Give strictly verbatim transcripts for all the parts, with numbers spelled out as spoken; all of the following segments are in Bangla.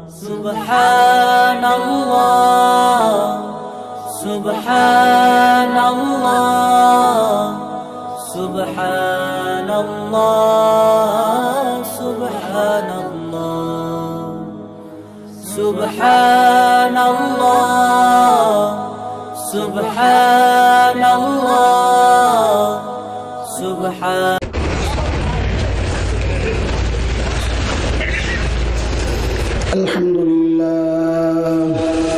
Subhanallah, Subhanallah, Subhanallah, Subhanallah, Subhanallah, Subhanallah, Subhan. Alhamdulillah,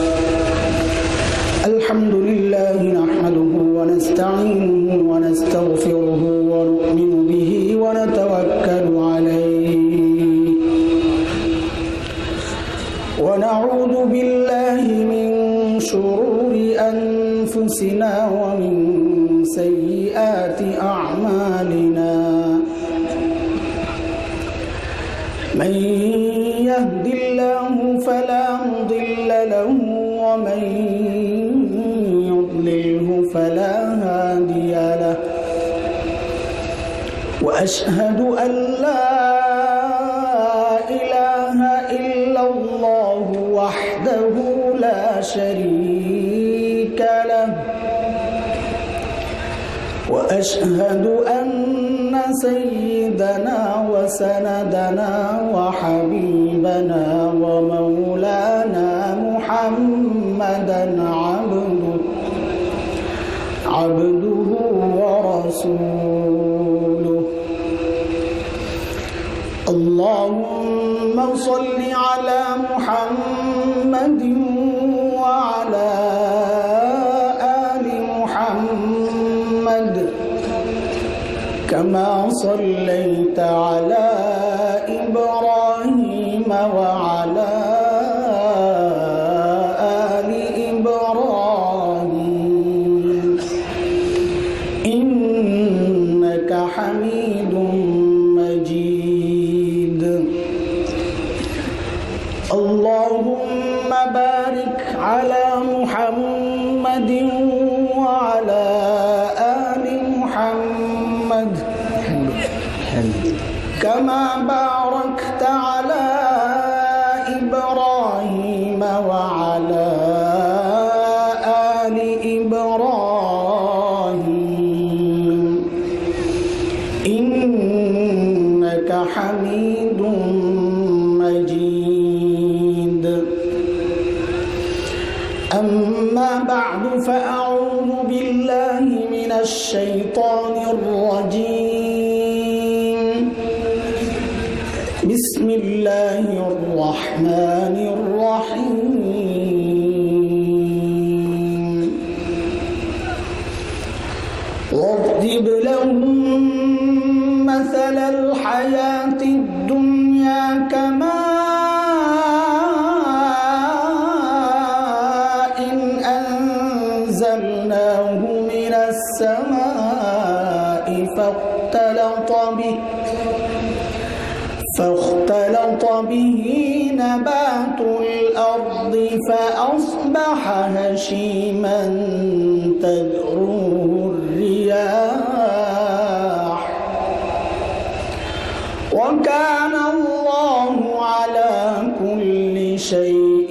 Alhamdulillah, nahmaduhu wa nasta'inuhu wa nastaghfiruhu wa nu'minu bihi wa natawakkalu alayhi wa na'udhu billahi min shururi anfusina wa min sayyiati a'malina. Man yahdihillahu fala mudilla lahu wa man yudlilhu fala hadiya lahu. Wa ashhadu an la ilaha illallah wahdahu la sharika lahu. Wa ashhadu anna sayyidana wa sanadana wa habibana wa maulana Muhammadan abduhu abduhu wa rasuluhu. Allahumma salli ala Muhammadin wa ala ali Muhammad kama sallaita ala Ibrahim wa ala ali Ibrahim innaka Hamidum Majid. Allahumma barik ala Muhammadin wa ala ali Muhammad kama barakta ala Ibrahim wa ala ali Ibrahim innaka Hamidum Majid. Amma ba'du, fa'a'udhu billahi minash shaitanir rajim. Bismillahir rahmanir rahim. Wadrib lahum mathalal hayatid dunya kama'in anzalnahu minas samaa'i fakhtalata bihi فاختلط به نبات الأرض فأصبح هشيما تذروه الرياح وكان الله على كل شيء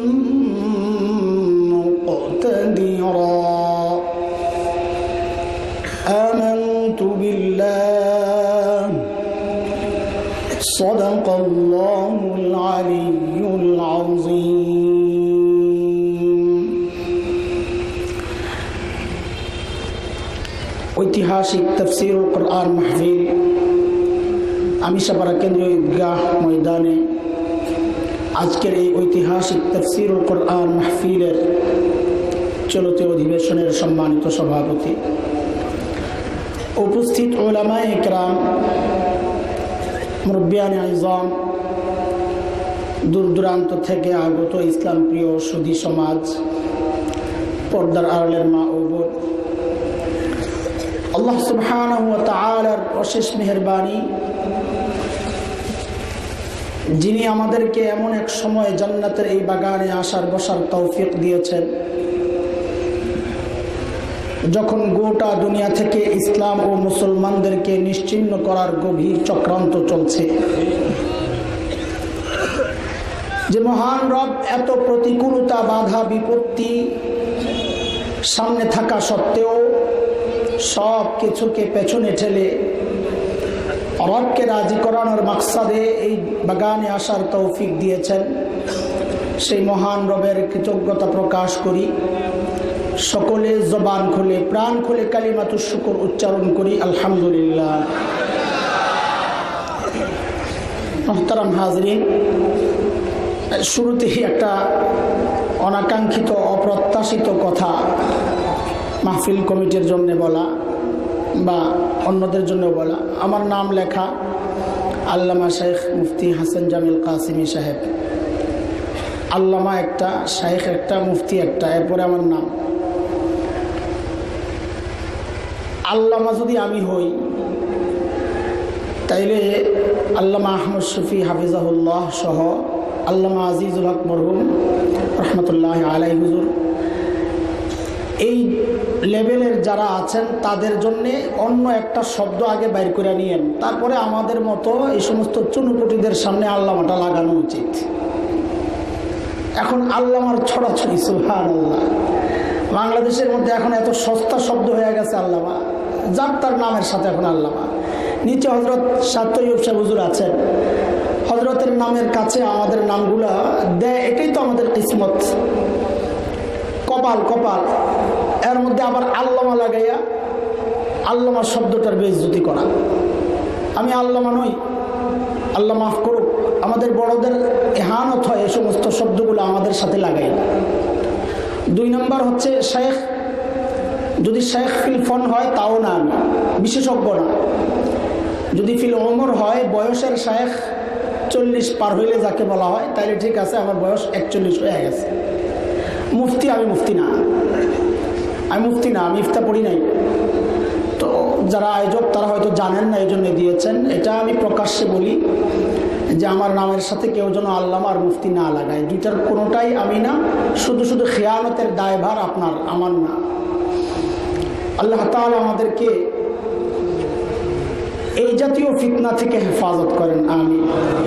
مقتدرا. آمنت بالله صدق الله العلي العظيم. ঐতিহাসিক তাফসীরুল কোরআন মাহফিল আমিশাপাড়া কেন্দ্রীয় ঈদগাহ ময়দানে আজকের এই ঐতিহাসিক তাফসীরুল কোরআন মাহফিলের চলতি অধিবেশনের সম্মানিত সভাপতি, উপস্থিত উলামায়ে ইকরাম, মুরব্বিয়ানে আযম, দূর দূরান্ত থেকে আগত ইসলাম প্রিয় সুধী সমাজ, পর্দার আড়ালের মা ও বোন, আল্লাহ সুবহানাহু ওয়া তাআলার অশেষ মেহেরবানি, যিনি আমাদেরকে এমন এক সময় জান্নাতের এই বাগানে আসার বসার তৌফিক দিয়েছেন যখন গোটা দুনিয়া থেকে ইসলাম ও মুসলমানদেরকে নিশ্চিহ্ন করার গভীর চক্রান্ত চলছে। যে মহান রব এত প্রতিকূলতা, বাধা, বিপত্তি সামনে থাকা সত্ত্বেও সব কিছুকে পেছনে ঠেলে রবকে রাজি করানোর মাকসাদে এই বাগানে আসার তৌফিক দিয়েছেন, সেই মহান রবের কৃতজ্ঞতা প্রকাশ করি। সকলে জবান খুলে, প্রাণ খুলে কালিমাতুশ শুকর উচ্চারণ করি, আলহামদুলিল্লাহ। মুহতারাম হাজরিন, শুরুতেই একটা অনাকাঙ্ক্ষিত অপ্রত্যাশিত কথা মাহফিল কমিটির জন্য বলা বা অন্যদের জন্য বলা। আমার নাম লেখা আল্লামা শেখ মুফতি হাসান জামিল কাসিমি সাহেব। আল্লামা একটা, শেখ একটা, মুফতি একটা, এরপরে আমার নাম। আল্লামা যদি আমি হই তাইলে আল্লামা আহমদ শফি হাফিজাহুল্লাহ সহ আল্লামা আজিজুল হক মরহুম রহমতুল্লাহ আলাই হুজুর, এই লেভেলের যারা আছেন তাদের জন্যে অন্য একটা শব্দ আগে বাইর করে নিয়েন, তারপরে আমাদের মতো এই সমস্ত চুনুপুটিদের সামনে আল্লামাটা লাগানো উচিত। এখন আল্লামার ছড়াছড়ি, সুবহানাল্লাহ। বাংলাদেশের মধ্যে এখন এত সস্তা শব্দ হয়ে গেছে আল্লামা, যার তার নামের সাথে এখন আল্লামা। নিচে হজরত শাহ তৈয়ব সাহেব হুজুর আছেন, হজরতের নামের কাছে আমাদের নামগুলা দেয়, এটাই তো আমাদের কিসমত, কপাল কপাল। এর মধ্যে আবার আল্লামা লাগাইয়া আল্লামা শব্দটার বেইজ্জতি করা। আমি আল্লামা নই, আল্লাহ মাফ করুক। আমাদের বড়দের এহানত হয় এই সমস্ত শব্দগুলো আমাদের সাথে লাগাই। দুই নম্বর হচ্ছে শেখ, যদি শেখ ফিল ফন হয় তাও না, আমি বিশেষজ্ঞ না। যদি ফিল ওমর হয়, বয়সের শেখ চল্লিশ পার হইলে যাকে বলা হয়, তাইলে ঠিক আছে, আমার বয়স একচল্লিশ হয়ে গেছে। মুফতি, আমি মুফতি না, আমি মুফতি না, আমি ইফতা পড়ি নাই। তো যারা আয়োজক তারা হয়তো জানেন না, এই জন্য দিয়েছেন। এটা আমি প্রকাশ্যে বলি যে আমার নামের সাথে কেউ যেন আল্লামা আর মুফতি না লাগায়। দুইটার কোনোটাই আমি না, শুধু শুধু খেয়ানতের দায়ভার আপনার, আমার না। আল্লাহ তাআলা আমাদেরকে এই জাতীয় ফিতনা থেকে হেফাজত করেন, আমিন।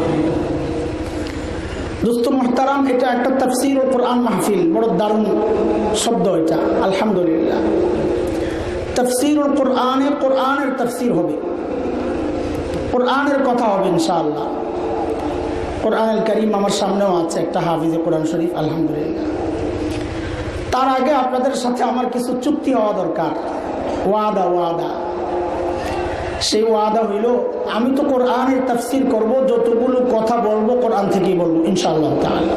দোস্ত মুহতারাম, এটা একটা তাফসীর ও কোরআন মাহফিল, বড় দারুণ শব্দ এটা, আলহামদুলিল্লাহ। তাফসীর ও কোরআনে, কোরআনের তাফসীর হবে, কোরআনের কথা হবে ইনশাআল্লাহ। কোরআনুল কারীম আমার সামনেও আছে, একটা হাফিজে কোরআন শরীফ, আলহামদুলিল্লাহ। তার আগে আপনাদের সাথে আমার কিছু চুক্তি হওয়া দরকার, ওয়াদা ওয়াদা। সেই ওয়াদা হইল, আমি তো কোরআনের তাফসীর করব, যতগুলো কথা বলবো কোরআন থেকেই বলবো ইনশাআল্লাহ তাআলা।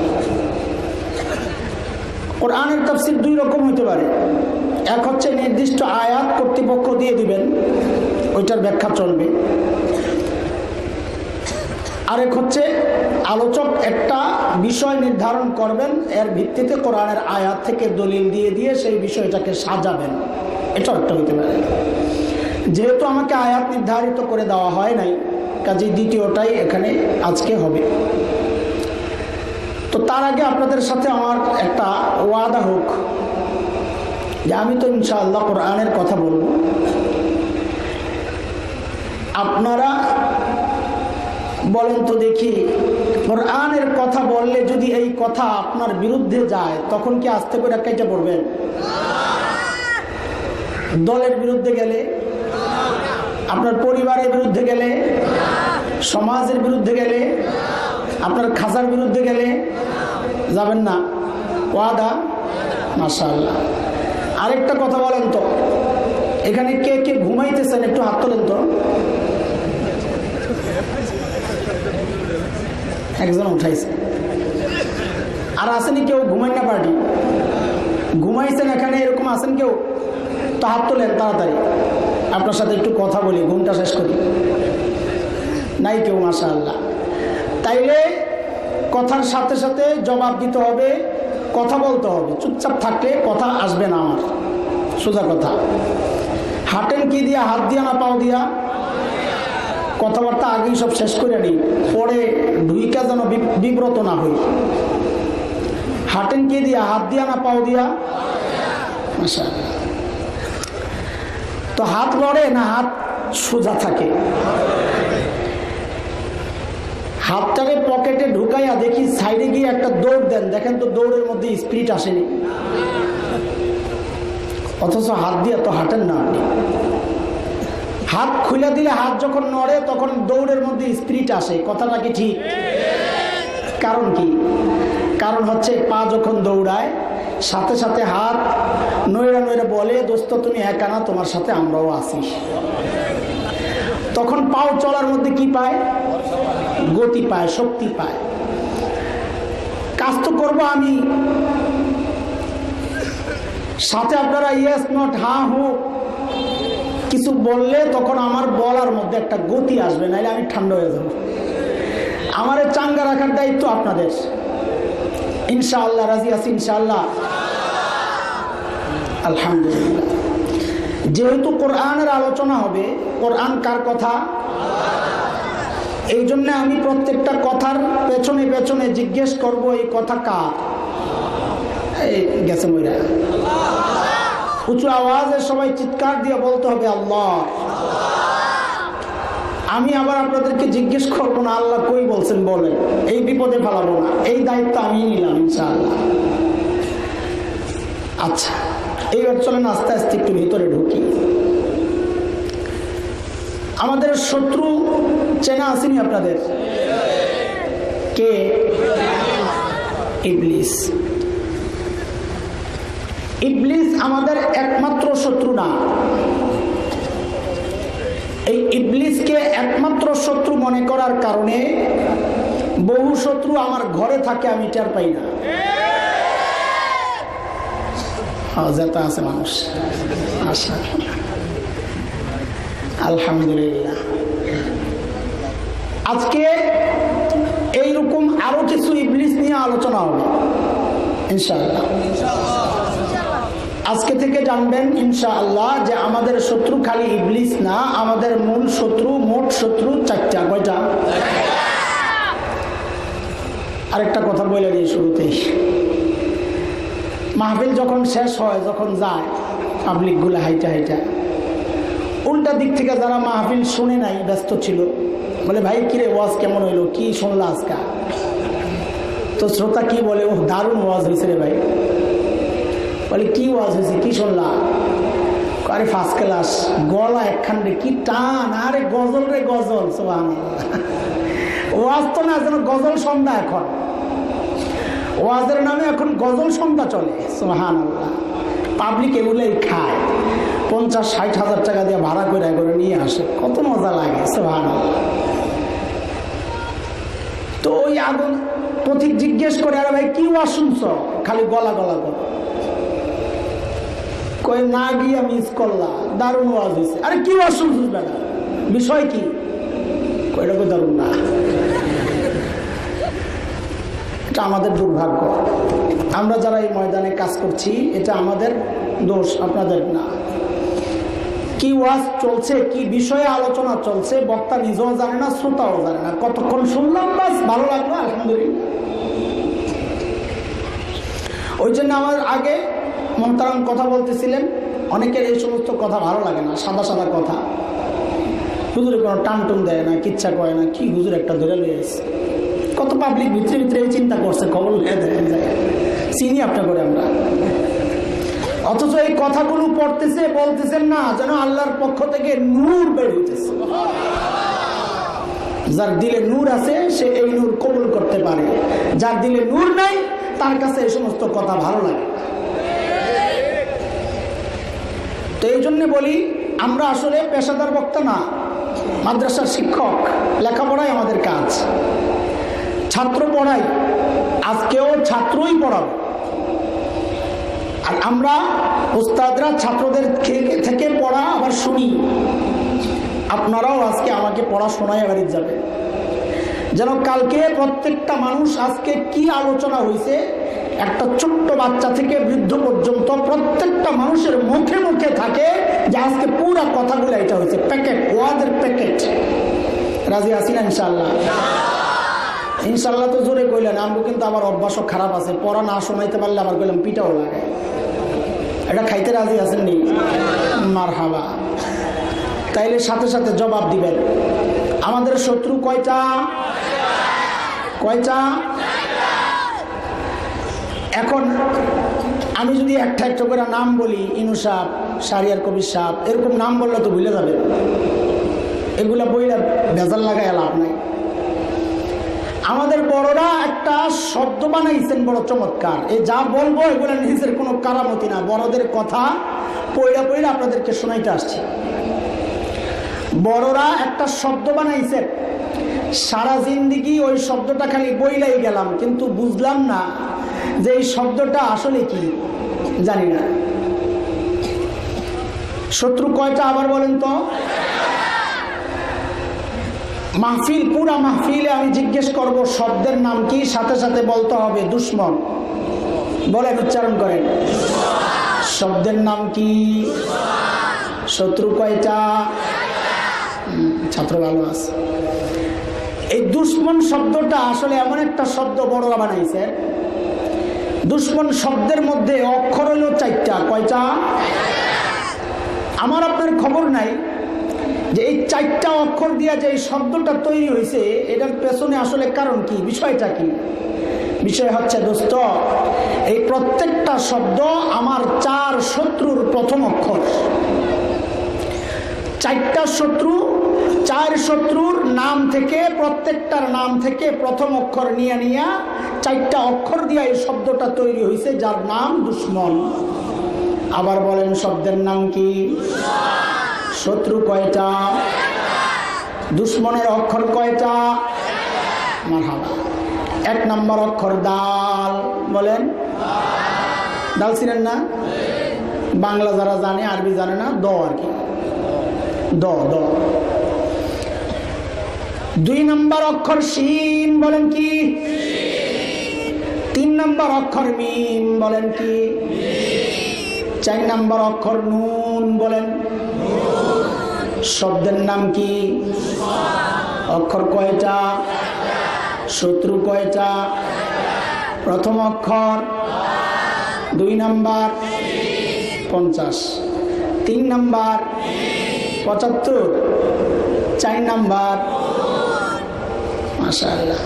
কোরআনের তাফসীর দুই রকম হইতে পারে। এক হচ্ছে নির্দিষ্ট আয়াত কর্তৃপক্ষ দিয়ে দিবেন, ওইটার ব্যাখ্যা চলবে। আরেক হচ্ছে আলোচক একটা বিষয় নির্ধারণ করবেন, এর ভিত্তিতে কোরআনের আয়াত থেকে দলিল দিয়ে দিয়ে সেই বিষয়টাকে সাজাবেন, এটাও একটা হইতে পারে। যেহেতু আমাকে আয়াত নির্ধারিত করে দেওয়া হয় নাই, কাজে দ্বিতীয়টাই এখানে আজকে হবে। তো তার আগে আপনাদের সাথে আমার একটা ওয়াদা হোক যে আমি তো ইনশাআল্লাহ কোরআনের কথা বলবো। আপনারা বলেন তো দেখি, কোরআনের কথা বললে যদি এই কথা আপনার বিরুদ্ধে যায়, তখন কি আস্তে করে কেটে পড়বেন? দলের বিরুদ্ধে গেলে, আপনার পরিবারের বিরুদ্ধে গেলে, সমাজের বিরুদ্ধে গেলে, আপনার খাজার বিরুদ্ধে গেলে যাবেন না? ওয়াদা? মাশাআল্লাহ। আরেকটা কথা বলেন তো, এখানে কে কে ঘুমাইতেছেন একটু হাত তোলেন তো। একজন উঠাইছে। আর আসেনি কেউ ঘুমাই না? পার্টি ঘুমাইছেন এখানে, এরকম আছেন কেউ? তো হাত তোলেন তাড়াতাড়ি, আপনার সাথে একটু কথা বলি, ঘুমটা শেষ করি। নাই কেউ? মাশাআল্লাহ। তাইলে কথার সাথে সাথে জবাব দিতে হবে, কথা বলতে হবে। চুপচাপ থাকলে কথা আসবে না আমার, সোজা কথা। হাঁটেন কি দিয়া? হাত দিয়া না পাও দিয়া? কথাবার্তা আগেই সব শেষ করে নিই, পরে ঢুইকা যেন বিব্রত না হই। হাঁটেন কি দিয়া? হাত দিয়া না পাও দিয়া? মাশাআল্লাহ। তো হাত লড়ে না হাত সোজা থাকে? হাতটাকে পকেটে ঢুকাইয়া দেখি সাইডে গিয়ে একটা দৌড় দেন, দেখেন তো দৌড়ের মধ্যে স্পিরিট আসেনি, অথচ হাত দিয়ে তো হাঁটেন না আপনি। হাত খুলে দিলে হাত যখন নড়ে তখন দৌড়ের মধ্যে স্পিরিট আসে, কথাটা কি ঠিক? কারণ কি? কারণ হচ্ছে পা যখন দৌড়ায় সাথে সাথে হাত নইরা নইরা বলে, দোস্ত তুমি একা না, তোমার সাথে আমরাও আছি। তখন পাও চলার মধ্যে কি পায়? গতি পায়, শক্তি পায়। কাজ তো করবো আমি, সাথে আপনারা ইয়েস নট হা হু কিছু বললে তখন আমার বলার মধ্যে একটা গতি আসবে, নাহলে আমি ঠান্ডা হয়ে যাবো। আমার চাঙ্গা রাখার দায়িত্ব আপনাদের। ইনশাআল্লাহ রাজি আছি ইনশাআল্লাহ। আলহামদুলিল্লাহ। যেহেতু কোরআনের আলোচনা হবে, কোরআন কার কথা? এই জন্য আমি প্রত্যেকটা কথার পেছনে পেছনে জিজ্ঞেস করব, এই কথা কার? এই গেছে মইরা উঁচু আওয়াজে সবাই চিৎকার দিয়ে বলতে হবে আল্লাহ। আমি আবার আপনাদেরকে জিজ্ঞেস করবো না আল্লাহ কই বলছেন বলেন, এই বিপদে ফেলাবো না, এই দায়িত্ব আমি নিলাম ইনশাআল্লাহ। আচ্ছা, এইবার চলেন আস্তে আস্তে একটু ভিতরে ঢুকি। আমাদের শত্রু চেনা আসেনি আপনাদের? কে? ইবলিস। ইবলিস আমাদের একমাত্র শত্রু না। এই ইবলিসকে একমাত্র শত্রু মনে করার কারণে বহু শত্রু আমার ঘরে থাকে, আমি টের পাই না। যেটা আছে মানুষ আশা। আলহামদুলিল্লাহ। আজকে এইরকম আরো কিছু ইবলিস নিয়ে আলোচনা হবে ইনশাআল্লাহ। আজকে থেকে জানবেন ইনশাআল্লাহ যে আমাদের শত্রু খালি ইবলিস না, আমাদের মূল শত্রু, মোট শত্রু চারটা। কয়টা? আরেকটা কথা বলে দিই শুরুতেই, মাহফিল যখন শেষ হয়, যখন যায় পাবলিক গুলো হাইটা হাইটা, উল্টা দিক থেকে যারা মাহফিল শুনে নাই, ব্যস্ত ছিল, বলে ভাই কিরে ওয়াজ কেমন হইলো, কি শুনলো আজকা? তো শ্রোতা কি বলে, ও দারুণ ওয়াজ হয়েছে রে ভাই। বলে কি ওয়াজ হয়েছে, কি শুনলা? আরে ফার্স্ট ক্লাস, গলা একখানে কি টান, আরে গজল রে গজল। সুবহানাল্লাহ। ওয়াজ তো না, যেন গজল সন্ধ্যা। এখন ওয়াজের নামে এখন গজল সন্ধ্যা চলে। সুবহানাল্লাহ। পাবলিক এগুলোই খায়, পঞ্চাশ ষাট হাজার টাকা দিয়ে ভাড়া করে করে নিয়ে আসে, কত মজা লাগে। সুবহানাল্লাহ। তো ওই আগুন পথিক জিজ্ঞেস করে, আরে ভাই কি ওয়াজ শুনছ? খালি গলা গলা করে কই না গিয়ে মিস করলা, দারুণ ওয়াজ হয়েছে। আরে কি ওয়াজ শুনছিস বেটা, বিষয় কি? কইটা কই দারুণ না। এটা আমাদের দুর্ভাগ্য। আমরা যারা এই ময়দানে কাজ করছি, এটা আমাদের দোষ, আপনাদের না। কি ওয়াজ চলছে, কি বিষয়ে আলোচনা চলছে, বক্তা নিজেও জানে না, শ্রোতাও জানে না। কতক্ষণ শুনলাম, বাস ভালো লাগলো, আলহামদুলিল্লাহ। ওই জন্য আমার আগে মহতারাম কথা বলতেছিলেন, অনেকের এই সমস্ত কথা ভালো লাগে না, সাদা সাদা কথা। হুজুরে কোনো টান টুন দেয় না, কিচ্ছা করে না, কি হুজুর একটা ধরে লয়ে এসে। কত পাবলিক ভিতরে ভিতরে চিন্তা করছে, খবর লয়ে দেয় চিনি আপনার করে আমরা। অথচ এই কথাগুলো পড়তেছে, বলতেছেন না যেন আল্লাহর পক্ষ থেকে নূর বের হইতেছে। যার দিলে নূর আছে সে এই নূর কবুল করতে পারে, যার দিলে নূর নাই তার কাছে এই সমস্ত কথা ভালো লাগে। তো এই জন্য বলি, আমরা আসলে পেশাদার বক্তা না, মাদ্রাসার শিক্ষক, লেখাপড়াই আমাদের কাজ। ছাত্র পড়াই, আজকেও ছাত্রই পড়াবো। আর আমরা উস্তাদরা ছাত্রদের থেকে পড়া আবার শুনি। আপনারাও আজকে আমাকে পড়া শোনায় বাড়িতে যাবে, যেন কালকে প্রত্যেকটা মানুষ আজকে কি আলোচনা হয়েছে, একটা ছোট্ট বাচ্চা থেকে বৃদ্ধ পর্যন্ত প্রত্যেকটা মানুষের মুখে মুখে থাকে যে আজকে পুরা কথাগুলো এটা হয়েছে। প্যাকেট, ওয়াজের প্যাকেট। রাজি আছি না ইনশাআল্লাহ? ইনশাআল্লাহ তো জোরে কইলেন। আমগো কিন্তু আমার অভ্যাসও খারাপ আছে, পড়া না শোনাইতে পারলে আমার কইলাম পিটাও লাগে। এটা খাইতে রাজি আছেন নি? মারহাবা। তাইলে সাথে সাথে জবাব দিবেন। আমাদের শত্রু কয়টা? কয়টা? এখন আমি যদি একটা একটা করে নাম বলি, ইনু সাহ, শাহরিয়ার কবির সাহ, এরকম নাম বললে তো ভুলে যাবে। এগুলা বইলা ভেজাল লাগায় লাভ নাই। আমাদের বড়রা একটা শব্দ বানাইছেন বড় চমৎকার। এই যা বলবো এগুলো নিজের কোনো কারামতি না, বড়দের কথা পয়লা পয়লা আপনাদেরকে শোনাইতে আসছি। বড়রা একটা শব্দ বানাইছেন, সারা জিন্দিগি ওই শব্দটা খালি বইলাই গেলাম, কিন্তু বুঝলাম না যে এই শব্দটা আসলে কি, জানি না। শত্রু কয়টা আবার বলেন তো? মাহফিল, পুরা মাহফিলে আমি জিজ্ঞেস করব শব্দের নাম কি, সাথে সাথে বলতে হবে দুশ্মন। বলেন, উচ্চারণ করেন। শব্দের নাম কি? শত্রু কয়টা? ছাত্র ভালো আছে। এই দুশ্মন শব্দটা আসলে এমন একটা শব্দ বড়রা বানাইছে। দুশ্মন শব্দের মধ্যে অক্ষর হলো চারটা। কয়টা? আমার আপনার খবর নাই যে এই চারটা অক্ষর দিয়া যে এই শব্দটা তৈরি হয়েছে, এটার পেছনে আসলে কারণ কি, বিষয়টা কি? বিষয় হচ্ছে দোস্ত, এই প্রত্যেকটা শব্দ আমার চার শত্রুর প্রথম অক্ষর। চারটা শত্রু, চার শত্রুর নাম থেকে, প্রত্যেকটার নাম থেকে প্রথম অক্ষর নিয়ে নিয়ে চারটা অক্ষর দিয়ে এই শব্দটা তৈরি হয়েছে, যার নাম দুশ্মন। আবার বলেন, শব্দের নাম কি? শত্রু কয়টা? দুশ্মনের অক্ষর কয়টা? মারহাবা। এক নম্বর অক্ষর দাল। বলেন, দাল চিনেন না? বাংলা যারা জানে, আরবি জানে না, দ আর কি, দ দ। দুই নম্বর অক্ষর শিন। বলেন কি? তিন নম্বর অক্ষর মিম। বলেন কি? চার নম্বর অক্ষর নুন। বলেন। শব্দের নাম কি? অক্ষর কয়টা? শত্রু কয়টা? প্রথম অক্ষর, দুই নাম্বার পঞ্চাশ, তিন নাম্বার পঁচাত্তর, চার নাম্বার মাশাআল্লাহ।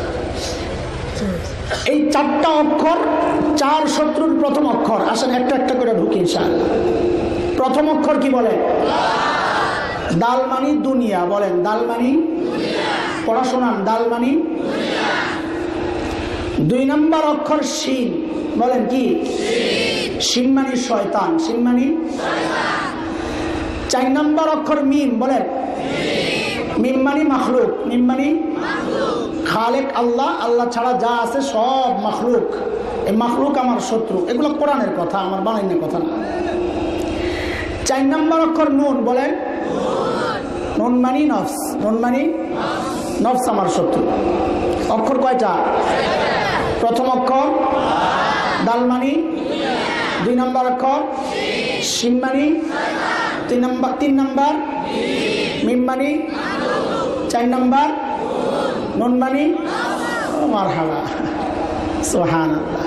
এই চারটা অক্ষর চার শত্রুর প্রথম অক্ষর। আসেন একটা একটা করে ঢুকি ইনশাআল্লাহ। প্রথম অক্ষর কি বলেন? দাল মানি দুনিয়া। বলেন, দাল মানি পড়াশোনার, দাল মানি। দুই নম্বর অক্ষর শিন। বলেন কি? শিন মানি শয়তান, শিন মানি। চার নম্বর অক্ষর মিম। বলেন, মিম মানি মাখলুক, মিম মানি খালেক আল্লাহ, আল্লাহ ছাড়া যা আছে সব মাখলুক। এই মাখলুক আমার শত্রু। এগুলো কোরআনের কথা, আমার বানাইনের কথা না। চার নম্বর অক্ষর নুন। বলেন, নুন মানি নফস, নুন মানি নফস আমার শত্রু। অক্ষর কয়টা? প্রথম অক্ষর দাল মানি, দুই নম্বর অক্ষর শিন মানি, তিন নম্বর তিন নম্বর মিম মানি, চার নম্বর নুন মানি। মারহাবা, সুবহানাল্লাহ।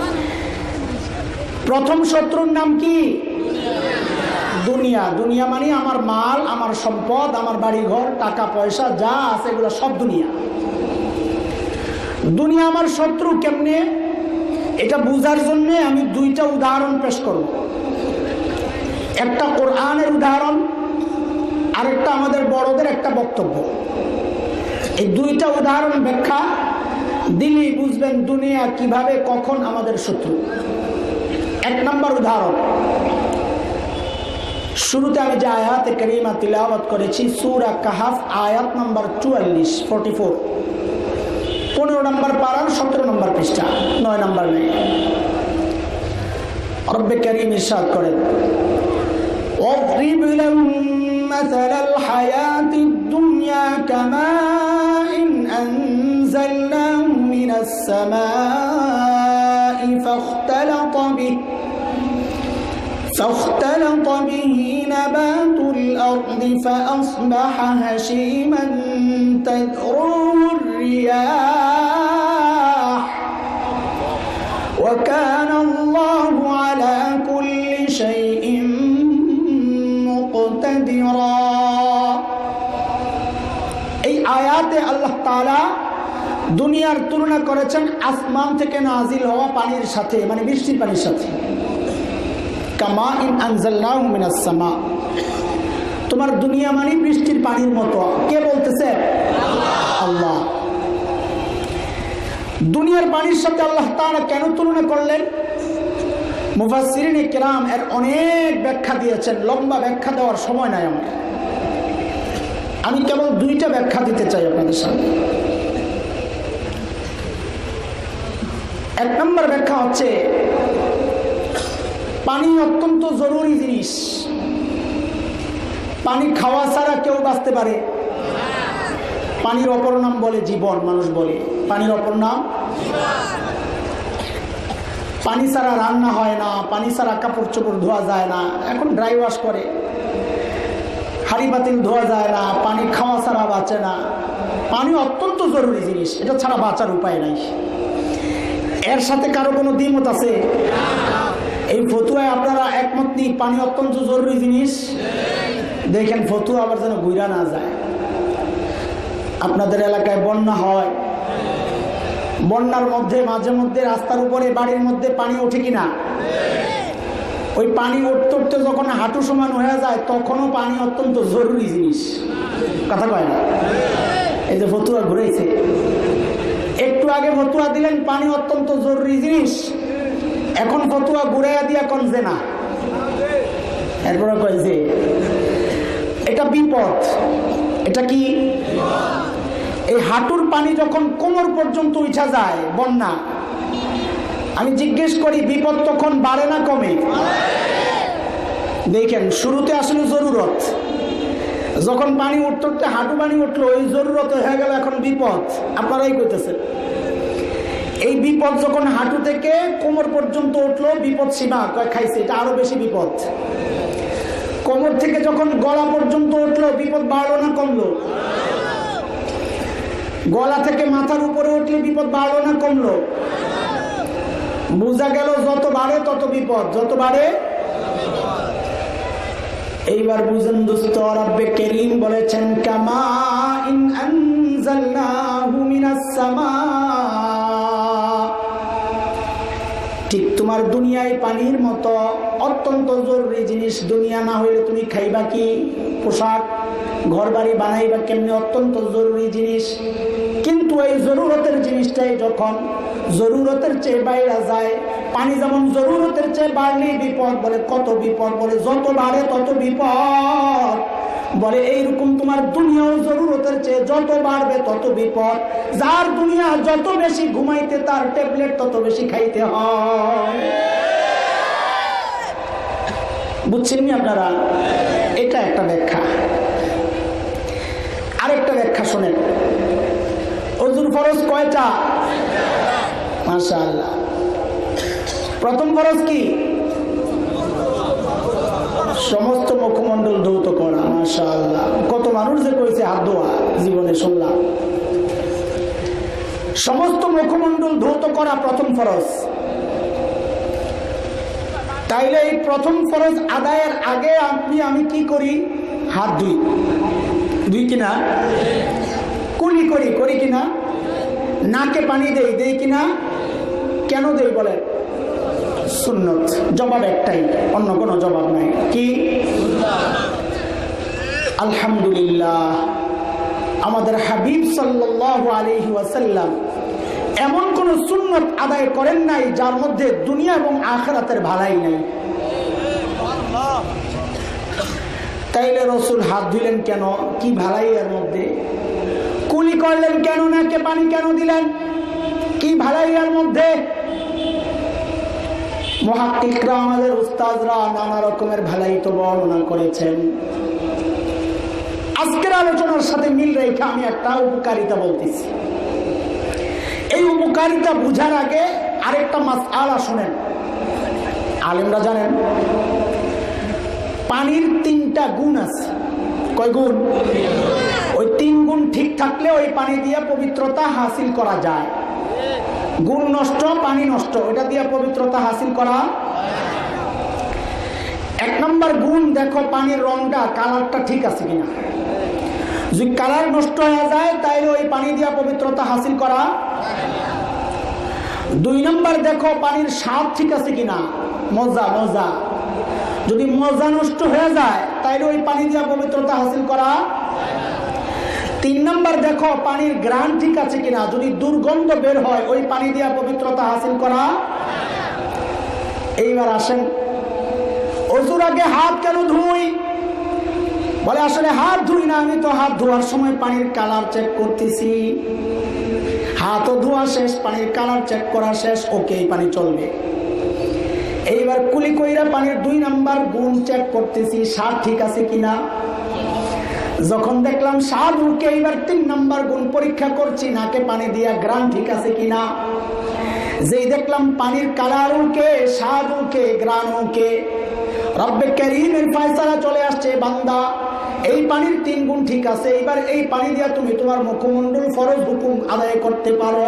প্রথম শত্রুর নাম কি? দুনিয়া। দুনিয়া মানে আমার মাল, আমার সম্পদ, আমার বাড়িঘর, টাকা পয়সা যা আছে এগুলো সব দুনিয়া। দুনিয়া আমার শত্রু কেমনে, এটা বুঝার জন্য আমি দুইটা উদাহরণ পেশ করব। একটা কোরআনের উদাহরণ, আরেকটা আমাদের বড়দের একটা বক্তব্য। এই দুইটা উদাহরণ ব্যাখ্যা দিলেই বুঝবেন দুনিয়া কিভাবে কখন আমাদের শত্রু। এক নম্বর উদাহরণ, শুরুতে আমি যে আয়াতে কারিমা তিলাওয়াত করেছি, সূরা কাহাফ আয়াত নম্বর চুয়াল্লিশ, ফোরটি ফোর, পনেরো নম্বর পারার সতেরো নম্বর পৃষ্ঠা, নয় নম্বর নেই। রব্বে কারীম ইরশাদ করেন, ওয়াদরিব লাহুম মাসালাল হায়াতিদ দুনিয়া কামাইন আনজালনাহু মিনাস সামাই ফাখতালাতা বিহি فاختلط به نبات الأرض فأصبح هشيما تذروه الرياح وكان الله على كل شيء مقتدرا। এই আয়াতে আল্লাহ তাআলা দুনিয়ার তুলনা করেছেন আসমান থেকে নাজিল হওয়া পানির সাথে, মানে বৃষ্টির পানির সাথে। কামা ইন আনজালনাহু মিনাস সামা, তোমার দুনিয়া মানে বৃষ্টির পানির মতো। কে বলতেছে? আল্লাহ। দুনিয়ার পানির সাথে আল্লাহ তাআলা কেন তুলনা করলেন? মুফাসসিরিন কিরাম এর অনেক ব্যাখ্যা দিয়েছেন, লম্বা ব্যাখ্যা দেওয়ার সময় নাই আমার। আমি কেবল দুইটা ব্যাখ্যা দিতে চাই আপনাদের সামনে। এক নম্বর ব্যাখ্যা হচ্ছে, পানি অত্যন্ত জরুরি জিনিস। পানি খাওয়া ছাড়া কেউ বাঁচতে পারে? পানির অপর নাম বলে জীবন, মানুষ বলে পানির অপর নাম। পানি ছাড়া রান্না হয় না, পানি ছাড়া কাপড় চোপড় ধোয়া যায় না, এখন ড্রাই ওয়াশ করে, হাড়ি পাতিল ধোয়া যায় না, পানি খাওয়া ছাড়া বাঁচে না। পানি অত্যন্ত জরুরি জিনিস, এটা ছাড়া বাঁচার উপায় নাই। এর সাথে কারো কোনো দ্বিমত আছে? এই ফতুয়ায় আপনারা একমত নেই পানি অত্যন্ত জরুরি জিনিস? দেখেন ফতুয়া আবার যেন ঘুরা না যায়। আপনাদের এলাকায় বন্যা হয়, বন্যার মধ্যে মাঝে মধ্যে রাস্তার উপরে বাড়ির মধ্যে পানি ওঠে কিনা? ওই পানি উঠতে উঠতে যখন হাঁটু সমান হয়ে যায় তখনও পানি অত্যন্ত জরুরি জিনিস। কথা কয় না? এই যে ফতুয়া ঘুরেছে, একটু আগে ফতুয়া দিলেন পানি অত্যন্ত জরুরি জিনিস, এখন ফতুয়া ঘুরাইয়া দিয়া কোন যে না, এরপরে কয়েছে এটা বিপদ। এটা কি? এই হাঁটুর পানি যখন কোমর পর্যন্ত উঠা যায় বন্যা, আমি জিজ্ঞেস করি বিপদ তখন বাড়ে না কমে? দেখেন শুরুতে আসলে জরুরত, যখন পানি উঠতে উঠতে হাঁটু পানি উঠলো ওই জরুরত হয়ে গেল এখন বিপদ। আপনারাই কইতেছেন এই বিপদ যখন হাঁটু থেকে কোমর পর্যন্ত উঠলো বিপদ সীমা খাইছে, এটা আরো বেশি বিপদ। কোমর থেকে যখন গলা পর্যন্ত উঠলো বিপদ বাড়লো না কমলো? গলা থেকে মাথার উপরে উঠলে বিপদ বাড়লো না কমলো? বোঝা গেল যত বাড়ে তত বিপদ, যত বাড়ে। এইবার বুঝেন দোস্ত, রব্বে কারীম বলেছেন কামা ইন আনজালনাহু মিনাস সামা, ঠিক তোমার দুনিয়ায় পানির মতো অত্যন্ত জরুরি জিনিস। দুনিয়া না হইলে তুমি খাইবা কি, পোশাক ঘর বাড়ি বানাইবা কেমনি, অত্যন্ত জরুরি জিনিস। কিন্তু এই জরুরতের জিনিসটাই যখন জরুরতের চেয়ে বাইরে যায়, পানি যেমন জরুরতের চেয়ে বাড়লেই বিপদ, বলে কত বিপদ, বলে যত বাড়ে তত বিপদ। বলে এইরকম তোমার দুনিয়াও জরুরতের চেয়ে যত বাড়বে তত বিপদ। যার দুনিয়া যত বেশি ঘুমাইতে তার ট্যাবলেট তত বেশি খাইতে হয়। বুঝছেননি আপনারা? এটা একটা ব্যাখ্যা। আরেকটা ব্যাখ্যা শোনেন, ওযুর ফরজ কয়টা? মাশাআল্লাহ। প্রথম ফরজ কি? সমস্ত মুখমণ্ডল ধৌত করা। মাশাআল্লাহ, কত মানুষ যে কইছে হাত ধোয়া, জীবনে শুনলাম। সমস্ত মুখমণ্ডল ধৌত করা প্রথম ফরজ। তাইলে এই প্রথম ফরজ আদায়ের আগে আপনি আমি কি করি? হাত ধুই, ধুই কিনা? কুলি করি, করি কিনা? নাকে পানি দেই, দেই কিনা? কেন দেই বলেন? সুন্নত। জবাব একটাই, অন্য কোনো জবাব নাই। কি? আলহামদুলিল্লাহ, আমাদের হাবিব সাল্লাল্লাহু আলাইহি ওয়াসাল্লাম এমন কোন সুন্নত আদায় করেন নাই যার মধ্যে দুনিয়া এবং আখিরাতের ভালাই নাই। তাইলে রাসূল হাত ধুলেন কেন? কি ভালাই এর মধ্যে? কুলি করলেন কেন? নাকে পানি কেন দিলেন? কি ভালাই এর মধ্যে? মুহাক্কিকরা, আমাদের উস্তাদরা নানা রকমের ভালাই তো বর্ণনা করেছেন। আজকের আলোচনার সাথে মিল রেখে আমি একটা উপকারিতা বলতেছি। এই উপকারিতা বুঝার আগে আরেকটা মাসআলা শুনেন। আলেমরা জানেন পানির তিনটা গুণ আছে। কয় গুণ? ওই তিন গুণ ঠিক থাকলে ওই পানি দিয়ে পবিত্রতা হাসিল করা যায়। গুণ নষ্ট, পানি নষ্ট, ওইটা দিয়ে পবিত্রতা হাসিল করা। এক নম্বর গুণ, দেখো পানির রংটা, কালারটা ঠিক আছে কিনা। যদি কালার নষ্ট হয়ে যায় তাইলে ওই পানি দিয়া পবিত্রতা হাসিল করা। দুই নম্বর দেখো পানির স্বাদ ঠিক আছে কিনা, মজা মজা যদি মজা নষ্ট হয়ে যায় তাইলে ওই পানি দিয়া পবিত্রতা হাসিল করা। তিন নম্বর দেখো পানির গ্রান ঠিক আছে কিনা, যদি দুর্গন্ধ বের হয় ওই পানি দিয়া পবিত্রতা হাসিল করা। এইবার আসেন, ওযুর আগে হাত কেন ধুই? বলে আসলে হাত ধুই না, আমি তো হাত ধোয়ার সময় পানির কালার চেক করতেছি। হাতও ধোয়া শেষ, পানির কালার চেক করা শেষ, ওকে এই পানি চলবে। এইবার কুলি কইরা পানির দুই নাম্বার গুণ চেক করতেছি, স্বাদ ঠিক আছে কিনা। যখন দেখলাম স্বাদ ওকে, এইবার তিন নাম্বার গুণ পরীক্ষা করছি, নাকে পানি দিয়া গ্রান ঠিক আছে কিনা। যেই দেখলাম পানির কালার ওকে, স্বাদ ওকে, গ্রান ওকে, রব্বে কারীমের ফয়সালা চলে আসছে, বান্দা এই পানির তিন গুণ ঠিক আছে, এইবার এই পানি দিয়া তুমি তোমার মুখমণ্ডল ফরজ হুকুম আদায় করতে পারো।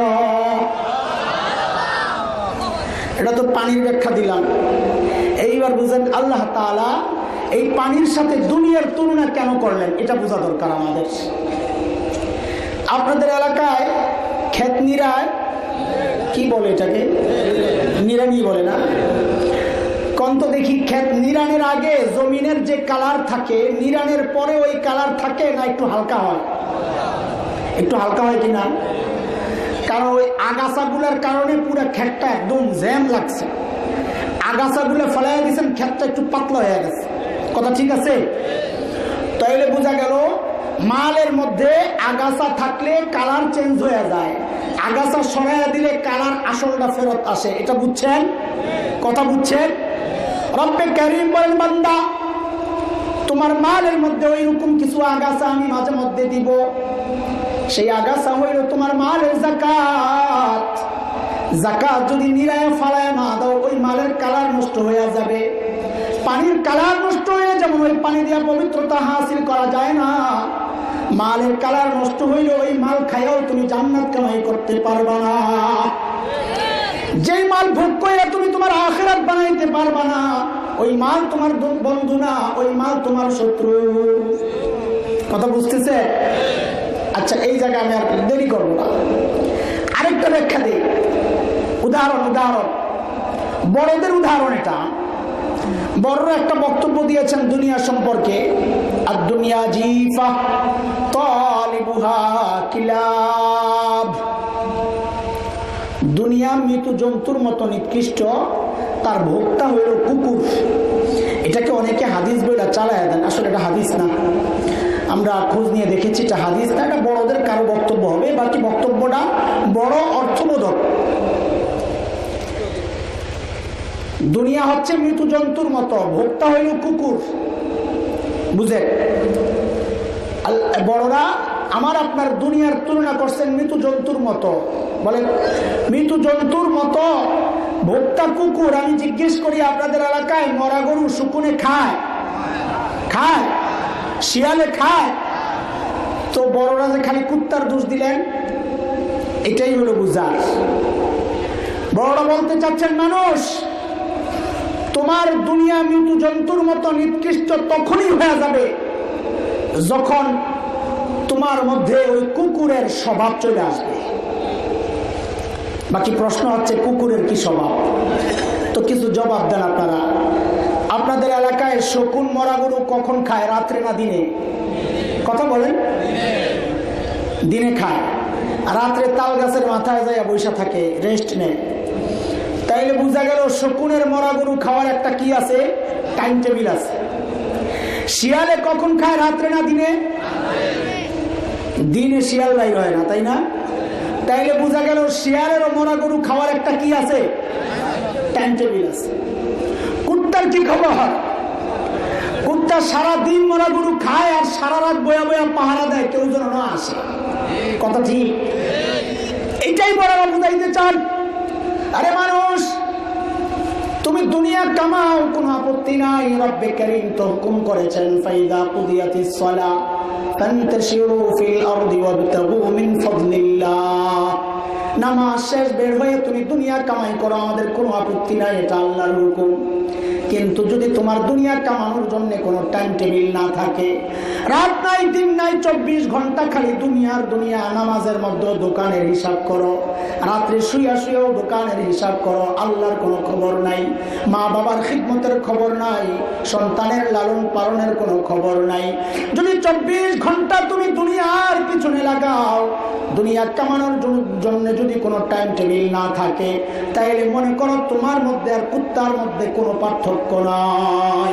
এটা তো পানির ব্যাখ্যা দিলাম। এইবার বুঝেন আল্লাহ তাআলা এই পানির সাথে দুনিয়ার তুলনা কেন করলেন, এটা বোঝা দরকার আমাদের। আপনাদের এলাকায় ক্ষেত নিরায় কি বলে, এটাকে নিড়ানি বলে না? কন্ত দেখি ক্ষেত নিড়ানের আগে জমিনের যে কালার থাকে, নিড়ানের পরে ওই কালার থাকে না একটু হালকা হয়? একটু হালকা হয় কিনা? কারণ ওই আগাছাগুলার কারণে পুরো ক্ষেতটা একদম জ্যাম লাগছে। আগাছাগুলো ফেলাই দিয়েছেন, ক্ষেতটা একটু পাতলা হয়ে গেছে। কথা ঠিক আছে? তাইলে বোঝা গেল মালের মধ্যে আগাছা থাকলে কালার চেঞ্জ হয়ে যায়, আগাছা সরাইয়া দিলে কালার আসলটা ফেরত আসে। এটা বুঝছেন? কথা বুঝছেন? রব্বে কারীম বলেন, বান্দা তোমার মালের মধ্যে ওই রকম কিছু আগাছা আমি মাঝে মধ্যে দিব, সেই আগাছা হইল তোমার মালের যাকাত। যাকাত যদি নিরায় ফালায় না দাও, ওই মালের কালার নষ্ট হয়ে যাবে। পানির কালার নষ্ট হয়ে যেমন ওই পানি দিয়া পবিত্রতা হাসিল করা যায় না, মালের কালার নষ্ট হইলে ওই মাল খাইয়াও তুমি জান্নাত কামাই করতে পারবা না। যেই মাল ভোগ করে তুমি তোমার আখিরাত বানাইতে পারবা না, ওই মাল তোমার বন্ধু না, ওই মাল তোমার শত্রু। কথা বুঝতেছে? আচ্ছা, এই জায়গায় আমি আর দেরি করবো না, আরেকটা ব্যাখ্যা দিই। উদাহরণ উদাহরণ বড়দের উদাহরণ। এটা বড়রা একটা বক্তব্য দিয়েছেন দুনিয়া সম্পর্কে। আর দুনিয়া জিফা তালিবুহা কিলাব, দুনিয়া মৃত্যু জন্তুর মতো নিকৃষ্ট, তার ভোক্তা হইল কুকুর। এটাকে অনেকে হাদিস বইলা চালায় দেন, আসলে এটা হাদিস না। আমরা খোঁজ নিয়ে দেখেছি এটা হাদিস না, এটা বড়দের কারো বক্তব্য হবে, বাকি বক্তব্যটা বড় অর্থবোধক। দুনিয়া হচ্ছে মৃত্যু জন্তুর মতো, ভোক্তা হইল কুকুর। বুঝে বড়রা আমার আপনার দুনিয়ার তুলনা করছেন মৃত্যু জন্তুর মতো। বলেন মৃত্যু জন্তুর মতো, ভোক্তা কুকুর। আমি জিজ্ঞেস করি, আপনাদের এলাকায় মরা গরু শুকুনে খায়? খায়? শিয়ালে খায়? তো বড়রা যে খালি কুত্তার দোষ দিলেন, এটাই হলো বুঝার। বড়রা বলতে চাচ্ছেন, মানুষ তোমার দুনিয়া মৃত্যু জন্তুর মতো নিকৃষ্ট তখনই হয়ে যাবে যখন তোমার মধ্যে ওই কুকুরের স্বভাব চলে আসবে। বাকি প্রশ্ন হচ্ছে কুকুরের কি স্বভাব? তো কিছু জবাব দেন আপনারা। আপনাদের এলাকায় শকুন মরা গরু কখন খায়, রাত্রে না দিনে? কথা বলেন। দিনে খায়, রাত্রে তাল গাছের মাথায় যায় বৈশা থাকে, রেস্ট নেয়। তাইলে বোঝা গেল শকুনের মরা গরু খাওয়ার একটা কি আছে, টাইম টেবিল আছে। শিয়ালে কখন খায়, রাত্রে না দিনে? দিনে শিয়াল বাইর হয় না, তাই না? তাইলে বোঝা গেল শিয়ালের মরা গরু খাওয়ার একটা কি আছে, টাইম টেবিল আছে। কুত্তার কি খবর? কুত্তা সারা দিন মরা গরু খায় আর সারা রাত বয়া বয়া পাহারা দেয়, কেউ যেন না আসে। কথা ঠিক? এটাই বড়রা বুঝাইতে চান। আরে মানুষ, তুমি দুনিয়া কামাও, কোনো আপত্তি নাই। রব্বে কারীম তো হুকুম করেছেন, ফাইদা কুদিয়াতিস সালাহ ফান্তাশিরু ফিল আরদি ওয়াবতাগু মিন ফাদলিল্লাহ। নামাজ শেষ বের হয়ে তুমি দুনিয়া কামাই করো, আমাদের কোনো আপত্তি নাই, এটা আল্লাহর হুকুম। কিন্তু যদি তোমার দুনিয়া কামানোর জন্য কোনো টাইম টেবিল না থাকে, রাত নাই দিন নাই চব্বিশ ঘন্টা খালি দুনিয়ার দুনিয়া, নামাজের মধ্যে দোকানের হিসাব করো, রাত্রে শুয়া শুয়েও দোকানের হিসাব করো, আল্লাহর কোনো খবর নাই, মা বাবার খিদমতের খবর নাই, সন্তানের লালন পালনের কোনো খবর নাই, যদি চব্বিশ ঘন্টা তুমি দুনিয়ার পিছনে লাগাও, দুনিয়া কামানোর জন্য যদি কোনো টাইম টেবিল না থাকে, তাইলে মনে করো তোমার মধ্যে আর কুত্তার মধ্যে কোনো পার্থক্য নাই।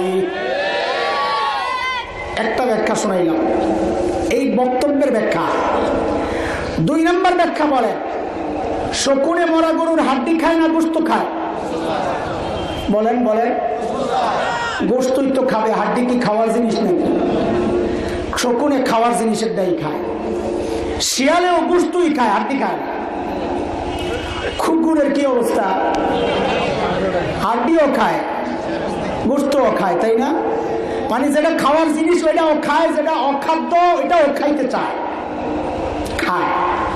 একটা ব্যাখ্যা শোনাইলাম, এই বক্তব্যের ব্যাখ্যা। দুই নম্বর ব্যাখ্যা বলে, শকুনে মরা গরুর হাড্ডি খায় না গোস্ত খায়? বলেন বলেন। গোস্তই তো খাবে, হাড্ডি কি খাওয়ার জিনিস নাকি? শকুনে খাওয়ার জিনিসের দায়ী খায়, শিয়ালেও গোস্তই খায়, হাড্ডি খায়। কুকুরের কি অবস্থা? হাড্ডিও খায়, গোস্তও খায়, তাই না? মানে যেটা খাওয়ার জিনিস ওইটাও খায়, যেটা অখাদ্য ওইটাও খাইতে চায়, খায়।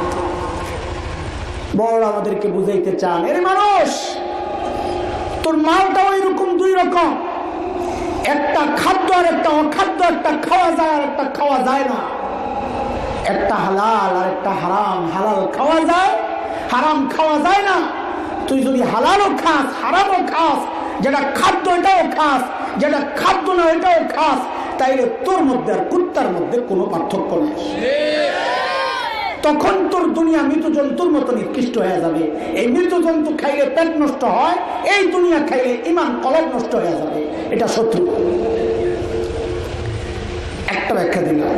বড় আমাদেরকে বুঝাইতে চান, এর মানুষ তোর মালটা ওই রকম দুই রকম, একটা খাদ্য আর একটা অখাদ্য, একটা খাওয়া যায় আর একটা খাওয়া যায় না, একটা হালাল আর একটা হারাম। হালাল খাওয়া যায়, হারাম খাওয়া যায় না। তুই যদি হালালও খাস হারামও খাস, যেটা খাদ্য এটাও খাস, যেটা খাদ্য না এটাও খাস, তাইলে তোর মধ্যে আর কুত্তার মধ্যে কোনো পার্থক্য নেই। তখন তোর দুনিয়া মৃত জন্তুর মতো নিকৃষ্ট হয়ে যাবে। এই মৃত জন্তু খাইলে পেট নষ্ট হয়, এই দুনিয়া খাইলে ইমান কলব নষ্ট হয়ে যাবে। এটা শত্রু। একটা ব্যাখ্যা দিলাম,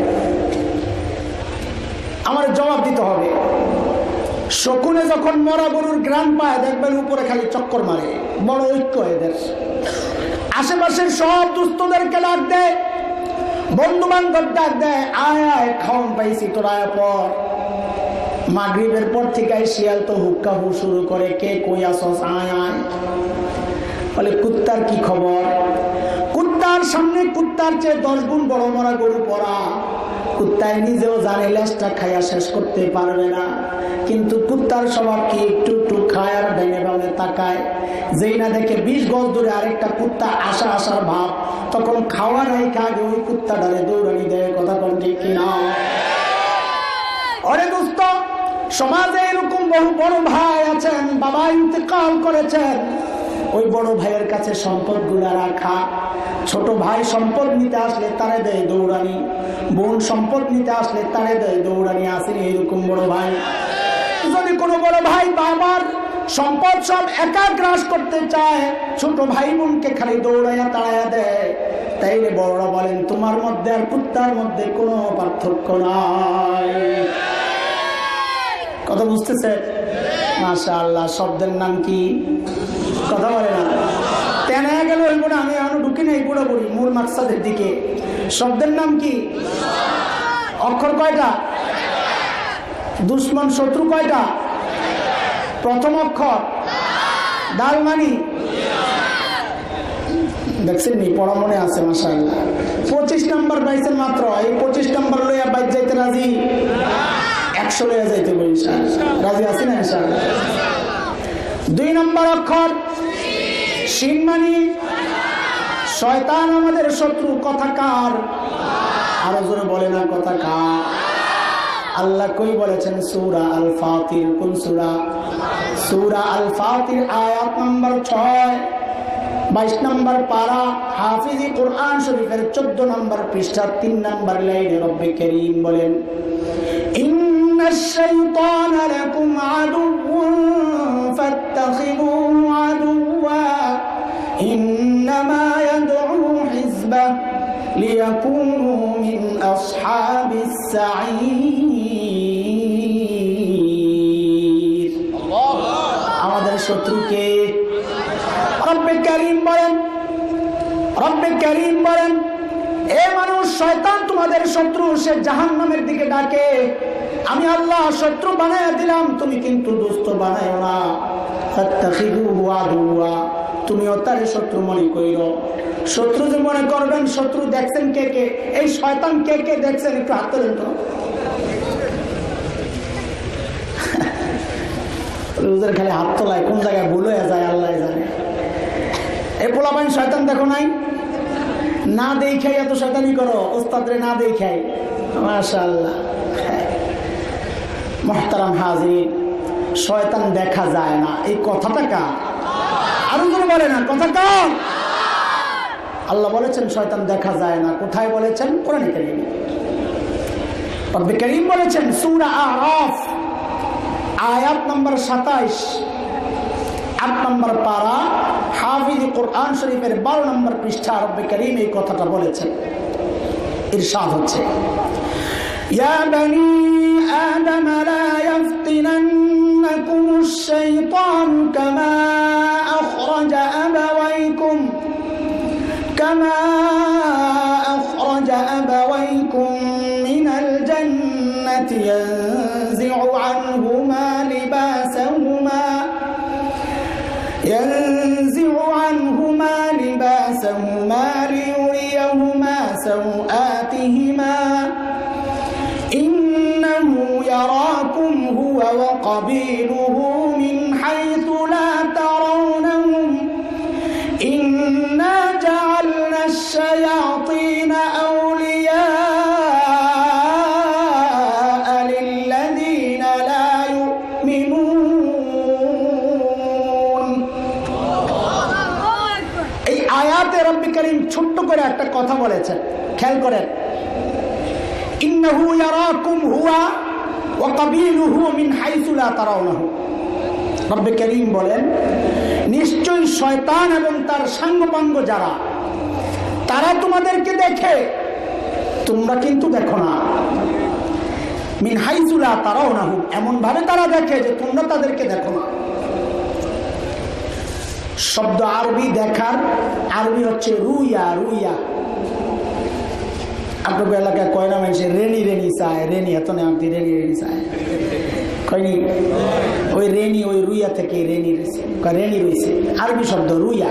আমার জবাব দিতে হবে। শকুনে যখন মরা গরুর গ্রাম পায়, দেখবেন উপরে খালি চক্কর মারে, বড় ঐক্য এদের। আশেপাশের সব দুস্থদেরকে ডাক দেয়, বন্ধু বান্ধব ডাক দেয়, আয় আয় খাওয়ান পাইছি তোর, আয় পর। মাগরিবের পর থেকে শিয়াল তো হুক্কা হু শুরু করে, কে কই আসস, আয় আয়। বলে কুত্তার কি খবর? কুত্তার সামনে কুত্তার চেয়ে দশ গুণ বড় মরা গরু পড়া। কুত্তায় নিজেও জানে লেজটা খাইয়া শেষ করতে পারবে না, কিন্তু কুত্তার স্বভাব কি একটু একটু খায় আর ডাইনে বামে তাকায়। যেই না দেখে বিশ গজ দূরে আরেকটা কুত্তা আসা আসার ভাব, তখন খাওয়ার আগে আগে ওই কুত্তা ডালে দৌড়ানি দেয়। কথা কোন ঠিক কিনা? অরে দোস্ত, সমাজে এরকম বহু বড় ভাই আছেন, বাবা ইন্তেকাল করেছেন, ওই বড় ভাইয়ের কাছে সম্পদ গুলা রাখা। ছোট ভাই সম্পদ নিতে আসলে তারে দেয় দৌড়ানি, বোন সম্পদ নিতে আসলে তারে দেয় দৌড়ানি। আসেনি এরকম বড় ভাই? যদি কোনো বড় ভাই বাবার সম্পদ সব একা গ্রাস করতে চায়, ছোট ভাই বোনকে খালি দৌড়াইয়া তাড়াইয়া দেয়, তাইলে বড়রা বলেন তোমার মধ্যে আর কুত্তার মধ্যে কোনো পার্থক্য নাই। কথা বুঝতেছে? মাশাআল্লাহ। শব্দের নাম কি? কথা বলে না, তেনা গেল হইব না। আমি এখনো ঢুকি নাই পুরোপুরি মূল মাকসাদের দিকে। শব্দের নাম কি? অক্ষর কয়টা? দুশ্মন শত্রু কয়টা? প্রথম অক্ষর দাল মানি। দেখছেন নি, পড়া মনে আছে মাশাআল্লাহ। পঁচিশ নম্বর পাইছেন মাত্র। এই পঁচিশ নম্বর লইয়া বাইক যাইতে রাজি? একশো লইয়া যাইতে বলছি রাজি আছি না ইনশাআল্লাহ। দুই নম্বর অক্ষর শিন মানি। শয়তান আমাদের শত্রু। কথা কার? আরো জোরে বলে না কথা কার? আল্লাহ কই বলেছেন সূরা আল ফাতির। কোন সূরা? সূরা আল ফাতির আয়াত নম্বর ছয়, বাইশ নম্বর পারা, হাফিজি কোরআন শরীফের চোদ্দ নম্বর পৃষ্ঠা তিন নম্বর লাইনে রব্বে কারীম বলেন, ইন্নাশ শাইতানা লাকুম আদুউন ফাত্তাখিযুহু আদুওয়া ইন্নামা ইয়াদউ হিজবাহু লিয়াকুনু মিন আসহাবিস সাঈর। আমাদের শত্রুকে রব্বে কারীম বলেন, রব্বে কারীম বলেন, এ মানুষ, শয়তান তোমাদের শত্রু, সে জাহান্নামের দিকে ডাকে। আমি আল্লাহ শত্রু বানায়া দিলাম, তুমি কিন্তু দোস্ত বানায়ো না। ফাত্তাখিযুহু আদুওয়া, তুমিও তারে শত্রু মনে কইরো। শত্রু যে মনে করবেন, শত্রু দেখছেন কে কে? এই শয়তান কে কে দেখছেন? একটু হাত তোলেন তো। হুজুর খালি হাত তোলায়, কোন জায়গায় ভুল হয়ে যায় আল্লাহ জানে। এই পোলাপাইন শয়তান দেখো নাই, না দেখাই এত শয়তানি করো, ওস্তাদরে না দেখাই। মাশাআল্লাহ। মুহতারাম হাজির, শয়তান দেখা যায় না, এই কথাটা কার? আরো করে বলে না, কথা কার? আল্লাহ বলেছেন শয়তান দেখা যায় না। কোথায় বলেছেন? কোরআনে কারীমে। রব্বে কারীম বলেছেন সূরা আরাফ আয়াত নম্বর সাতাইশ, আট নম্বর পারা, হাফিজ কোরআন শরীফের বারো নম্বর পৃষ্ঠা। রব্বে কারীম এই কথাটা বলেছেন। ইরশাদ হচ্ছে, ইয়া বনি আদম লা ইয়াফতিনান্নাকুমুশ শাইতানু কামা আখরাজা আবাওয়াইকুম কামা আখরাজা আবাওয়াইকুম মিনাল জান্নাতি ইয়ানজিউ আনহুমা লিবাসাহুমা ينزع عنهما لباسهما ليريهما سوآتهما إنه يراكم هو وقبيله من حيث لا ترونهم إنا جعلنا الشياطين أولياء للذين لا يؤمنون। আয়াতে রব্বে কারীম ছোট্ট করে একটা কথা বলেছেন, খেয়াল করেন। ইন্নাহু ইয়ারাকুম হুয়া ওয়া কাবিলুহু মিন হাইসু লা তারাউনাহু। রব্বে কারীম বলেন নিশ্চয়ই শয়তান এবং তার সাঙ্গপাঙ্গ যারা, তারা তোমাদেরকে দেখে, তোমরা কিন্তু দেখো না। মিন হাইসু লা তারাউনাহু, এমন ভাবে তারা দেখে যে তোমরা তাদেরকে দেখো না। শব্দ আরবি দেখার আরবি হচ্ছে রুইয়া। রুইয়া আপনার এলাকায় কয় না মানুষের রেনি রেনি চায়, রেনি এত না আপনি রেনি রেনি চায় কয়নি, ওই রেনি ওই রুইয়া থেকে রেনি রেনি রয়েছে, আরবি শব্দ রুইয়া।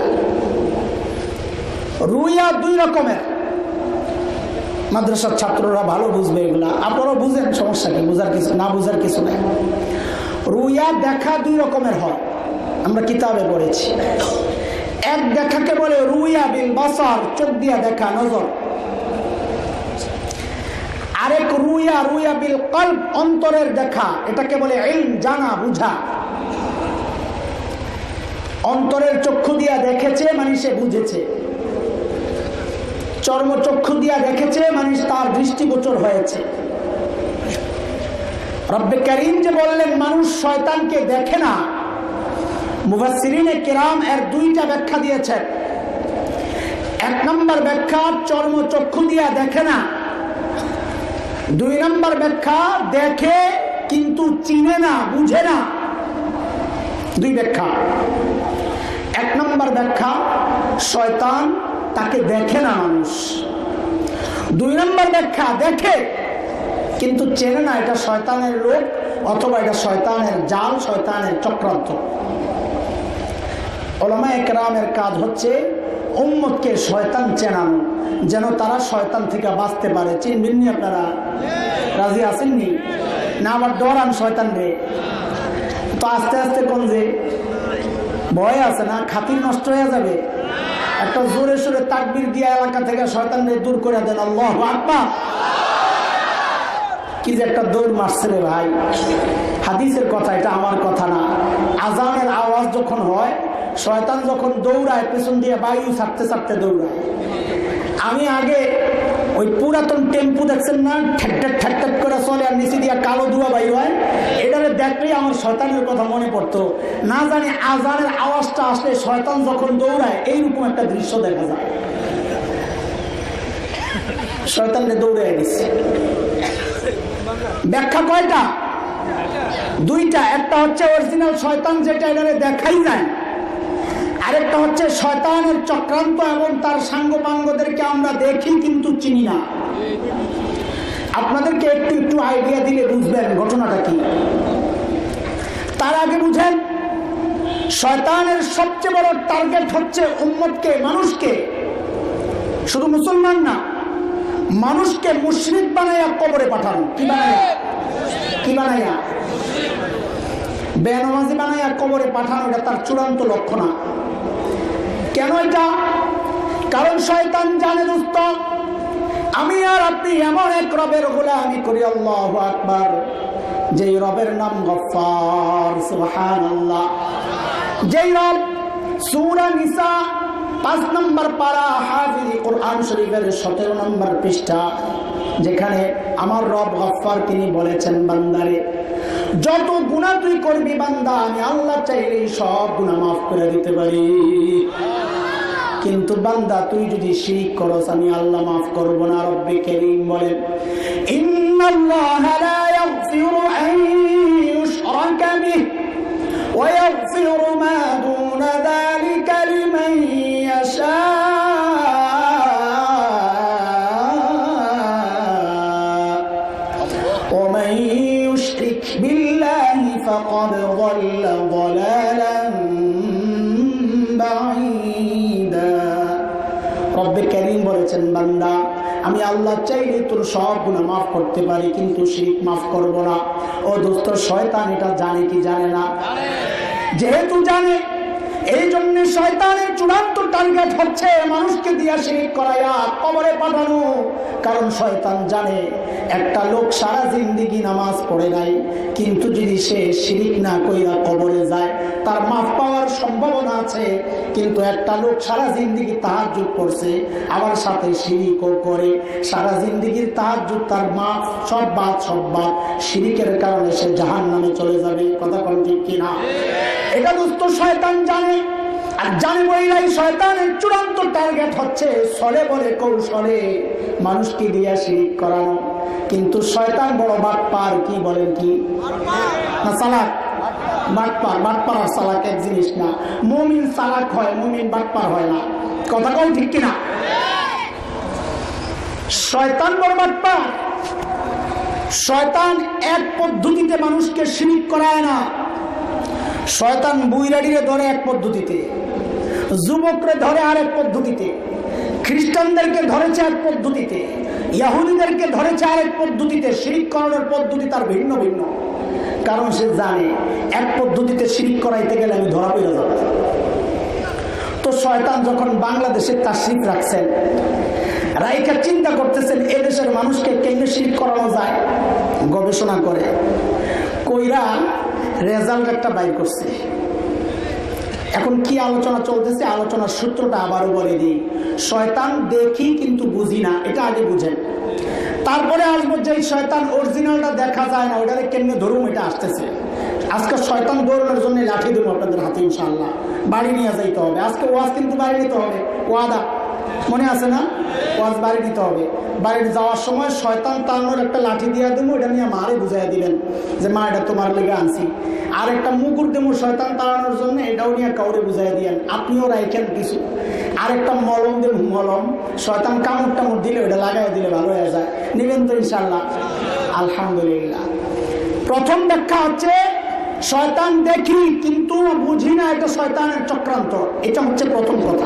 রুইয়া দুই রকমের, মাদ্রাসার ছাত্ররা ভালো বুঝবে এগুলা, আপনারাও বুঝেন, সমস্যা কি, বুঝার কিছু না, বুঝার কিছু নাই। রুইয়া দেখা দুই রকমের হয়, আমরা কিতাবে পড়েছি। এক দেখাকে বলে রুইয়া বিল বাসার, চোখ দিয়া দেখা, নজর। আরেক রুইয়া রুইয়া বিল কলব, অন্তরের দেখা, এটাকে বলে ইলম, জানা বুঝা। অন্তরের চক্ষু দিয়া দেখেছে মানুষে বুঝেছে, চর্ম চক্ষু দিয়া দেখেছে মানুষ তার দৃষ্টিগোচর হয়েছে। রব্বে কারীম যে বললেন মানুষ শয়তানকে দেখে না, মুফাসসিরিনে কিরাম এর দুইটা ব্যাখ্যা দিয়েছেন। এক নম্বর ব্যাখ্যা চর্ম চক্ষু দিয়া দেখে না, দুই নম্বর ব্যাখ্যা দেখে কিন্তু চিনে না, বুঝে না। দুই ব্যাখ্যা। এক নম্বর ব্যাখ্যা শয়তান তাকে দেখে না মানুষ। দুই নম্বর ব্যাখ্যা দেখে কিন্তু চেনে না এটা শয়তানের রূপ অথবা এটা শয়তানের জাল, শয়তানের চক্রান্ত। উলামায়ে কেরামের কাজ হচ্ছে উম্মতকে শয়তান চেনানো, যেন তারা শয়তান থেকে বাঁচতে পারে। চিনবেননি আপনারা? রাজি আসেননি না? আবার ডরান শয়তান রে, তো আস্তে আস্তে কোন যে ভয় আছে না, খাতির নষ্ট হয়ে যাবে। একটা জোরে সোরে তাকবীর দিয়া এলাকা থেকে শয়তান রে দূর করে দেন, আল্লাহু আকবার। কি যে একটা দৌড় মারছে রে ভাই, হাদিসের কথা, এটা আমার কথা না। আজানের আওয়াজ যখন হয়, শয়তান যখন দৌড়ায় পেছন দিয়ে বায়ু ছাড়তে ছাড়তে দৌড়ায়। আমি আগে ওই পুরাতন টেম্পু দেখছেন না, ঠ্যাক ঠ্যাক ঠ্যাক করে চলে আর নিচে দিয়ে কালো ধোঁয়া বায়ু হয়, এটারে দেখলেই আমার শয়তানের কথা মনে পড়তো। না জানি আজানের আওয়াজটা আসলে শয়তান যখন দৌড়ায় এইরকম একটা দৃশ্য দেখা যায়, শয়তানকে দৌড়ে দিচ্ছে। ব্যাখ্যা কয়টা? দুইটা। একটা হচ্ছে অরিজিনাল শয়তান, যেটা এটারে দেখাই যায়। আরেকটা হচ্ছে শয়তানের চক্রান্ত এবং তার সাঙ্গপাঙ্গদেরকে আমরা দেখি কিন্তু চিনি না। আপনাদেরকে একটু একটু আইডিয়া দিলে বুঝবেন ঘটনাটা কি। তার আগে বুঝেন, শয়তানের সবচেয়ে বড় টার্গেট হচ্ছে উম্মতকে, মানুষকে, শুধু মুসলমান না, মানুষকে মুশরিক বানাইয়া কবরে পাঠানো। কি বানাইয়া? কি বানাইয়া? বেনামাজি বানায় কবরে পাঠানো এটা তার চূড়ান্ত লক্ষ্য না। কেন এটা? কারণ শয়তান জানে দোস্ত, আমি আর আপনি এমন এক রবের গোলামি করি, আল্লাহু আকবার, যে রবের নাম গফফার, সুবহানাল্লাহ। যেই রব সূরা নিসা পাঁচ নম্বর পারা হাফিজ কোরআন শরীফের সতেরো নম্বর পৃষ্ঠা, যেখানে আমার রব গফফার তিনি বলেছেন, বান্দারে যত গুনাহ তুই করবি বান্দা, আমি আল্লাহ চাইলে সব গুনাহ মাফ করে দিতে পারি, কিন্তু বান্দা তুই যদি শিরক করস আমি আল্লাহ মাফ করব না। রব্বে কারীম বলেন, ইন্নাল্লাহা লা ইয়াগফিরু আন ইউশরাকা বিহি ওয়া ইয়াগফিরু মা দুনা যালিকা লিমান ইয়াশা। ওয়া মান ইউশরিক বিল্লাহি ফাকাদ যাল্লা যালালান বাঈদা। রব্বে কারীম বলেছেন, বান্দা আমি আল্লাহ চাইলে তোর সব গুনাহ মাফ করতে পারি, কিন্তু শিরক মাফ করব না। ও দোস্ত, শয়তান এটা জানে কি জানে না? যেহেতু জানে, এই জন্য শয়তানের চূড়ান্ত টার্গেট হচ্ছে মানুষকে দিয়া শিরক করাইয়া কবরে পাঠানো। কারণ শয়তান জানে একটা লোক সারা জিন্দেগি নামাজ পড়ে নাই, কিন্তু যদি সে শিরক না কইরা কবরে যায় তার মাফ পাওয়ার সম্ভাবনা আছে। কিন্তু একটা লোক সারা জিন্দেগি তাহাজ্জুদ করছে, আবার সাথে শিরকও করে, সারা জিন্দেগির তাহাজ্জুদ তার মাফ সব বাদ সব বাদ, শিরকের কারণে সে জাহান্নামে চলে যাবে। কথা কোন ঠিক কিনা? এটা দোস্ত শয়তান জানে, আর জানে বলেই শয়তানের চূড়ান্ত টার্গেট হচ্ছে ছলে বলে কৌশলে মানুষকে দিয়া শিরক করানো। কিন্তু শয়তান বড় বাটপার, কি বলেন কি না চালাক? বাটপার বাটপার আর চালাক এক জিনিস না। মুমিন চালাক হয়, মুমিন বাটপার হয় না। কথা কোন ঠিক কিনা? শয়তান বড় বাটপার। শয়তান এক পদ্ধতিতে মানুষকে শিরক করায় না। শয়তান বুইরাডিরে ধরে এক পদ্ধতিতে, যুবকরে ধরে আরেক পদ্ধতিতে, খ্রিস্টানদেরকে ধরেছে এক পদ্ধতিতে, ইহুদিদেরকে ধরেছে আরেক পদ্ধতিতে। শিরক করানোর পদ্ধতি তার ভিন্ন ভিন্ন, কারণ সে জানে এক পদ্ধতিতে শিরক করাইতে গেলে আমি ধরা পড়ে যাব। তো শয়তান যখন বাংলাদেশে তাশরিফ রাখছেন, রাইকা চিন্তা করতেছেন এদেশের মানুষকে কেমনে শিরক করানো যায়, গবেষণা করে কইরা রেজাল্ট একটা বাইর করছে। এখন কি আলোচনা চলতেছে, আলোচনার সূত্রটা আবারও বলে দিই। শয়তান দেখি কিন্তু বুঝি না, এটা আগে বুঝেন, তারপরে আসবো যে শয়তান অরিজিনালটা দেখা যায় না, ওটাকে কেমনে ধরুম, এটা আসতেছে। আজকে শয়তান দৌড়ানোর জন্য লাঠি দেবো আপনাদের হাতে ইনশাআল্লাহ, বাড়ি নিয়ে যাইতে হবে। আজকে ওয়াজ কিন্তু বাড়ি নিতে হবে, ওয়াদা মনে আছে না? ওয়াজ বাড়ি নিতে হবে। বাড়ি যাওয়ার সময় শয়তান তাড়ানোর একটা লাঠি দিয়ে দেবো, এটা নিয়ে মারে বুঝাইয়া দিবেন যে মা এটা তোমার লেগে আনছি। আর একটা মুকুর দেবো শয়তান তাড়ানোর জন্য, এটাও নিয়ে কাউরে বুঝাইয়া দিয়েন, আপনিও রাইখেন কিছু। আর একটা মলম দেব, মলম শয়তান কামড় টামড় দিলে ওটা লাগাই দিলে ভালো হয়ে যায়, নেবেন তো ইনশাল্লাহ? আলহামদুলিল্লাহ। প্রথম ব্যাখ্যা হচ্ছে শয়তান দেখি কিন্তু বুঝি না, এটা শয়তানের চক্রান্ত। এটা হচ্ছে প্রথম কথা।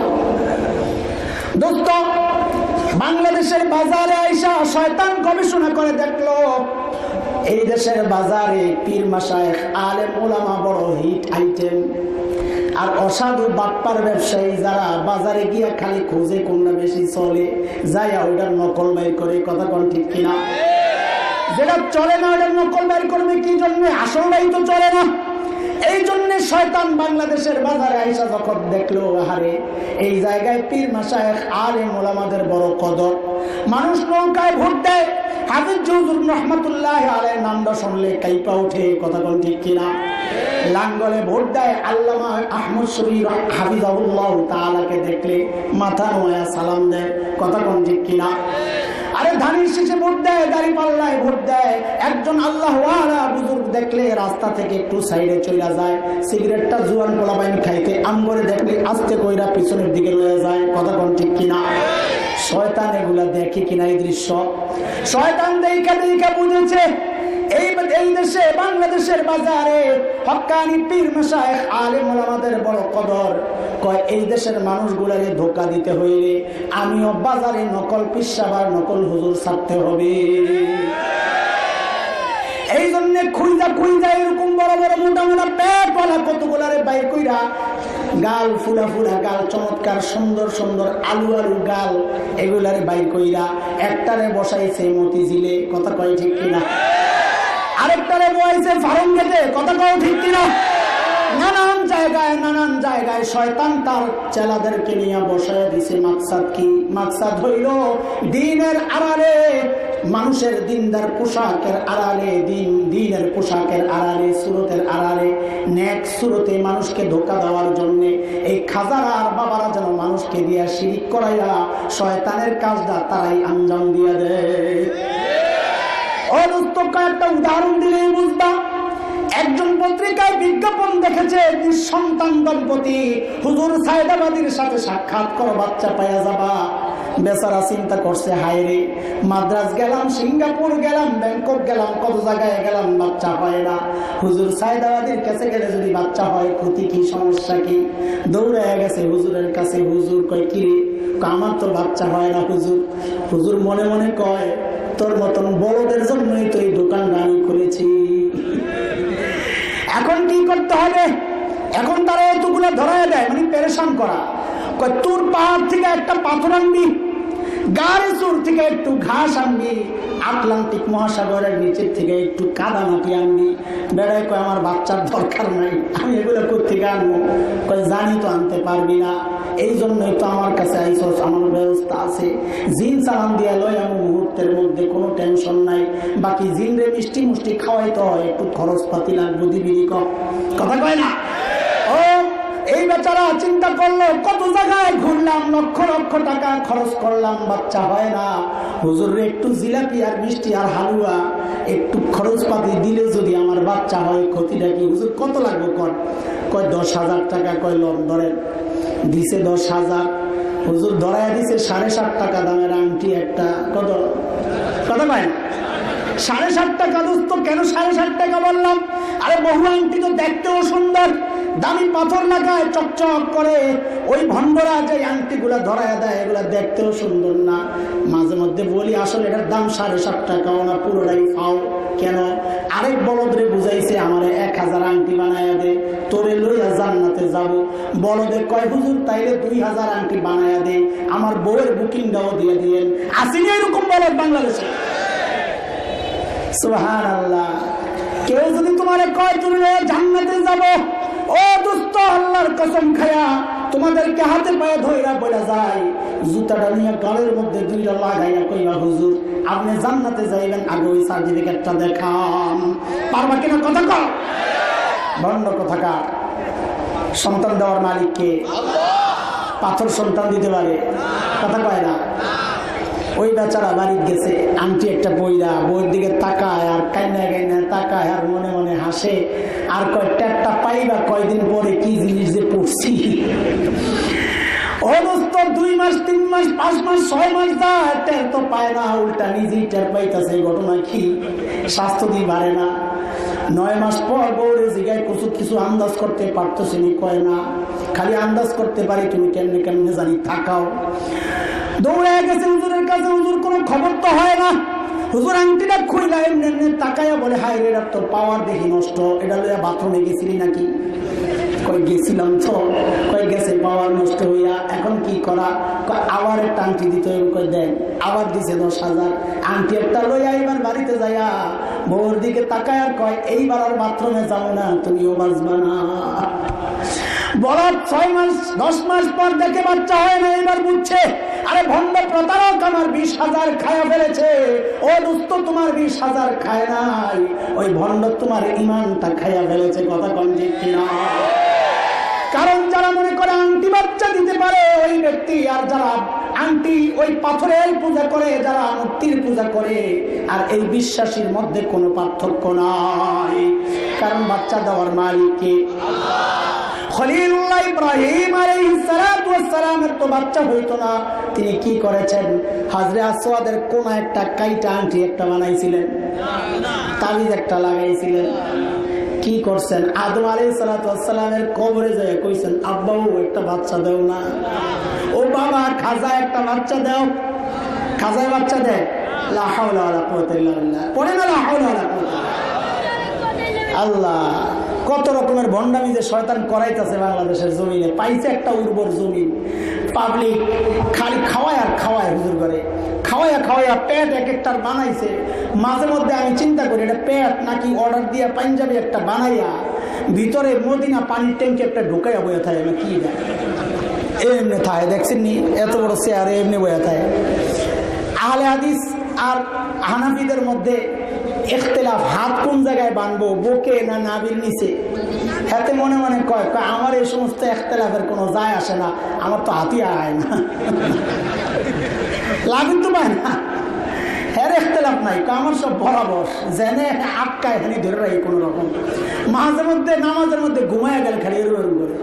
দোস্ত, বাংলাদেশের বাজারে আইসা শয়তান গবেষণা করে দেখলো এই দেশের বাজারে পীর মাশায়েখ আলেম ওলামা বড় হিট আইটেম, আর অসাধু বাটপার ব্যবসায়ী যারা বাজারে গিয়া খালি খোঁজে কোনটা বেশি চলে, যাই ওইটার নকল বাইর করে। কথা কোন ঠিক কিনা? যেটা চলে না ওইটার নকল বাইর করবে কি জন্য? আসলটাই তো চলে না। এই জন্য শয়তান বাংলাদেশের বাজারে আইসা যখন দেখলো আহারে এই জায়গায় পীর মাশায়েখ আলেম ওলামাদের বড় কদর, মানুষ নৌকায় ভোট দেয়, হাফিজ হুজুর রহমাতুল্লাহ আলাইহির নামটা শুনলে কাইপা ওঠে। কথা কোন ঠিক কিনা? লাঙ্গলে ভোট দেয় আল্লামা আহমদ শরীফ হাফিজাহুল্লাহ তাআলাকে দেখলে মাথা নোয়া সালাম দেয়। কথা কোন ঠিক কিনা? আরে ধানের শীষে ভোট দেয়, দাড়ি পাল্লায় ভোট দেয়। একজন আল্লাহওয়ালা বুজুর্গ দেখলে রাস্তা থেকে একটু সাইডে চলে যায়, সিগারেটটা জুয়ান পোলাপাইন খাইতে আমগরে দেখলে আস্তে কইরা পিছনের দিকে লয়ে যায়। কথা কোন ঠিক কিনা? শয়তান এগুলা দেখে কিনা এই দৃশ্য? শয়তান দেখা দেখা বুঝেছে এই এই দেশে বাংলাদেশের বাজারে হক্কানি পীর মাশায়েখ আলেম ওলামাদের বড় কদর। কয় এই দেশের মানুষগুলাকে ধোকা দিতে হইলে আমিও বাজারে নকল পিসাবার নকল হুজুর ছাড়তে হবে। এই জন্য খুঁজা খুঁজা এরকম বড় বড় বড় মোটা মোটা পেট বলা কতগুলারে বাইর কইরা, গাল ফুলা ফুলা গাল, চমৎকার সুন্দর সুন্দর আলু আলু গাল, এগুলারে বাইর কইরা একটারে বসাইছে মতিঝিলে, কথা কয় ঠিক কিনা? আরেকটারে বসাইছে ফার্মগেটে, কথা কয় ঠিক কিনা? নানান জায়গায় নানান জায়গায় শয়তান তার চেলাদেরকে নিয়ে বসায় দিছে। মাকসাদ কি? মাকসাদ হইল দ্বীনের আড়ালে, মানুষের দিনদার পোশাকের আড়ালে, দিন দিনের পোশাকের আড়ালে, সুরতের আড়ালে, নেক সুরতে মানুষকে ধোঁকা দেওয়ার জন্য এই খাজারা আর বাবারা যেন মানুষকে দিয়া শিরিক করাইয়া শয়তানের কাজটা তারাই আঞ্জাম দিয়া দেয়। ও দোস্ত, কয়েকটা উদাহরণ দিলেই বুঝবা। একজন পত্রিকায় বিজ্ঞাপন দেখেছে, নিঃসন্তান দম্পতি হুজুর সাইদাবাদীর সাথে সাক্ষাৎ করো, বাচ্চা পাওয়া যাবা। বেচারা চিন্তা করছে, হায় রে, মাদ্রাজ গেলাম, সিঙ্গাপুর গেলাম, ব্যাংকক গেলাম, কত জায়গায় গেলাম, বাচ্চা হয় না। হুজুর সাইদাবাদীর কাছে গেলে যদি বাচ্চা হয়, ক্ষতি কি, সমস্যা কি? দৌড়ে গেছে হুজুরের কাছে। হুজুর কয়, কি রে? আমার তো বাচ্চা হয় না হুজুর। হুজুর মনে মনে কয়, তোর মতন বড়দের জন্যই তো এই দোকানটা আমি খুলেছি। এখন কি করতে হবে? এখন তারা এতগুলো ধরায় দেয়, মানে পেরেশান করা। তোর পাহাড় থেকে একটা পাথর আনবি, গাড়ি চুর থেকে একটু ঘাস আনবি, আটলান্টিক মহাসাগরের নিচের থেকে একটু কাদা মাটি আনবি। বেড়ায় কয়, আমার বাচ্চার দরকার নাই, আমি এগুলো কোথেকে আনবো? কয়, জানি তো আনতে পারবি না, এই জন্যই তো আমার কাছে আইসস, আমার ব্যবস্থা আছে। জিন চালান দিয়া লয় আমি মুহূর্তের মধ্যে, কোনো টেনশন নাই। বাকি জিনরে মিষ্টি মুষ্টি খাওয়াইতে হয়, একটু খরচ পাতি লাগবে, দিবি কথা কয় না? ও এই বেচারা চিন্তা করলো, কত জায়গায় ঘুরলাম, লক্ষ লক্ষ টাকা খরচ করলাম, বাচ্চা হয় না। হুজুরে একটু জিলাপি আর মিষ্টি আর হালুয়া একটু খরচ পাতি দিলে যদি আমার বাচ্চা হয়, ক্ষতিটা কি? হুজুর কত লাগবে? কর কয় দশ হাজার টাকা। কয় লন ধরেন। দিছে দশ হাজার। হুজুর ধরাইয়া দিছে সাড়ে সাত টাকা দামের আংটি একটা। কত কথা পাই? সাড়ে সাত টাকা। দোস্ত, কেন সাড়ে সাত টাকা বললাম? আরে বহু আংটি তো দেখতেও সুন্দর, দামি পাথর লাগায়, চকচক করে। ওই ভণ্ডরা যে আংটিগুলা ধরায় দেয়, এগুলা দেখতেও সুন্দর না। মাঝে মধ্যে বলি, আসলে এটার দাম সাড়ে সাত টাকাও না, পুরোটাই ফাও। কেন? আরেক বলদরে বুঝাইছে, আমারে এক হাজার আংটি বানাইয়া দে, তোরে লইয়া জান্নাতে যাব। বলদে কয়, হুজুর তাইলে দুই হাজার আংটি বানাইয়া দে, আমার বউয়ের বুকিংটাও দিয়ে দিয়েন। আসেনি এরকম বলদ বাংলাদেশে? সুবহানাল্লাহ। কেউ যদি তোমারে কয় তুমি জান্নাতে যাব, ও দোস্ত, আল্লাহর কসম খায়া তোমাদেরকে হাতে পায়ে ধইরা বলা যায়, জুতাটা নিয়ে গালের মধ্যে দুইটা লাগাইয়া কইবা, হুজুর আপনি জান্নাতে যাইবেন, আগে ওই সার্টিফিকেটটা দেখান। পারবা কিনা? কথা কও। ভণ্ড কোথাকার। সন্তান দেওয়ার মালিক কে? পাথর সন্তান দিতে পারে? কথা কয় না। ওই বেচারা বাড়িতে গেছে, আংটি একটা বইরা, বইয়ের দিকে তাকায় আর কান্না কান্না তাকায় আর মনে মনে হাসে আর কয়, টেরটা পাইবা কয়দিন পরে কি জিনিস যে পড়ছি। অবস্থ দুই মাস, তিন মাস, পাঁচ মাস, ছয় মাস যায়, টের তো পায় না, উল্টা নিজেই টের পাইতেছে। ঘটনা কি? স্বাস্থ্য দিয়ে বাড়ে না। নয় মাস পর বউরে জিগায়, কিছু কিছু আন্দাজ করতে পারতেছি নি? কয় না, খালি আন্দাজ করতে পারি, তুমি কেমনে কেমনে জানি থাকাও। দৌড়ে গেছে হুজুরের কাছে। হুজুর কোনো খবর তো হয় না। হুজুর আংটিটা খুইলা এমনি এমনি তাকাইয়া বলে, হায় রে, তোর পাওয়ার দেখি নষ্ট, এটা লইয়া বাথরুমে গেছিলি নাকি? কই গেছিলাম তো। কই গেছে পাওয়ার নষ্ট হইয়া, এখন কি করা? কয় আবার একটা আংটি দিতে হবে। কই দেন। আবার দিছে দশ হাজার। আংটি একটা লইয়া এবার বাড়িতে যাইয়া বউর দিকে তাকায় আর কয়, এইবার আর বাথরুমে যাবো না, তুমিও বাঁচবা না। বলার ছয় মাস দশ মাস পর দেখে বাচ্চা হয় না, এবার বুঝছে, আরে ভণ্ড প্রতারক আমার বিশ হাজার খায়া ফেলেছে। ও দোস্ত, তোমার বিশ হাজার খায় নাই, ওই ভণ্ড তোমার ইমানটা খায়া ফেলেছে। কথা কন ঠিক কিনা? কারণ যারা মনে করে আংটি বাচ্চা দিতে পারে ওই ব্যক্তি, আর যারা আংটি ওই পাথরের পূজা করে, যারা মূর্তির পূজা করে, আর এই বিশ্বাসীর মধ্যে কোনো পার্থক্য নাই। কারণ বাচ্চা দেওয়ার মালিক কে? খলিলুল্লাহ ইব্রাহিম আলাইহিস সালাতু ওয়াস সালামের তো বাচ্চা হইতো না। তিনি কি করেছেন? হাজরে আসওয়াদের কোন একটা কাইটা আংটি একটা বানাইছিলেন, তাবিজ একটা লাগাইছিলেন। কি করছেন? আদম আলাইহিস সালাতু ওয়াস সালামের কবরে যায় কইছেন, আব্বাও একটা বাচ্চা দাও না। ও বাবা, খাজা একটা বাচ্চা দাও। খাজায় বাচ্চা দেয়? লা হাওলা ওয়ালা কুওয়াতা ইল্লা বিল্লাহ। পড়ে না লা হাওলা ওয়ালা কুওয়াতা। আল্লাহ কত রকমের ভণ্ডামি যে শয়তান করাইতেছে বাংলাদেশের জমিনে। পাইছে একটা উর্বর জমিন, পাবলিক খালি খাওয়ায় আর খাওয়ায়, হুজুর করে খাওয়াইয়া খাওয়াইয়া পেট এক একটার বানাইছে। মাঝে মধ্যে আমি চিন্তা করি এটা পেট নাকি অর্ডার দিয়া পাঞ্জাবি একটা বানাইয়া ভিতরে মদিনা পানির ট্যাঙ্কি একটা ঢুকাইয়া বইয়া থাকে। আমি কি দেখ এমনি থাকে, দেখছেন নি এত বড় চেয়ারে এমনি বইয়া থাকে। আহলে হাদিস আর হানাফিদের মধ্যে ইখতিলাফ, হাত কোন জায়গায় বানবো, বুকে না নাভির নিচে। এতে মনে মনে কয় কয় আমার এই সমস্ত ইখতিলাফের কোনো যায় আসে না, আমার তো হাতি আয় না, লাগুন তো পায় না, এর ইখতিলাফ নাই, আমার সব বরাবর জেনে আটকায় খালি ধরে রাখি কোনো রকম। মাঝে মধ্যে নামাজের মধ্যে ঘুমায় গেলে খালি এরকম এরকম করে।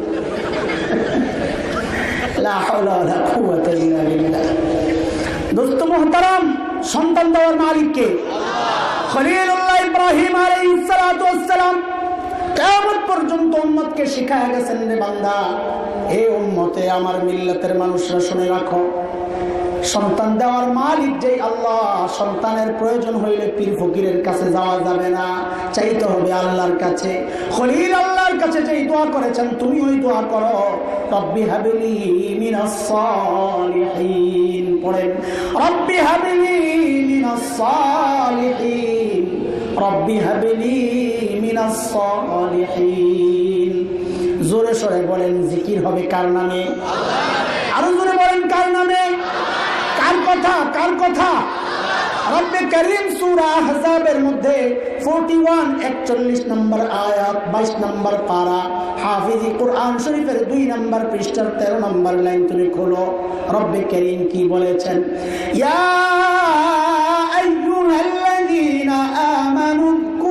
লা হাওলা ওয়ালা কুওয়াতা ইল্লা বিল্লাহ। দোস্ত মুহতারাম, সন্তান দেওয়ার মালিক কে? খলিলুল্লাহ ইব্রাহিম আলাইহিস সালাতু ওয়াস সালাম কিয়ামত পর্যন্ত উম্মতকে শিখায়া গেছেন, রে বান্দা, হে উম্মতে আমার মিল্লাতের মানুষরা শুনে রাখো, সন্তান দেওয়ার মালিক যেই আল্লাহ, সন্তানের প্রয়োজন হইলে পীর ফকিরের কাছে যাওয়া যাবে না, চাইতে হবে আল্লাহর কাছে। খলিল আল্লাহর কাছে যেই দোয়া করেছেন, তুমি ওই দোয়া করো, রব্বি হাবলি মিনাস সালিহিন। পড়েন, রব্বি হাবলি মিনাস সালিহিন, রব্বি হাবলি মিনাস সালিহিন। জোরে সরে বলেন, জিকির হবে কার নামে? আরো জোরে বলেন, কার নামে? কার কথা? কার কথা? রব্বে করিম সূরা আহজাবের মধ্যে একান্ন একচল্লিশ নম্বর আয়াত, বাইশ নম্বর পারা, হাফিজি কুরআন শরীফের দুই নম্বর পৃষ্ঠার তেরো নম্বর লাইন তুমি খোলো। রব্বে করিম কি বলেছেন? ইয়া আইয়ুহাল্লাযীনা আমানু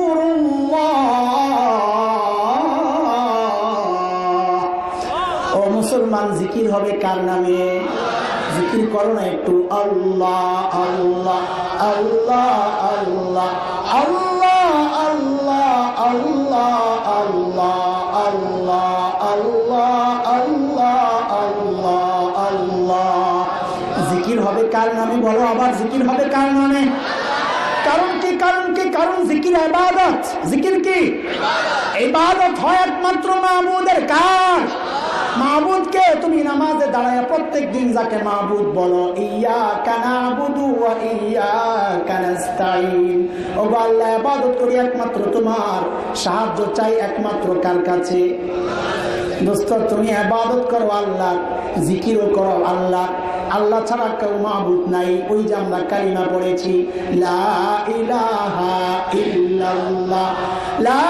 যকুরুল্লাহ। ও মুসলমান, জিকির হবে কার নামে? জিকির করো না একটু, আল্লাহ আল্লাহ আল্লাহ আল্লাহ আল্লাহ আল্লাহ আল্লাহ আল্লাহ আল্লাহ আল্লাহ আল্লাহ আল্লাহ আল্লাহ। জিকির হবে কার নামে? বলো আবার, জিকির হবে কার নামে? কারণ কি? কারণ কি? কারণ জিকির ইবাদত। জিকির কি? ইবাদত হয় একমাত্র মাবুদের। কার? মাবুদকে। তুমি নামাজে দাঁড়ায় প্রত্যেক দিন যাকে মাবুদ বলো, ইয়্যাকা না'বুদু ওয়া ইয়্যাকা নাস্তাঈন, ও আল্লাহ ইবাদত করি একমাত্র তোমার, সাহায্য চাই একমাত্র কার কাছে? দোস্ত, তুমি ইবাদত করো আল্লাহ, জিকিরও করো আল্লাহ, আল্লাহ ছাড়া কেউ মাবুদ নাই। ওই যে আমরা কালিমা পড়েছি, লা ইলাহা ইল্লাল্লাহ, লা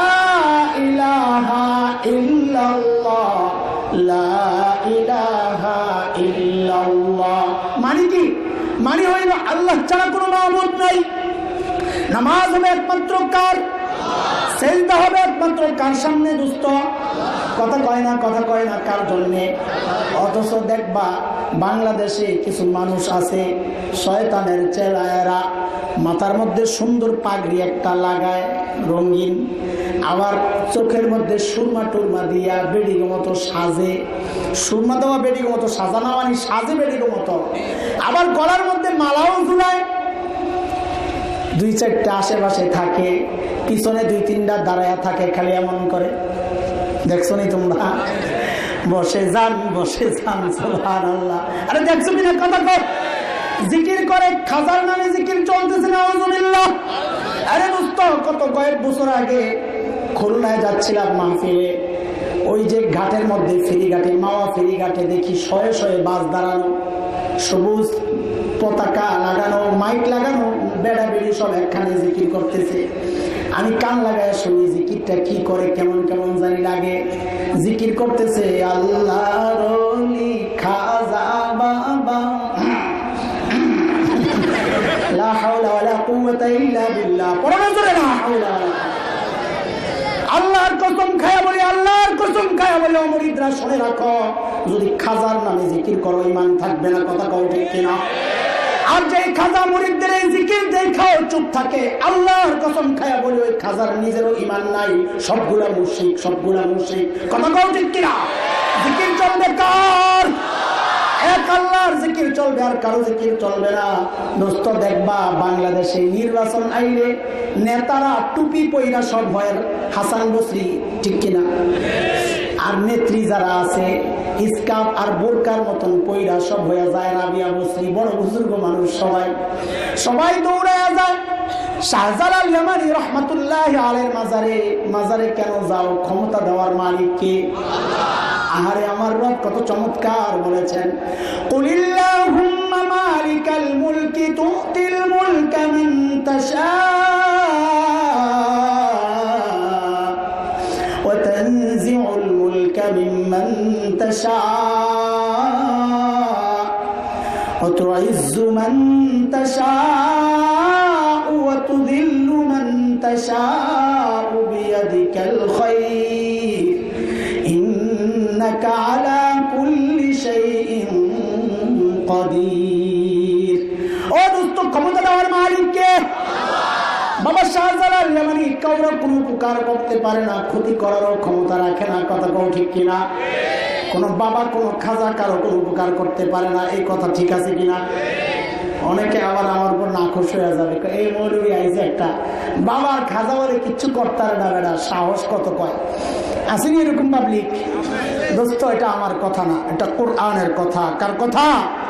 ইলাহা ইল্লাল্লাহ, লা ইলাহা ইল্লাল্লাহ। মানে কি? মানে হইল আল্লাহ ছাড়া কোনো মাবুদ নাই। নামাজ হবে একমাত্র কার? সেজদা হবে একমাত্র কার সামনে? দোস্ত, কথা কয় না, কথা কয় না কার জন্যে? অথচ দেখবা বাংলাদেশে কিছু মানুষ আছে, শয়তানের চেলায়েরা, মাথার মধ্যে সুন্দর পাগড়ি একটা লাগায় রঙিন, আবার চোখের মধ্যে সুরমা টুরমা দিয়া বেডির মতো সাজে। সুরমা দেওয়া বেডির মতো সাজানো মানে সাজে বেডির মতো। আবার গলার মধ্যে মালাও ঝুলায়। দুই চারটা আশেপাশে থাকে, পিছনে দুই তিনটা দাঁড়ায়া থাকে, খালি এমন করে। দেখছো নি তোমরা? বসে যান, বসে যান, সুবহানাল্লাহ। আরে দেখছো কিনা? কথা কর। জিকির করে, খাজার নামে জিকির চলতেছে না, আউযুবিল্লাহ। আরে দোস্ত, কত কয়েক বছর আগে খুলনায় যাচ্ছিলাম মাহফিলে, ওই যে ঘাটের মধ্যে ফেরিঘাটে, মাওয়া ফেরিঘাটে দেখি শয়ে শয়ে বাস দাঁড়ানো, সবুজ পতাকা লাগানো, মাইক লাগানো, বেড়া বেড়ি সব একখানে জিকির করতেছে। আমি কান লাগায় শুনি জিকিরটা কি করে, কেমন কেমন জানি লাগে। জিকির করতেছে, আল্লাহর ওলি খাজা বাবা, লা হাওলা ওয়ালা কুওয়াতা ইল্লা বিল্লাহ। পড়ানো চলে না, হাওলা ওয়ালা। আল্লাহর কসম খায়া বলি, আল্লাহর কসম খায়া বলি, ও মুরিদরা শুনে রাখো, যদি খাজার নামে জিকির করো ঈমান থাকবে না। কথা কও ঠিক কিনা? আর যে খাজা মুরিদদের এই জিকির দেখাও চুপ থাকে, আল্লাহর কসম খায়া বলি ওই খাজার নিজেরও ঈমান নাই, সবগুলা মুশরিক, সবগুলা মুশরিক। কথা কও ঠিক কিনা? জিকির চলবে কার? এক আল্লাহর জিকির চলবে, আর আর কারো জিকির চলবে না। দোস্ত দেখবা বাংলাদেশে নির্বাচন আইলে নেতারা টুপি পইরা সব হয় হাসান বসরি, ঠিক কিনা? আর নেত্রী যারা আছে ইসকাপ আর বোরকার মতন পইরা সব হয়ে যায় রাবিয়া বসরি, বড় বুজুর্গ মানুষ সবাই সবাই দৌড়ায় যায় শাহজালাল ইয়ামানী রহমাতুল্লাহ আলাইহির মাজারে। মাজারে কেন যাও? ক্ষমতা দেওয়ার মালিক কে? আহারে আমার রব কত চমৎকার বলেছেন, কুলিল্লাহুম্মা মালিকাল মুলকি তুতিল মুলকা মান তাশা ওয়া তানজিউল মুলকা মিম্মান তাশা ওয়া তুইজ্জু মান তাশা ওয়া তুযিল্লু মান তাশা বিয়াদিকাল খায়র ইন্নাকা আলা কুল্লি শাইইন কাদির। ও দোস্ত, ক্ষমতা দেওয়ার মালিক কে? বাবা শাহজালাল ইয়ামানী কারো কোনো উপকার করতে পারে না, ক্ষতি করারও ক্ষমতা রাখে না। কথা কও ঠিক কিনা? কোনো বাবা কোনো খাজা কারো কোনো উপকার করতে পারে না, এই কথা ঠিক আছে কিনা? অনেকে আবার আমার উপর নাখোশ হয়ে যাবে, এই মৌলবি আইছে একটা বাবার খাজা বলে কিচ্ছু করতে পারে না, বেড়া সাহস কত কয়। আসেনি এরকম পাবলিক? দোস্ত এটা আমার কথা না, এটা কোরআনের কথা। কার কথা?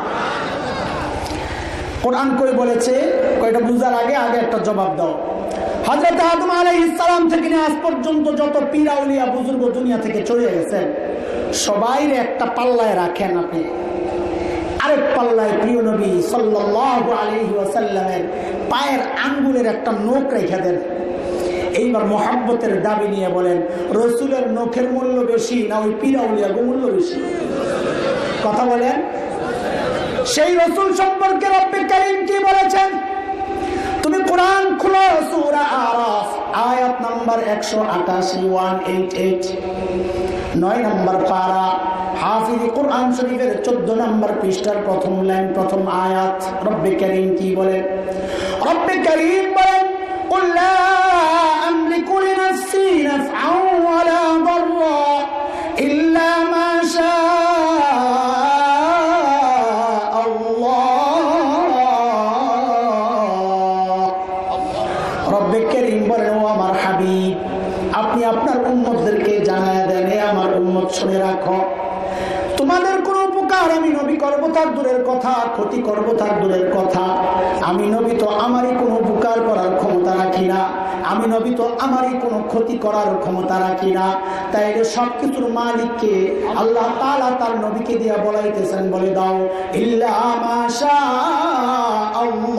কোরআন কই বলেছে, কয়টা বুঝার আগে আগে একটা জবাব দাও। হযরত আদম আলাইহিস সালাম থেকে নিয়ে আজ পর্যন্ত যত পীর আউলিয়া বুজুর্গ দুনিয়া থেকে চলে গেছেন সবাইর একটা পাল্লায় রাখেন আপনি, আরেক পাল্লায় প্রিয় নবী সাল্লাল্লাহু আলাইহি ওয়াসাল্লামের পায়ের আঙ্গুলের একটা নখ রেখে দেন। এইবার মোহাব্বতের দাবি নিয়ে বলেন, রসুলের নখের মূল্য বেশি না ওই পীর আউলিয়ার মূল্য বেশি? কথা বলেন। সেই রসুল সম্পর্কে রব্বে কারীম কি বলেছেন? তুমি কোরআন খুলো, সূরা আরাফ আয়াত নাম্বার একশো আটাশি, একশো আটাশি, নয় নম্বর পারা, হাফিজ কোরআন শরীফের চোদ্দ নম্বর পৃষ্ঠার প্রথম লাইন প্রথম আয়াত। রব্বে কারীম কি বলেন? রব্বে কারীম বলেন, কুল লা আমলিকু লিনাফসি নাফআন ওয়ালা দাররা ইল্লা মা শাআ আল্লাহ। রব্বে কারীম বলেন, ও আমার হাবিব, আপনি আপনার উম্মতদেরকে জানায় দেন, হে আমার উম্মত শুনে রাখো, তোমাদের কোন উপকার আমি নবী করবো তার দূরের কথা, ক্ষতি করবো তার দূরের কথা। আমি নবী তো আমারই কোনো উপকার করার ক্ষমতা রাখি না, আমি নবী তো আমারই কোনো ক্ষতি করার ক্ষমতা রাখি না। তাই সবকিছুর মালিককে আল্লাহ তাআলা তার নবীকে দিয়া বলাইতেছেন, বলে দাও ইল্লা মা শাআ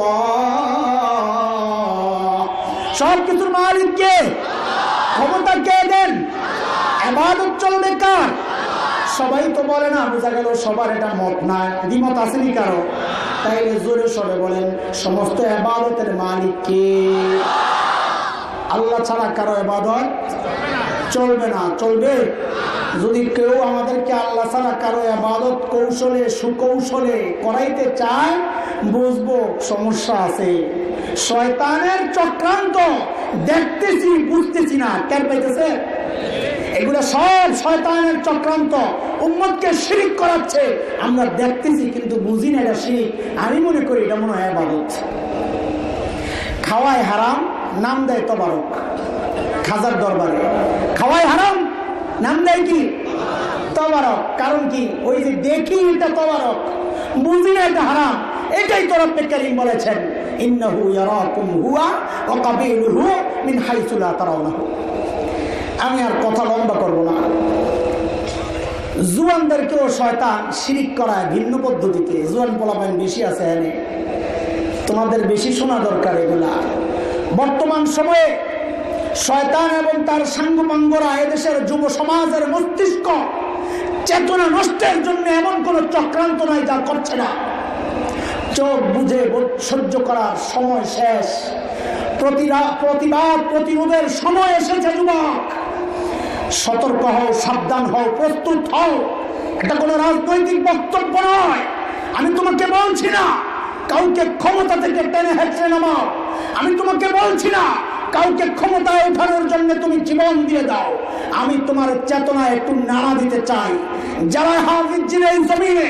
আল্লাহ। সবকিছুর মালিককে, ক্ষমতা কে দেন? ইবাদত চলবে কার? সবাই তো বলে না, বোঝা গেল সবার এটা মত না, দ্বিমত আসেনি কারো? তাই জোরে সরে বলেন, সমস্ত ইবাদতের মালিক কে? আল্লাহ ছাড়া কারো ইবাদত চলবে না। চলবে? যদি কেউ আমাদেরকে আল্লাহ ছাড়া কারো ইবাদত কৌশলে সুকৌশলে করাইতে চায়, বুঝবো সমস্যা আছে। শয়তানের চক্রান্ত দেখতেছি, বুঝতেছি না। কেন পাইতেছে? এগুলো সব শয়তানের চক্রান্ত, উম্মতকে শিরক করাচ্ছে। আমরা দেখতেছি কিন্তু বুঝি না এটা শিরক। আমি মনে করি এটা মনে হয় ইবাদত। খাওয়াই হারাম, নাম দেয় তবারক। খাজার দরবারে খাওয়াই হারাম, নাম দেয় কি? তবারক। কারণ কি? ওই যে দেখি এটা তবারক, বুঝি না এটা হারাম। এটাই তো রব্বে কারীম বলেছেন, ইন্নাহু ইয়ারাকুম হুয়া ওয়া কাবিলুহু মিন হাইসু লা তারাউনাহু। আমি আর কথা লম্বা করব না। জুয়ানদেরকেও শয়তান শিরিক করায় ভিন্ন পদ্ধতিতে। জুয়ান পোলাপান বেশি আছে, এনে তোমাদের বেশি শোনা দরকার এগুলা। বর্তমান সময়ে শয়তান এবং তার সাঙ্গপাঙ্গরা এদেশের যুব সমাজের মস্তিষ্ক চেতনা নষ্টের জন্য এমন কোন চক্রান্ত নাই যা করছে না। চোখ বুঝে সহ্য করার সময় শেষ, প্রতিবাদ প্রতিরোধের সময় এসেছে। যুবক, সতর্ক হও, সাবধান হও, প্রস্তুত হও। এটা কোনো রাজনৈতিক বক্তব্য নয়। আমি তোমাকে বলছি না কাউকে ক্ষমতা থেকে টেনে হেঁচড়ে নামাও। আমি তোমাকে বলছি না কাউকে ক্ষমতায় ওঠানোর জন্য তুমি জীবন দিয়ে দাও। আমি তোমার চেতনায় একটু নাড়া দিতে চাই। যারা হাফিজ এই জমিনে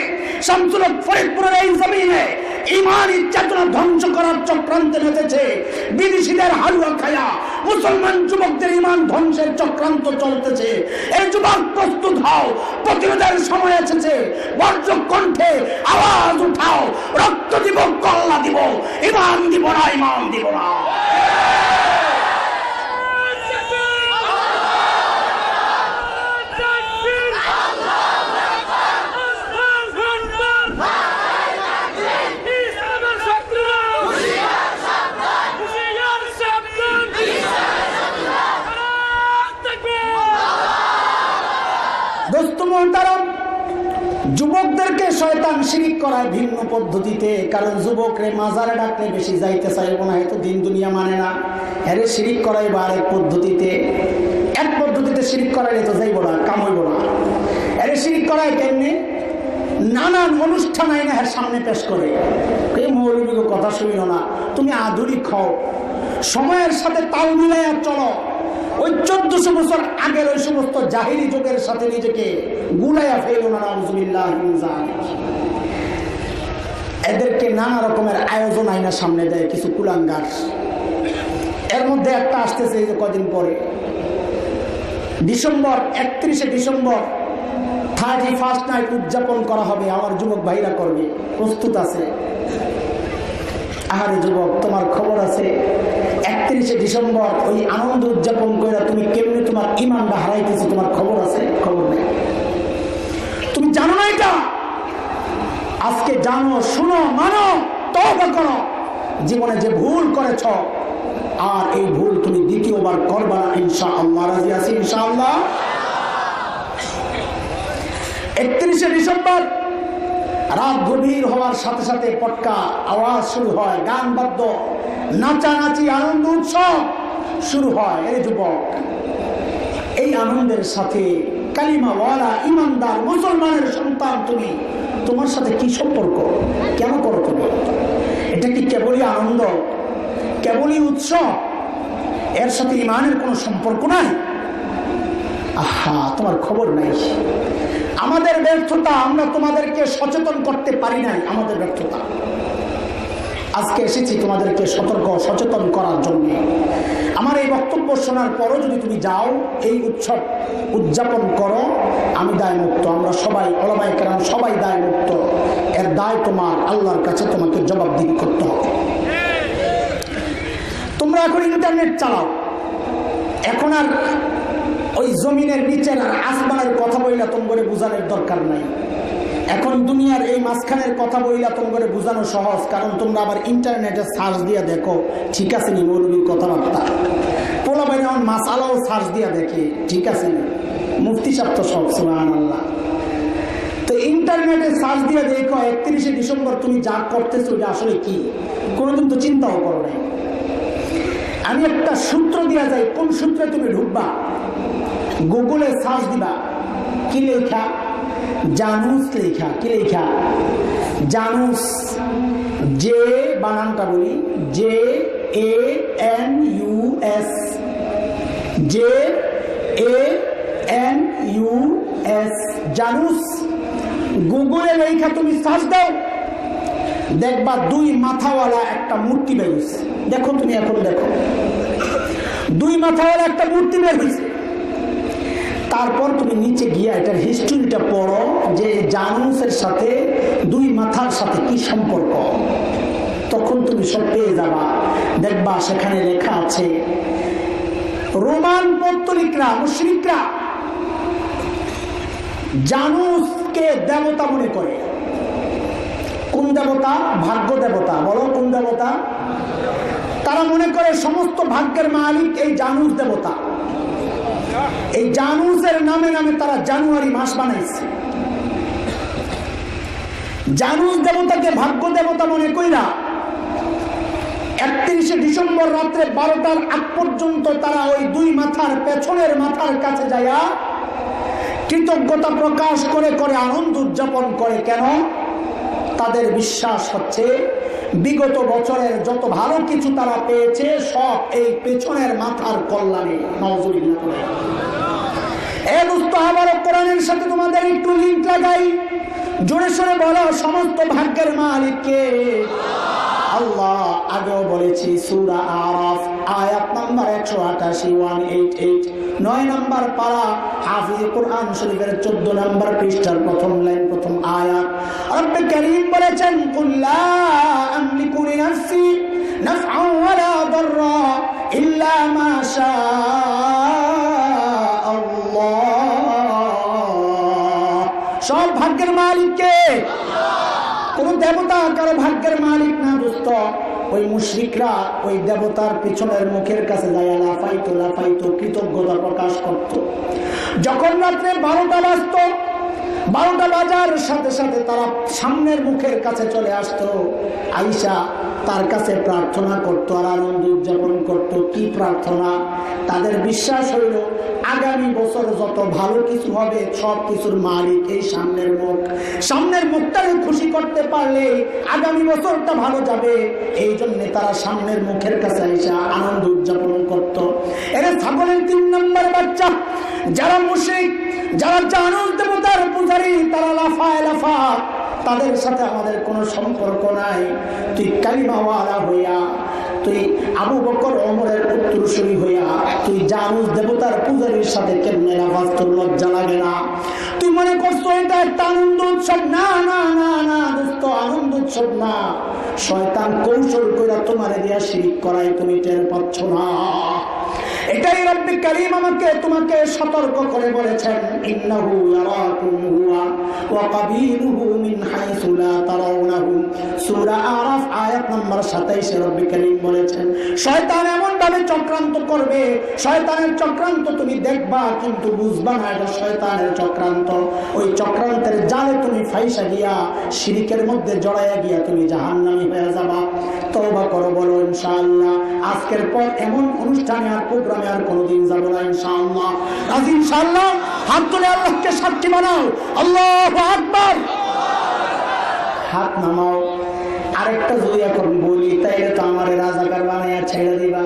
শামসুল হক ফরিদপুরের এই জমিনে ইমানি চেতনা ধ্বংস করার চক্রান্তে নেমেছে। বিদেশিদের হালুয়া খায়া মুসলমান যুবকদের ইমান ধ্বংসের চক্রান্ত চলতেছে। এই যুবক প্রস্তুত হও, প্রতিরোধের সময় এসেছে। বজ্র কণ্ঠে আওয়াজ উঠাও, রক্ত দিব, কল্লা দিব, ইমান দিব না, ইমান দিব না। যুবকদেরকে শয়তান শিরিক করায় ভিন্ন পদ্ধতিতে, কারণ যুবকরে মাজারে ডাকলে বেশি যাইতে চাইব না, হয়তো দিন দুনিয়া মানে না, এর শিরিক করাই বা আরেক পদ্ধতিতে। এক পদ্ধতিতে শিরিক করাইলে তো যাইব না, কাম হইব না। এর শিরিক করায় কেমনি? নানান অনুষ্ঠান আইনে এর সামনে পেশ করে, এই মৌলবীর কথা শুনিল না, তুমি আধুনিক হও, সময়ের সাথে তাল মিলাইয়া চলো। ওই চোদ্দশো বছর আগের ওই সমস্ত জাহিরি যুগের সাথে নিজেকে গুলাইয়া ফেলো না, নাউযুবিল্লাহ মিন যালিক। এদেরকে নানা রকমের আয়োজন আইনা সামনে দেয় কিছু কুলাঙ্গার। এর মধ্যে একটা আসতেছে এই যে কদিন পরে, ডিসেম্বর একত্রিশে ডিসেম্বর থার্টি ফার্স্ট নাইট উদযাপন করা হবে। আমার যুবক ভাইরা করবে, প্রস্তুত আছে? আহারে যুবক, তোমার খবর আছে? একত্রিশে ডিসেম্বর ওই আনন্দ উদযাপন করে তুমি কেমনি তোমার ইমানটা হারাইতেছো, তোমার খবর আছে? খবর নেই। তুমি জানো না এটা? আজকে জানো, শুনো, মানো, তওবা করো। জীবনে যে ভুল করেছ আর এই ভুল তুমি দ্বিতীয়বার করবা না, ইনশাআল্লাহ। রাজি আছি ইনশাআল্লাহ? একত্রিশে ডিসেম্বর রাত গভীর হওয়ার সাথে সাথে পটকা আওয়াজ শুরু হয়, গান বাদ্য, নাচানাচি, আনন্দ উৎসব শুরু হয়। এই যুবক, এই আনন্দের সাথে কালিমাওয়ালা ইমানদার মুসলমানের সন্তান তুমি, তোমার সাথে কি সম্পর্ক? কেন করো তুমি এটা? কি কেবলই আনন্দ, কেবলই উৎসব? এর সাথে ইমানের কোনো সম্পর্ক নাই? আহা, তোমার খবর নাই। আমাদের ব্যর্থতা, আমরা তোমাদেরকে সচেতন করতে পারি নাই, আমাদের ব্যর্থতা। আজকে এসেছি তোমাদেরকে সতর্ক সচেতন করার জন্য। আমার এই বক্তব্য শোনার পরও যদি তুমি যাও এই উৎসব উদযাপন করো, আমি দায় মুক্ত, আমরা সবাই ওলামায়ে কেরাম সবাই দায় মুক্ত। এর দায় তোমার, আল্লাহর কাছে তোমাকে জবাবদিহি করতে হবে। তোমরা এখন ইন্টারনেট চালাও, এখন আর ওই জমিনের নিচের আর আসমানের কথা বইলা তোমাকে বোঝানোর দরকার নাই। এখন দুনিয়ার এই মাঝখানের কথা বইলা তোমাকে বোঝানো সহজ, কারণ তোমরা আবার ইন্টারনেটে সার্চ দিয়ে দেখো, ঠিক আছে নি মৌলবীর কথাবার্তা। পোলা বাইরে এখন মাসালাও সার্চ দিয়ে দেখে, ঠিক আছে নি মুফতি সাহেব তো সব, সুবহানাল্লাহ। তো ইন্টারনেটে সার্চ দিয়ে দেখো একত্রিশে ডিসেম্বর তুমি যা করতেছো যে আসলে কি, কোনোদিন তো চিন্তাও করো নাই। আমি একটা সূত্র দিয়া যাই, কোন সূত্রে তুমি ঢুকবা? গুগলে সার্চ দিবা, কি লেখা? জানুস লেখা। কি লেখা? জানুস। যে বানানটা বলি, J A N U S, J A N U S, Janus. গুগলে লেখা তুমি সার্চ দাও, দেখবা দুই মাথাওয়ালা একটা মূর্তি বের হয়েছে। দেখো তুমি, এখন দেখো দুই মাথাওয়ালা একটা মূর্তি বের হয়েছে। তারপর তুমি নিচে গিয়ে এটার হিস্ট্রিটা পড়ো, যে জানুসের সাথে দুই মাথার সাথে কি সম্পর্ক। তখন তুমি সব পেয়ে যাবা। দেখবা সেখানে লেখা আছে রোমান পৌত্তলিকরা, মুশরিকরা জানুসকে দেবতা মনে করে। কোন দেবতা? ভাগ্য দেবতা। বলো কোন দেবতা? তারা মনে করে সমস্ত ভাগ্যের মালিক এই জানুস দেবতা। এই জানুসের নামে নামে তারা জানুয়ারি মাস বানাইছে। জানুস দেবতাকে ভাগ্য দেবতা মনে কইরা একত্রিশে ডিসেম্বর রাত্রে বারোটার আগ পর্যন্ত তারা ওই দুই মাথার পেছনের মাথার কাছে যাইয়া কৃতজ্ঞতা প্রকাশ করে করে আনন্দ উদযাপন করে। কেন? তাদের বিশ্বাস হচ্ছে বিগত বছরের যত ভালো কিছু তারা পেয়েছে সব এই পেছনের মাথার কল্যাণে। নাউযুবিল্লাহ। এ দোস্ত, আবারও কোরআনের সাথে তোমাদের একটু লিঙ্ক লাগাই। জোরে সোরে বলো, সমস্ত ভাগ্যের মালিক কে? আল্লাহ। আগেও বলেছি সূরা আরাফ আয়াত নাম্বার একশো আটাশি ওয়ান এইট এইট নয় নাম্বার পারা হাফিজ কোরআন শরীফের চোদ্দ নাম্বার পৃষ্ঠার প্রথম লাইন প্রথম আয়াত রব্বে কারীম বলেছেন কুল লা আমলিকু লিনাফসি নাফআন ওয়ালা দাররা ইল্লা মা শা আল্লাহ। সব ভাগ্যের মালিক কে? কোন দেবতা কারো ভাগ্যের মালিক না দোস্ত। ওই মুশরিকরা ওই দেবতার পিছনের মুখের কাছে যায় লাফাইতো লাফাইতো কৃতজ্ঞতা প্রকাশ করত। যখন রাত্রে বারোটা বাজতো, বারোটা বাজার সাথে সাথে তারা সামনের মুখের কাছে চলে আসতো, আয়েশা তার কাছে প্রার্থনা করতো আর আনন্দ উদযাপন করতো। কি প্রার্থনা? তাদের বিশ্বাস হইল আগামী বছর যত ভালো কিছু হবে সব কিছুর মালিক এই সামনের মুখ। সামনের মুখটাকে খুশি করতে পারলে আগামী বছরটা ভালো যাবে। এই জন্য তারা সামনের মুখের কাছে আয়েশা আনন্দ উদযাপন করত। এরা ছাগলের তিন নম্বর বাচ্চা, যারা মুশরিক, যারা জানুন দেবতার পূজারী, তারা লাফায় লাফা, তাদের সাথে আমাদের কোনো সম্পর্ক নাই। তুই কালিমাওয়ালা হইয়া, তুই আবু বকর ওমরের উত্তরসূরি হইয়া তুই জানুস দেবতার পূজারীর সাথে কেমনে লাফাস? তোর লজ্জা লাগে না? তুই মনে করছো এটা একটা আনন্দ উৎসব? না না না না দোস্ত, আনন্দ উৎসব না। শয়তান কৌশল করে তোমারে দিয়া শিরিক করাই, তুমি টের পাচ্ছ না। এটাই রব্বে কারীম আমাকে তোমাকে সতর্ক করে বলেছেন, ইন্নাহু ইয়ারাকুম হুয়া ওয়া কাবীলুহু মিন হাইসু লা তারাউনাহুম। সূরা আরাফ আয়াত নাম্বার সাতাইশ এ রব্বে কারীম বলেছেন শয়তান এমন ভাবে চক্রান্ত করবে, শয়তানের চক্রান্ত তুমি দেখবা কিন্তু বুঝবা না এটা শয়তানের চক্রান্ত। ওই চক্রান্তের জালে তুমি ফাইসা গিয়া শিরিকের মধ্যে জড়াইয়া গিয়া তুমি জাহান্নামী হয়ে যাবা। তওবা করো, বলো ইনশাআল্লাহ আজকের পর এমন অনুষ্ঠানে আর প্রোগ্রামে আর কোনোদিন যাবো না ইনশাআল্লাহ। রাজি ইনশাআল্লাহ? হাত তুলে আল্লাহকে সাক্ষী বানাও। আল্লাহু আকবার। হাত নামাও। আরেকটা যদি এখন বলি তাইলে তো আমার রাজাকার বানাইয়া ছেড়ে দিবা।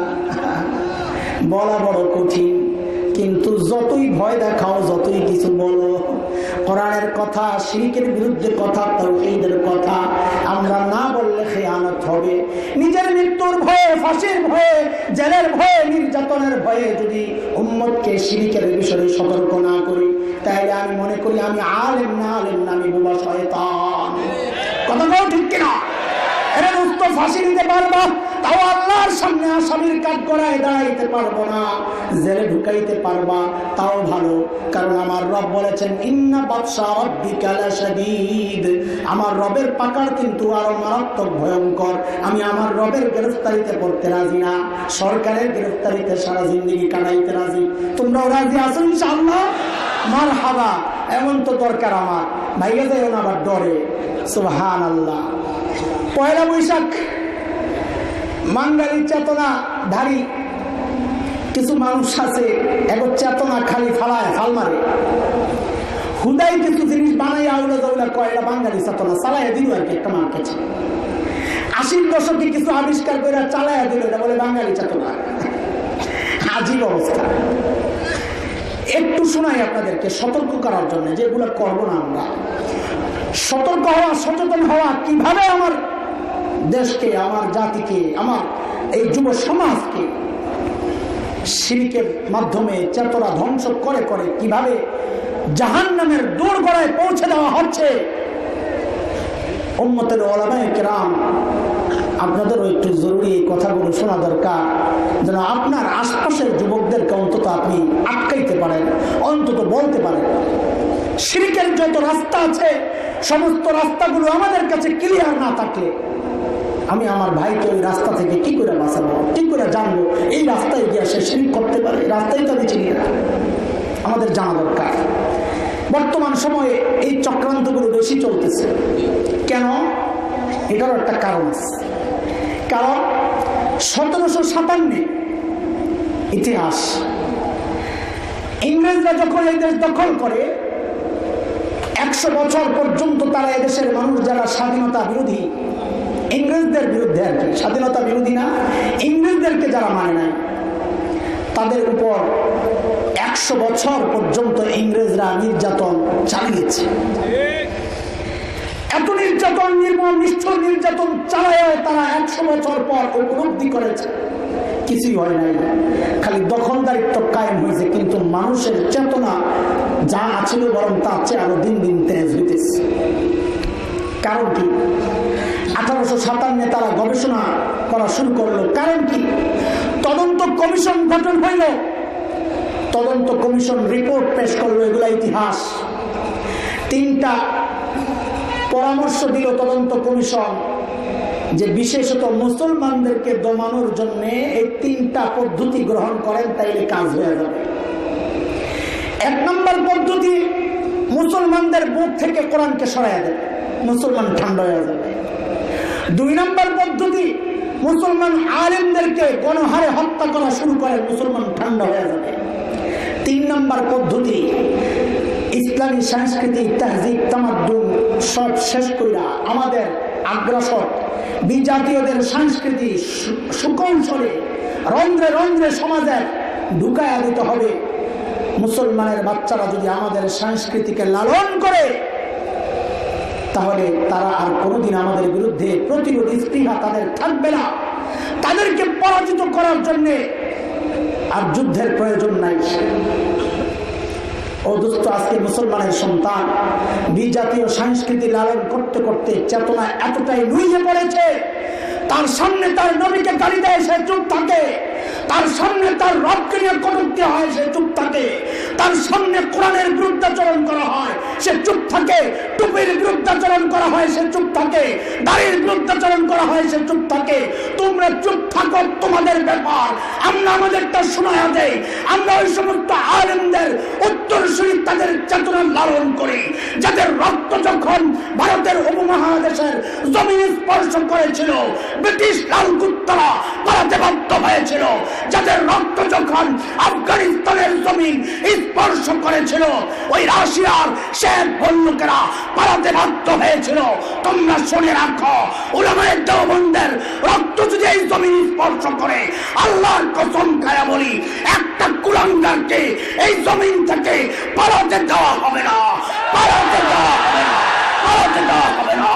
বলা বড় কঠিন, কিন্তু যতই ভয় দেখাও, যতই কিছু বলো, কোরআনের কথা, শিরকের বিরুদ্ধে কথা, তাওহীদের কথা আমরা না বললে খেয়ানত হবে। নিজের মৃত্যুর ভয়ে, ফাঁসির ভয়ে, জেলের ভয়ে, নির্যাতনের ভয়ে যদি উম্মতকে শিরকের বিষয়ে সতর্ক না করি, তাহলে আমি মনে করি আমি আলেম না, আলেম না, আমি বোবা শয়তান। কথা বল ঠিক কিনা? এর দোস্ত ফাঁসি দিতে পারবা, তাও আল্লাহর সামনে আসামির কাঠ গড়ায় দাঁড়াইতে পারবো না, জেলে ঢুকাইতে পারবা তাও ভালো। কারণ আমার রব বলেছেন ইন্না বাতশা রাব্বিকা লাশাদীদ, আমার রবের পাকড় কিন্তু আরো মারাত্মক ভয়ঙ্কর। আমি আমার রবের গ্রেফতারিতে পড়তে রাজি না, সরকারের গ্রেফতারিতে সারা জিন্দগি কাটাইতে রাজি। তোমরাও রাজি আছো ইনশাআল্লাহ? মারহাবা। এমন তো দরকার আমার, ভাইয়া যাইও না আবার ডরে। সুবহানাল্লাহ। পয়লা বৈশাখ বাঙালির চেতনা ধারী কিছু মানুষ আছে, এক চেতনা খালি ফালায় ফাল মারে, হুদাই কিছু জিনিস বানাই আউলা জাউলা কয়লা বাঙালি চেতনা চালাইয়া দিল আর কি একটা মার্কেট। আশির দশকে কিছু আবিষ্কার করে চালাইয়া দিল, এটা বলে বাঙালি চেতনা। আজীব অবস্থা। একটু শোনাই আপনাদেরকে সতর্ক করার জন্য, যে এগুলো করবো না আমরা। সতর্ক হওয়া, সচেতন হওয়া, কিভাবে আমার দেশকে, আমার জাতিকে, আমার এই যুব সমাজকে শিরকের মাধ্যমে চেতনা ধ্বংস করে করে কিভাবে জাহান্নামের দোরগোড়ায় পৌঁছে দেওয়া হচ্ছে। উম্মতের উলামায়ে কেরাম, আপনাদেরও একটু জরুরি এই কথাগুলো শোনা দরকার, যেন আপনার আশপাশের যুবকদেরকে অন্তত আপনি আটকাইতে পারেন, অন্তত বলতে পারেন। শিরকের যত রাস্তা আছে সমস্ত রাস্তাগুলো আমাদের কাছে ক্লিয়ার না থাকলে আমি আমার ভাইকে ওই রাস্তা থেকে কি করে বাঁচাবো, কি করে জানবো এই রাস্তায় গিয়ে সে শিরক করতে পারে? রাস্তায় তো আমি চিনি না। আমাদের জানা দরকার। বর্তমান সময়ে এই চক্রান্তগুলো বেশি চলতেছে কেন? এটারও একটা কারণ আছে। কারণ সতেরোশো সাতান্নে ইতিহাস, ইংরেজরা যখন এই দেশ দখল করে একশো বছর পর্যন্ত তারা এদেশের মানুষ যারা স্বাধীনতা বিরোধী, ইংরেজদের বিরুদ্ধে আর কি, স্বাধীনতা বিরোধী না, ইংরেজদেরকে যারা মানে নাই তাদের উপর একশো বছর পর্যন্ত ইংরেজরা নির্যাতন চালিয়েছে। নির্যাতন নির্মম নিষ্ঠুর নির্যাতন চালায় তারা একশো বছর পর উপলব্ধি করেছে কিছুই হয় নাই, খালি দখলদারিত্ব কায়েম হয়েছে, কিন্তু মানুষের চেতনা যা আছিল বরং তার চেয়ে আরো দিন দিন তেজ হইতেছে। কারণ কি? আঠারোশো সাতান্নে তারা গবেষণা করা শুরু করলো। কারণ কি? তদন্ত কমিশন গঠন হইল, তদন্ত কমিশন রিপোর্ট পেশ করলো, এগুলা ইতিহাস। তিনটা পরামর্শ দিল তদন্ত কমিশন যে বিশেষত মুসলমানদেরকে দমানোর জন্য এই তিনটা পদ্ধতি গ্রহণ করেন, তাইলে কাজ হয়ে যাবে। এক নম্বর পদ্ধতি, মুসলমানদের বুক থেকে কোরআনকে সরাইয়া দেয়, মুসলমান ঠান্ডা হয়ে যাবে। দুই নম্বর পদ্ধতি, মুসলমান আলেমদেরকে গণহারে হত্যা করা শুরু করে, মুসলমান ঠান্ডা হয়ে যাবে। তিন নম্বর পদ্ধতি, ইসলামী সংস্কৃতি তাহজিব তামাদ্দুন সব শেষ কইরা আমাদের আগ্রাসন বিজাতীয়দের সংস্কৃতি সুকৌশলে রন্ধ্রে রন্ধ্রে সমাজে ঢুকায়া দিতে হবে। মুসলমানের বাচ্চারা যদি আমাদের সংস্কৃতিকে লালন করে তাহলে তারা আর কোনোদিন আমাদের বিরুদ্ধে প্রতিরোধ স্পৃহা তাদের থাকবে না। তাদেরকে পরাজিত করার জন্য আর যুদ্ধের প্রয়োজন নাই। ও দোস্ত, আজকে মুসলমানের সন্তান বিজাতীয় সংস্কৃতি লালন করতে করতে চেতনা এতটাই নুয়ে পড়েছে, তার সামনে তার নবীকে গালি দেয় সে চুপ থাকে, তার সামনে তার রবকে নিয়ে কটূক্তি হয় সে চুপ থাকে, তার সামনে কোরআনের বিরুদ্ধাচরণ করা হয় সে চুপ থাকে, টুপির বিরুদ্ধাচরণ করা হয় সে চুপ থাকে, দাড়ির বিরুদ্ধাচরণ করা হয় সে চুপ থাকে। তোমরা চুপ থাকো, তোমাদের ব্যাপার, আমরা আমাদেরটা শোনায়া দেই। আমরা ওই সমস্ত আলেমদের উত্তরসূরি তাদের চেতনা লালন করি যাদের রক্ত যখন ভারতের উপমহাদেশের জমিন স্পর্শ করেছিল, ব্রিটিশ লালকুত্তরা পালাতে বাধ্য হয়েছিল, যাদের রক্ত যখন আফগানিস্তানের জমিন স্পর্শ করেছিল, ওই রাশিয়ার শেখ বন্ধুকেরা পালাতে বাধ্য হয়েছিল। তোমরা শুনে রাখো, উলামায়ে দেওবন্দের রক্ত যদি এই জমিন স্পর্শ করে, আল্লাহর কসম খায়া বলি, একটা কুলাঙ্গারকে এই জমিন থেকে পালাতে দেওয়া হবে না, পালাতে দেওয়া হবে না, পালাতে দেওয়া হবে না।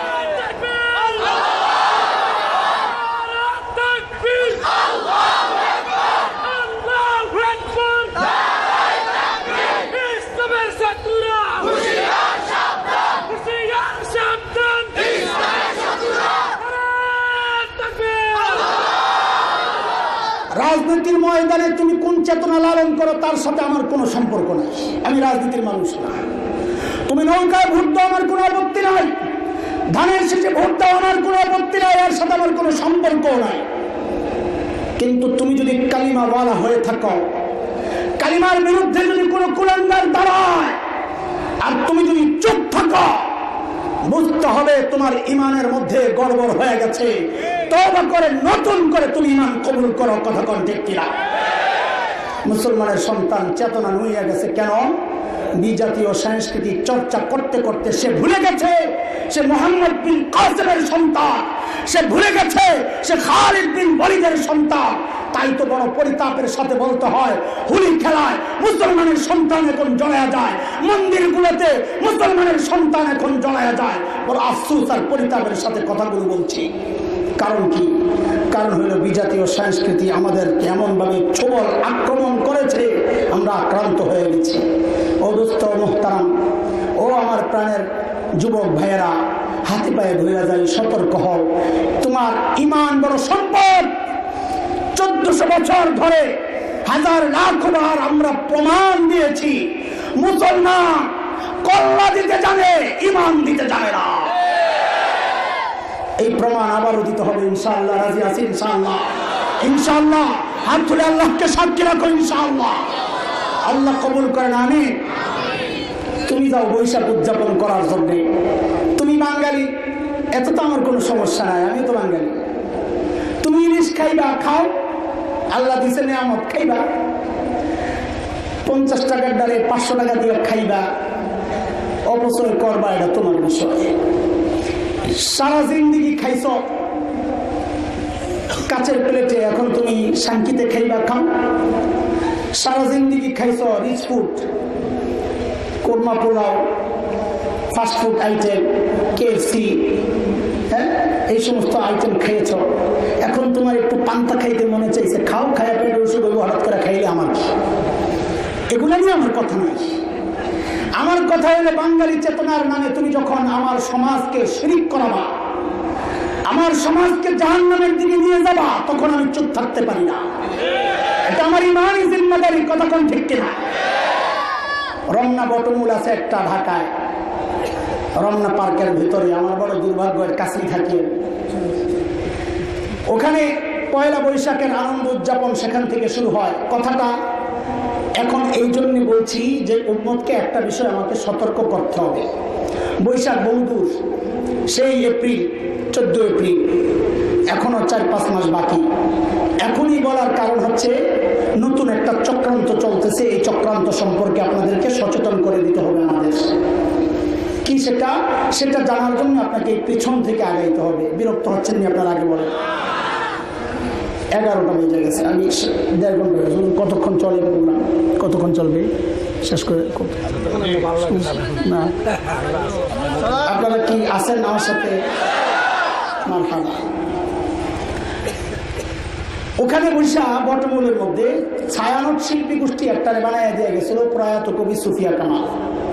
রাজনীতির ময়দানে তুমি কোন চেতনা লালন করো তার সাথে আমার কোনো সম্পর্ক নাই, আমি রাজনীতির মানুষ না। তুমি নৌকায় ভোট দাও, আমার কোনো আপত্তি নাই, ধানের শেষে ভোট দাও, আমার কোনো আপত্তি নাই, এর সাথে আমার কোনো সম্পর্ক নাই। কিন্তু তুমি যদি কালিমাওয়ালা হয়ে থাকো, কালিমার বিরুদ্ধে যদি কোনো কুলাঙ্গার দাঁড়ায় আর তুমি যদি চুপ থাকো, বুঝতে হবে তোমার ইমানের মধ্যে গড়বড় হয়ে গেছে। তওবা করে নতুন করে তুমি ইমান কবুল করো। কথা কোন ঠিক কিনা? মুসলমানের সন্তান চেতনা নুয়ে গেছে। কেন? বিজাতীয় সংস্কৃতি চর্চা করতে করতে সে ভুলে গেছে সে মুহাম্মদ বিন কাসেমের সন্তান, সে ভুলে গেছে সে খালিদ বিন ওয়ালিদের সন্তান। তাই তো বড় পরিতাপের সাথে বলতে হয়, হোলি খেলায় মুসলমানের সন্তান এখন জড়ায়া যায়, মন্দিরগুলোতে মুসলমানের সন্তান এখন জড়ায়া যায়। বড় আফসোস আর পরিতাপের সাথে কথাগুলো বলছি। কারণ কি? কারণ হলো বিজাতীয় সংস্কৃতি আমাদের এমন ভাবে ছোবল আক্রমণ করেছে, আমরা আক্রান্ত হয়ে গেছি। ও দোস্ত মুহতারাম, ও আমার প্রাণের যুবক ভাইয়েরা, হাতে পায়ে ধরে যাই, সতর্ক হও। তোমার ইমান বড় সম্পদ। চোদ্দশো বছর ধরে হাজার লাখ বার আমরা প্রমাণ দিয়েছি, মুসলমান কল্লা দিতে জানে, ইমান দিতে জানে না। এই প্রমাণ আবারও দিতে হবে ইনশাআল্লাহ। রাজি আছি ইনশাআল্লাহ? ইনশাআল্লাহ হাত তুলে আল্লাহকে সাক্ষী রাখো ইনশাআল্লাহ। আল্লাহ কবুল করেন, আমিন। তুমি যাও বৈশাখ উদযাপন করার জন্য, তুমি বাঙালি, এত তো আমার কোনো সমস্যা নাই, আমি তো বাঙালি। তুমি ইলিশ খাইবা, খাও, আল্লাহ দিছে নিয়ামত, খাইবা। পঞ্চাশ টাকার ডালে পাঁচশো টাকা দিয়ে খাইবা, অপচয় করবা, এটা তোমার বিষয়। সারা জিন্দিগি খাইছ কাচের প্লেটে, এখন তুমি শান্তিতে খাইবা, খাও। সারা জিন্দিগি খাইছ rich food, korma pulao, fast food item, KFC, হ্যাঁ এই সমস্ত আইটেম খেয়েছ, এখন তোমার একটু পান্তা খাইতে মনে চাইছে, খাও, খায়া পেটে ওষুধ হঠাৎ করে খাইলে আমার কি? এগুলো নিয়ে আমার কথা নাই। আমার কথা হলো বাঙালি চেতনার নামে তুমি যখন আমার সমাজকে শিরিক করাবা, আমার সমাজকে জাহান্নামের দিকে নিয়ে যাবা, তখন আমি চুপ থাকতে পারি না। এটা আমার ইমানি জিম্মাদারি, কথা কোন ঠিক কিনা? রমনা বটমূল আছে একটা ঢাকায়, রমনা পার্কের ভিতরে, আমার বড় দুর্ভাগ্যের কাছেই থাকি। ওখানে পয়লা বৈশাখের আনন্দ উদযাপন সেখান থেকে শুরু হয়। কথাটা এখন এই জন্য বলছি যে উম্মতকে একটা বিষয় আমাকে সতর্ক করতে হবে। বৈশাখ বহুদূর, সেই এপ্রিল, চোদ্দ এপ্রিল, এখনো চার পাঁচ মাস বাকি। এখনই বলার কারণ হচ্ছে নতুন একটা চক্রান্ত চলতেছে, এই চক্রান্ত সম্পর্কে আপনাদেরকে সচেতন করে দিতে হবে আমাদের। কি সেটা সেটা জানার জন্য আপনাকে পিছন থেকে আগাইতে হবে। বিরক্ত হচ্ছেন নি আপনার? আগে বলেন। এগারোটা বেজে গেছে, আমি দেড় ঘন্টা, কতক্ষণ চলে প্রোগ্রাম? কতক্ষণ চলবে? শেষ করে না? আপনারা কি আছেন আমার সাথে? মারহাবা। ওখানে বৈশা বটমূলের মধ্যে ছায়ানট শিল্পী গোষ্ঠী একটা বানায় দিয়ে গেছিল প্রয়াত কবি সুফিয়া কামাল।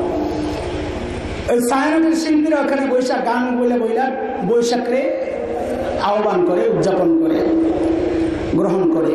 ওই ছায়ানটের শিল্পীরা ওখানে বৈশাখ গান বইলে বইলা বৈশাখরে আহ্বান করে, উদযাপন করে, গ্রহণ করে।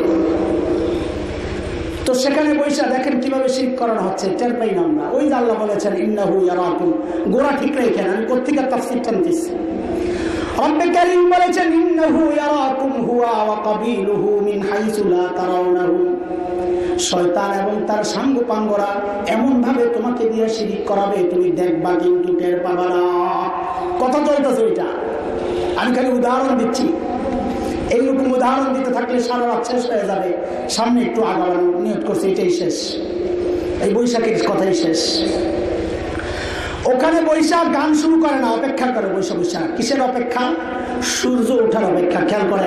তো সেখানে বৈশাখ দেখেন কিভাবে শিরক করানো হচ্ছে, টের পাই না আমরা। ওই যে আল্লাহ বলেছেন ইন্নাহু ইয়ারাকুম, গোড়া ঠিক রেখেন, আমি কোত্থেকে তাফসীর টানতেছি। রব্বে কারীম বলেছেন ইন্নাহু ইয়ারাকুম হুয়া ওয়া কাবিলুহু মিন হাইসু লা তারাউনাহুম। শয়তান এবং তার সাঙ্গপাঙ্গরা এমন ভাবে তোমাকে দিয়ে শিরক করাবে, তুমি দেখবা কিন্তু টের পাবা না। কথা চলতেছে ওইটা, আমি খালি উদাহরণ দিচ্ছি। এইরকম উদাহরণ দিতে থাকলে সারা রাত শেষ হয়ে যাবে। সামনে একটু আগানো নিয়ত করছে, এটাই শেষ, এই বৈশাখের কথাই শেষ। ওখানে বৈশাখ গান শুরু করে না, অপেক্ষা করে। বৈশাখ বৈশাখ কিসের অপেক্ষা? সূর্য ওঠার অপেক্ষা। খেয়াল করে,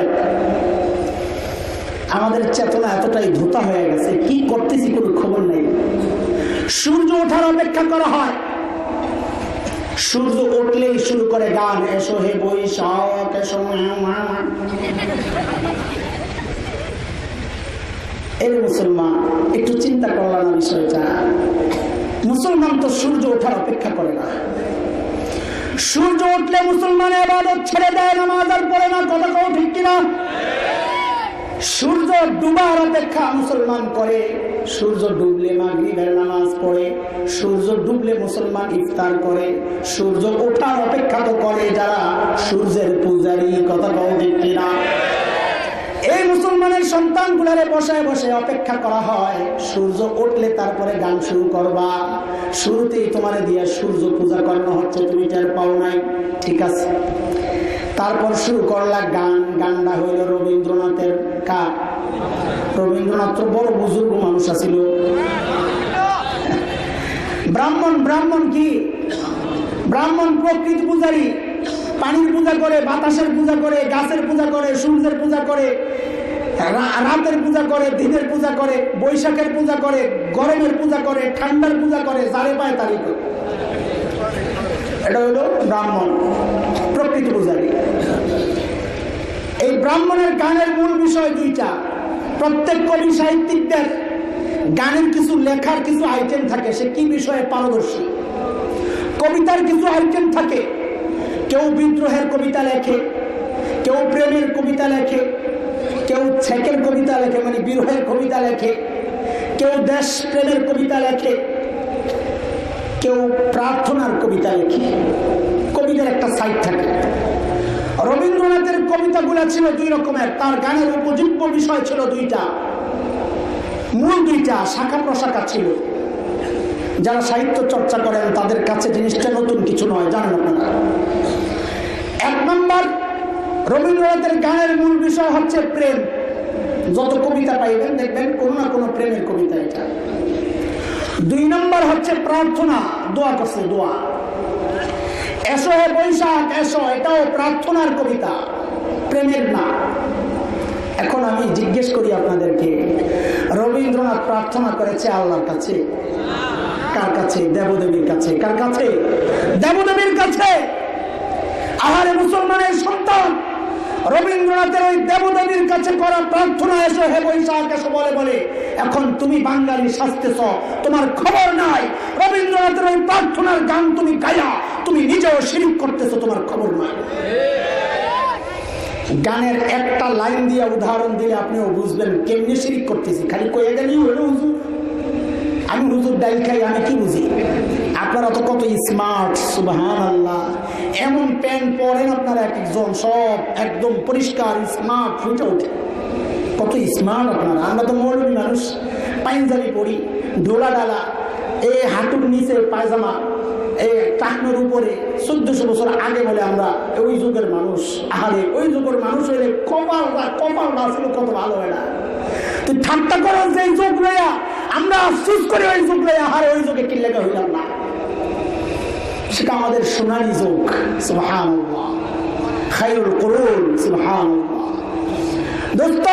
আমাদের চেতনা এতটাই ধোঁতা হয়ে গেছে, কি করতেছি কোনো খবর নেই। সূর্য ওঠার অপেক্ষা করা হয়। সূর্য উঠলেই শুরু করে গান, এসো হে বৈশাখ এসো। এই মুসলমান একটু চিন্তা করলাম না বিষয়টা। মুসলমান তো সূর্য ওঠার অপেক্ষা করে না। সূর্য উঠলে মুসলমান ইবাদত ছেড়ে দেয়, নামাজ আর পড়ে না। কথা কও ঠিক কিনা? সূর্য ডুবার অপেক্ষা মুসলমান করে। সূর্য ডুবলে মাগরিবের নামাজ পড়ে, সূর্য ডুবলে মুসলমান ইফতার করে। সূর্য ওঠার অপেক্ষা তো করে যারা সূর্যের পূজারী। কথা কও ঠিক কিনা? এই মুসলমানের সন্তানগুলারে বসায় বসে অপেক্ষা করা হয়, সূর্য উঠলে তারপরে গান শুরু করবা। শুরুতেই তোমার দিয়ে সূর্য পূজা করানো হচ্ছে, তুমি টের পাও নাই, ঠিক আছে। তারপর শুরু করলা গান। গানটা হইল রবীন্দ্রনাথের। কার? রবীন্দ্রনাথ তো বড় বুজুর্গ মানুষ আছিল। ব্রাহ্মণ, ব্রাহ্মণ কি? ব্রাহ্মণ প্রকৃতি পূজারী। পানির পূজা করে, বাতাসের পূজা করে, গাছের পূজা করে, সূর্যের পূজা করে, রাতের পূজা করে, দিনের পূজা করে, বৈশাখের পূজা করে, গরমের পূজা করে, ঠান্ডার পূজা করে, যারে পায় তারই করে। এটা হলো ব্রাহ্মণ, প্রকৃতি পূজারী। এই ব্রাহ্মণের গানের মূল বিষয় দুইটা। প্রত্যেক কবি সাহিত্যিকদের গানের কিছু লেখার কিছু আইটেম থাকে, সে কি বিষয়ে পারদর্শী। কবিতার কিছু আইটেম থাকে, কেউ বিদ্রোহের কবিতা লেখে, কেউ প্রেমের কবিতা লেখে, কেউ ছেকের কবিতা লেখে মানে বিরহের কবিতা লেখে, কেউ দেশ প্রেমের কবিতা লেখে, কেউ প্রার্থনার কবিতা লেখে। কবিদের একটা সাইড থাকে। রবীন্দ্রনাথের কবিতাগুলো ছিল দুই রকমের, তার গানের উপযোগ্য বিষয় ছিল দুইটা, মূল দুইটা, শাখা প্রশাখা ছিল। যারা সাহিত্য চর্চা করেন তাদের কাছে জিনিসটা নতুন কিছু নয়, জানেন আপনারা। এক নম্বর, রবীন্দ্রনাথের গানের মূল বিষয় হচ্ছে প্রেম। যত কবিতা পাইবেন দেখবেন কোনো না কোনো প্রেমের কবিতা এটা। দুই নম্বর হচ্ছে প্রার্থনা, দোয়া করছে, দোয়া। এসো হে বৈশাখ এসো, এটাও প্রার্থনার কবিতা, প্রেমের না। এখন আমি জিজ্ঞেস করি আপনাদেরকে, রবীন্দ্রনাথ প্রার্থনা করেছে আল্লাহর কাছে? কার কাছে? দেবদেবীর কাছে। কার কাছে? দেবদেবীর কাছে। আহারে মুসলমানের সন্তান, রবীন্দ্রনাথের ওই দেবদেবীর কাছে করা প্রার্থনা এসো হে বৈশাখ এসো বলে বলে এখন তুমি বাঙালি সাজতেছ, তোমার খবর নাই। রবীন্দ্রনাথের ওই প্রার্থনার গান তুমি গায়া তুমি নিজেও শিরিক করতেছো, তোমার খবর নাই। গানের একটা লাইন দিয়ে উদাহরণ দিলে আপনিও বুঝবেন কেমনি শিরিক করতেছি। খালি কয়ে গেলেই হলো হুজুর, আমি হুজুর ডাইল খাই, আমি কি বুঝি? আপনারা তো কত স্মার্ট, সুবহানাল্লাহ। এমন প্যান্ট পরেন আপনারা এক একজন, সব একদম পরিষ্কার স্মার্ট ফুটে ওঠে। কত স্মার্ট আপনারা। আমরা তো মৌলবী মানুষ, পাঞ্জাবি পরি, ঢোলা ডালা, এই হাঁটুর নিচে পায়জামা, এই টাকনোর উপরে। চোদ্দশো বছর আগে বলে আমরা ওই যুগের মানুষ। আহারে ওই যুগের মানুষ হইলে কপাল কপাল বাঁচল কত ভালো হয় না। তুই ঠাট্টা করো যে যুগ লইয়া, আমরা আফসোস করি ওই যুগ লইয়া। আহারে ওই যুগে কি লেখা হইলাম না, সেটা আমাদের সোনালী যুগ। সুবহানাল্লাহ, খায়রুল কুরুন। সুবহানাল্লাহ। দোস্ত,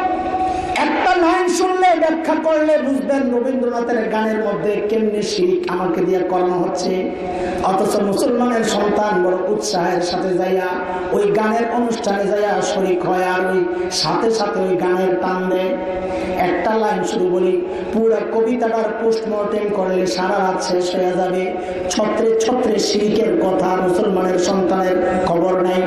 একটা লাইন শুনলে ব্যাখ্যা করলে বুঝবেন রবীন্দ্রনাথের গানের মধ্যে কেমনি শিরিক আমাকে দিয়ে করানো হচ্ছে। অথচ মুসলমানের সন্তান বড় উৎসাহের সাথে যাইয়া ওই গানের অনুষ্ঠানে যাইয়া শরিক হয়, আর ওই সাথে সাথে ওই গানের টান দেয়। একটা লাইন শুরু বলি, পুরো কবিতাটার পোস্টমর্টেম করলে সারা রাত শেষ হয়ে যাবে। ছত্রে ছত্রে শিরিকের কথা মুসলমানের সন্তানের খবর নাই।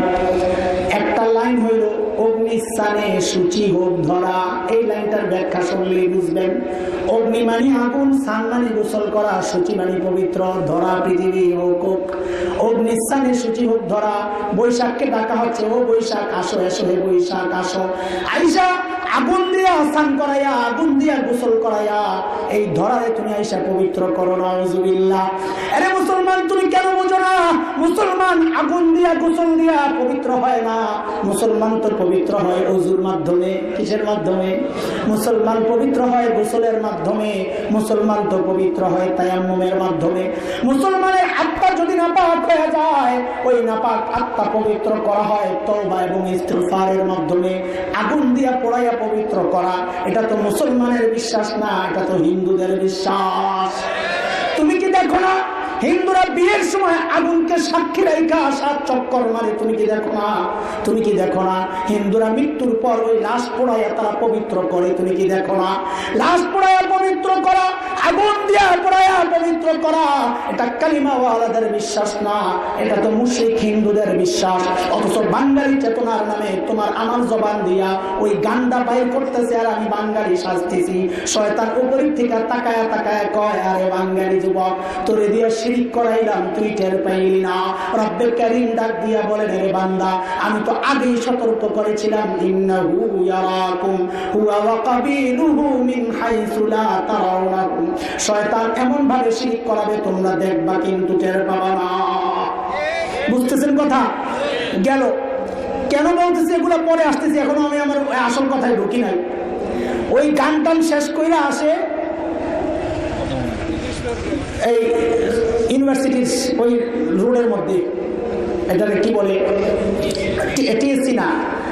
একটা লাইন হইল, অগ্নিস্থানে সূচি হোক ধরা। এই লাইনটার ব্যাখ্যা শুনলেই বুঝবেন অগ্নি মানে আগুন, স্থান মানে গোসল করা, সূচি মানে পবিত্র, ধরা পৃথিবী হোক। অগ্নিস্থানে সূচি হোক ধরা। বৈশাখকে ডাকা হচ্ছে, ও বৈশাখ আসো এসো হে বৈশাখ আসো। আইসা আগুন দিয়া স্নান করাইয়া, আগুন দিয়া গোসল করাইয়া এই ধরারে তুমি আইসা পবিত্র করো। নাউজুবিল্লাহ। আরে মুসলমান তুমি কেন বুঝো না? মুসলমান আগুন দিয়া গোসল দিয়া পবিত্র হয় না। মুসলমান তো পবিত্র হয় ওযুর মাধ্যমে। কিসের মাধ্যমে? মুসলমান পবিত্র হয় গোসলের মাধ্যমে। মুসলমান তো পবিত্র হয় তায়াম্মুমের মাধ্যমে। মুসলমানের আত্মা যদি নাপাক হয়ে যায়, ওই নাপাক আত্মা পবিত্র করা হয় তওবা এবং ইস্তিগফারের মাধ্যমে। আগুন দিয়া পোড়াইয়া পবিত্র করা, এটা তো মুসলমানের বিশ্বাস না, এটা তো হিন্দুদের বিশ্বাস। তুমি কি দেখো না হিন্দুরা বিয়ের সময় আগুনকে সাক্ষী রেখা সাত চক্কর মারে? তুমি কি দেখো না? তুমি কি দেখো না হিন্দুরা মৃত্যুর পর ওই লাশ পোড়াইয়া তারা পবিত্র করে? তুমি কি দেখো না? লাশ পোড়াইয়া পবিত্র করা, আগুন দিয়া পোড়াইয়া পবিত্র করা, এটা কালিমাওয়ালাদের বিশ্বাস না, এটা তো মুশরিক হিন্দুদের বিশ্বাস। অথচ বাঙালি চেতনার নামে তোমার আমার জবান দিয়া ওই গান্ডা বাইর করতেছে, আর আমি বাঙালি সাজতেছি। শয়তান উপরের থেকে তাকায়া তাকায়া কয়, আরে বাঙালি যুবক, তোরে দিয়া শিরিক করাইলাম, তুই টের পাইলি না। রব্বে কারীম ডাক দিয়া বলেন, রে বান্দা, আমি তো আগেই সতর্ক করেছিলাম, ইন্নাহু ইয়ারাকুম হুয়া ওয়া কাবিলুহু মিন হাইসু লা তারাউনাহুম। শয়তান এমন ভাবে শিরিক করাবে তোমরা দেখবা কিন্তু টের পাবা না। বুঝতেছেন কথা? গেল কেন বলতেছি এগুলো পরে আসতেছি, এখনো আমি আমার আসল কথায় ঢুকি নাই। ওই গান টান শেষ কইরা আসে এই ইউনিভার্সিটির ওই রোডের মধ্যে, এটাকে কি বলে, টিএসসি না,